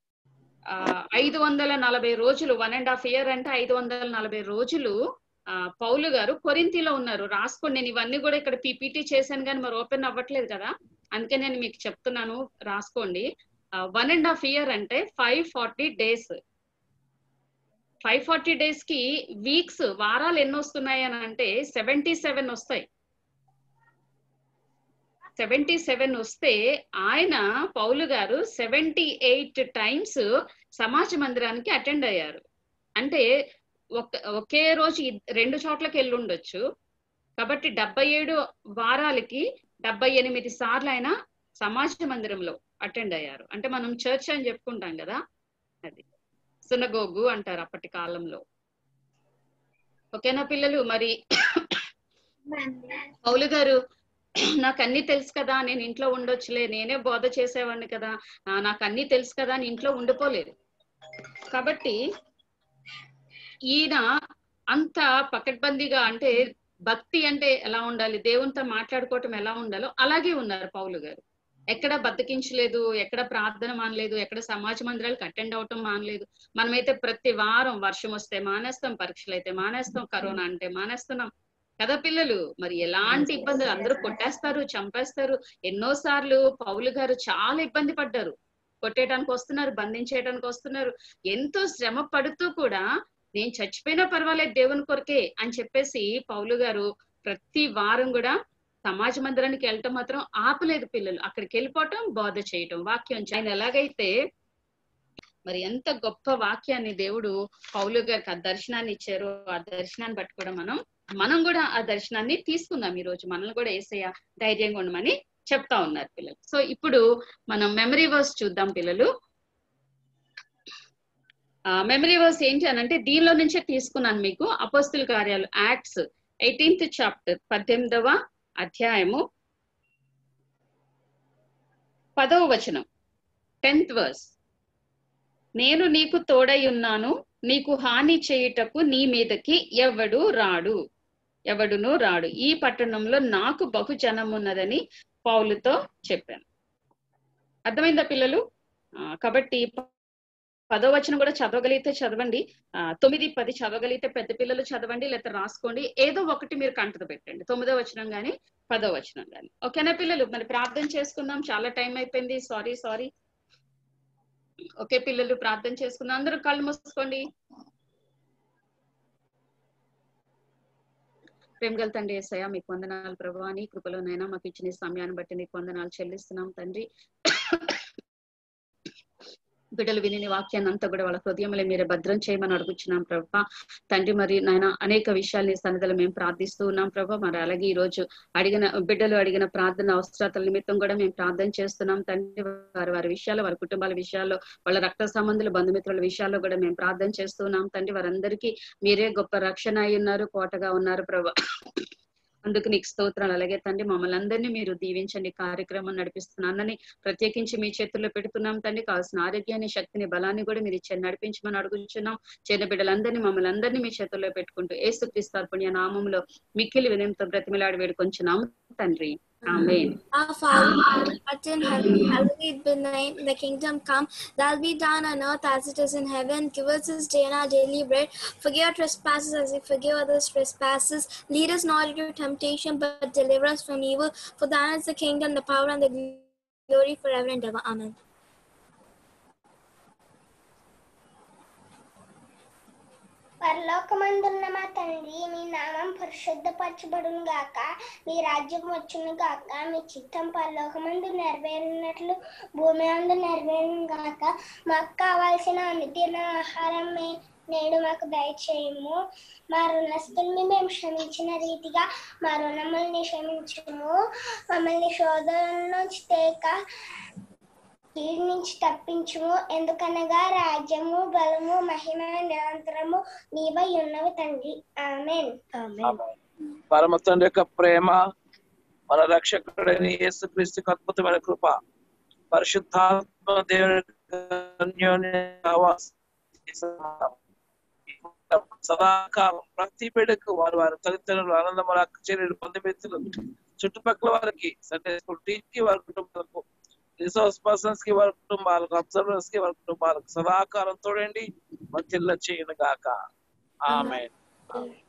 Speaker 6: 540 రోజులు, 1.5 year అంటే 540 రోజులు పౌలు గారు కొరింథీలో ఉన్నారు. రాసుకోండి, నేను ఇవన్నీ కూడా ఇక్కడ పీపీటీ చేశాను కానీ మరి ఓపెన్ అవ్వట్లేదు కదా, అందుకే నేను మీకు చెప్తున్నాను, రాసుకోండి. 1.5 year అంటే 540 days. 540 days కి వీక్స్, వారాలు ఎన్ని వస్తున్నాయి అని అంటే 77 వస్తాయి. 77 వస్తే ఆయన పౌలు గారు 78 times సమాజ మందిరానికి అటెండ్ అయ్యారు. అంటే ఒకే రోజు 2 చోట్లకి వెళ్ళి ఉండొచ్చు. కాబట్టి 77 వారాలకి 78 సార్లు ఆయన సమాజ మందిరంలో అటెండ్ అయ్యారు. అంటే మనం చర్చ్ అని చెప్పుకుంటాం కదా, అది సునగోగు అంటారు అప్పటి కాలంలో. ఓకేనా పిల్లలు? మరి పౌలు గారు నాకు అన్ని తెలుసు కదా, నేను ఇంట్లో ఉండొచ్చులే, నేనే బోధ చేసేవాడిని కదా, నాకు అన్ని తెలుసు కదా అని ఇంట్లో ఉండిపోలేదు. కాబట్టి ఈయన అంత పకడ్బందీగా, అంటే భక్తి అంటే ఎలా ఉండాలి, దేవునితో మాట్లాడుకోవటం ఎలా ఉండాలో అలాగే ఉన్నారు పౌలు గారు. ఎక్కడ బద్దకించలేదు, ఎక్కడ ప్రార్థన మానలేదు, ఎక్కడ సమాజ మందిరాలకు అటెండ్ అవటం మానలేదు. మనమైతే ప్రతి వారం వర్షం వస్తే మానేస్తాం, పరీక్షలు అయితే మానేస్తాం, కరోనా అంటే మానేస్తున్నాం కదా పిల్లలు. మరి ఎలాంటి ఇబ్బందులు, అందరూ కొట్టేస్తారు, చంపేస్తారు. ఎన్నోసార్లు పౌలు గారు చాలా ఇబ్బంది పడ్డారు. కొట్టేయడానికి వస్తున్నారు, బంధించేయడానికి వస్తున్నారు. ఎంతో శ్రమ పడుతూ కూడా నేను చచ్చిపోయినా పర్వాలేదు దేవుని కొరకే అని చెప్పేసి పౌలు గారు ప్రతి వారం కూడా సమాజ మందిరానికి వెళ్ళటం మాత్రం ఆపలేదు పిల్లలు. అక్కడికి వెళ్ళిపోవటం, బోధ చేయటం, వాక్యం. ఆయన ఎలాగైతే మరి ఎంత గొప్ప వాక్యాన్ని దేవుడు పౌలు గారికి ఆ దర్శనాన్ని ఇచ్చారో, ఆ దర్శనాన్ని బట్టి కూడా మనం కూడా ఆ దర్శనాన్ని తీసుకుందాం. ఈ రోజు మనల్ని కూడా యేసయ్య ధైర్యంగా ఉండమని చెప్తా ఉన్నారు పిల్లలు. సో ఇప్పుడు మనం మెమరీ వర్స్ చూద్దాం పిల్లలు. మెమరీ వర్స్ ఏంటి అని అంటే దీనిలో నుంచే తీసుకున్నాను మీకు. అపోస్తుల కార్యాలు, యాక్ట్స్ 18th chapter 18వ అధ్యాయము 10వ వచనం, 10th verse. నేను నీకు తోడై ఉన్నాను, నీకు హాని చేయుటకు నీ మీదకి ఎవడును రాడు. ఈ పట్టణంలో నాకు బహుజనం ఉన్నదని పౌలుతో చెప్పాను. అర్థమైందా పిల్లలు? కాబట్టి 10వ వచనం కూడా చదవగలిగితే చదవండి, 9, 10 చదవగలిగితే పెద్ద పిల్లలు చదవండి, లేకపోతే రాసుకోండి. ఏదో ఒకటి మీరు కంటత పెట్టండి, 9వ వచనం కానీ 10వ వచనం కానీ. ఓకేనా పిల్లలు? మరి ప్రార్థన చేసుకుందాం, చాలా టైం అయిపోయింది. సారీ. ఓకే పిల్లలు, ప్రార్థన చేసుకుందాం. అందరూ కళ్ళు మూసుకోండి. ప్రేమగల తండ్రి యేసయ్య, మీకు వందనాలు ప్రభువా. నీ కృపలోనైనా మాకు ఇచ్చిన సమయాన్ని బట్టి నీకు వందనాలు చెల్లిస్తున్నాం తండ్రి. బిడ్డలు విని వాక్యాన్ని అంతా కూడా వాళ్ళ హృదయంలో మీరే భద్రం చేయమని అడుగుచున్నాం ప్రభా తండ్రి. మరి నాయన అనేక విషయాల్ని సన్నిధిలో మేము ప్రార్థిస్తూ ఉన్నాం ప్రభా. మరి అలాగే ఈ రోజు బిడ్డలు అడిగిన ప్రార్థన అవసరాల నిమిత్తం కూడా మేము ప్రార్థన చేస్తున్నాం తండ్రి. వారి విషయాల్లో, వారి కుటుంబాల విషయాల్లో, వాళ్ళ రక్త సంబంధుల బంధుమిత్రుల విషయాల్లో కూడా మేము ప్రార్థన చేస్తున్నాం తండ్రి. వారందరికీ మీరే గొప్ప రక్షణ అయి ఉన్నారు, కోటగా ఉన్నారు ప్రభా. అందుకు నీకు స్తోత్రాలు. అలాగే తండ్రి మమ్మల్ని అందరినీ మీరు దీవించండి. కార్యక్రమం నడిపిస్తున్నానని ప్రత్యేకించి మీ చేతుల్లో పెడుతున్నాం తండ్రి. కావాల్సిన ఆరోగ్యాన్ని, శక్తిని, బలాన్ని కూడా మీరు ఇచ్చి నడిపించమని అడుగుతున్నాం. చిన్న బిడ్డలందరినీ మమ్మల్ని అందరినీ మీ చేతుల్లో పెట్టుకుంటూ యేసుక్రీస్తు అర్పణ నామములో మిక్కిలి వినయంతో బ్రతిమలాడి వేడుకొంచున్నాం తండ్రి. Amen.
Speaker 9: Our Father, who art in heaven, hallowed be thy name. Thy kingdom come, thy will be done on earth as it is in heaven. Give us this day our daily bread. Forgive our trespasses as we forgive others' trespasses. Lead us not into temptation, but deliver us from evil. For thine is the kingdom, the power, and the glory forever and ever. Amen.
Speaker 3: పరలోకమందున్న మా తండ్రి, మీ నామం పరిశుద్ధపరచబడును గాక, మీ రాజ్యం వచ్చును గాక, మీ చిత్తం పరలోకమందు నెరవేరినట్లు భూమి అందు నెరవేరును గాక. మాకు కావాల్సిన అనుదిన ఆహారం నేడు మాకు దయచేయము. మా రుణస్తుల్ని మేము క్షమించిన రీతిగా మా రుణముల్ని క్షమించుము. మమ్మల్ని శోధన నుంచి తేక కీడు నుంచి తప్పించుము. ఎందుకనగా రాజ్యము, బలము, మహిమ నిరంతరము నీవై ఉన్నవి తండ్రి. ఆమేన్.
Speaker 16: పరమ తండ్రి యొక్క ప్రేమ, మన రక్షకుడైన యేసుక్రీస్తు అద్భుతమైన కృప, పరిశుద్ధాత్మ దేవుని సదాకాలం ప్రతి బిడ్డకు వారి వారి తల్లిదండ్రులు, ఆనందమైన చెల్లెలు, బంధుమిత్రులు, చుట్టుపక్కల వారికి, సండే స్కూల్ టీచర్కి, వారి కుటుంబాలకు, రిసోర్స్ పర్సన్స్ కి, వారి కుటుంబాలకు, అబ్జర్వర్స్ కి, వారి కుటుంబాలకు సదాకాలం తోడండి, మంచిల్ల చేయను గాక. ఆమేన్.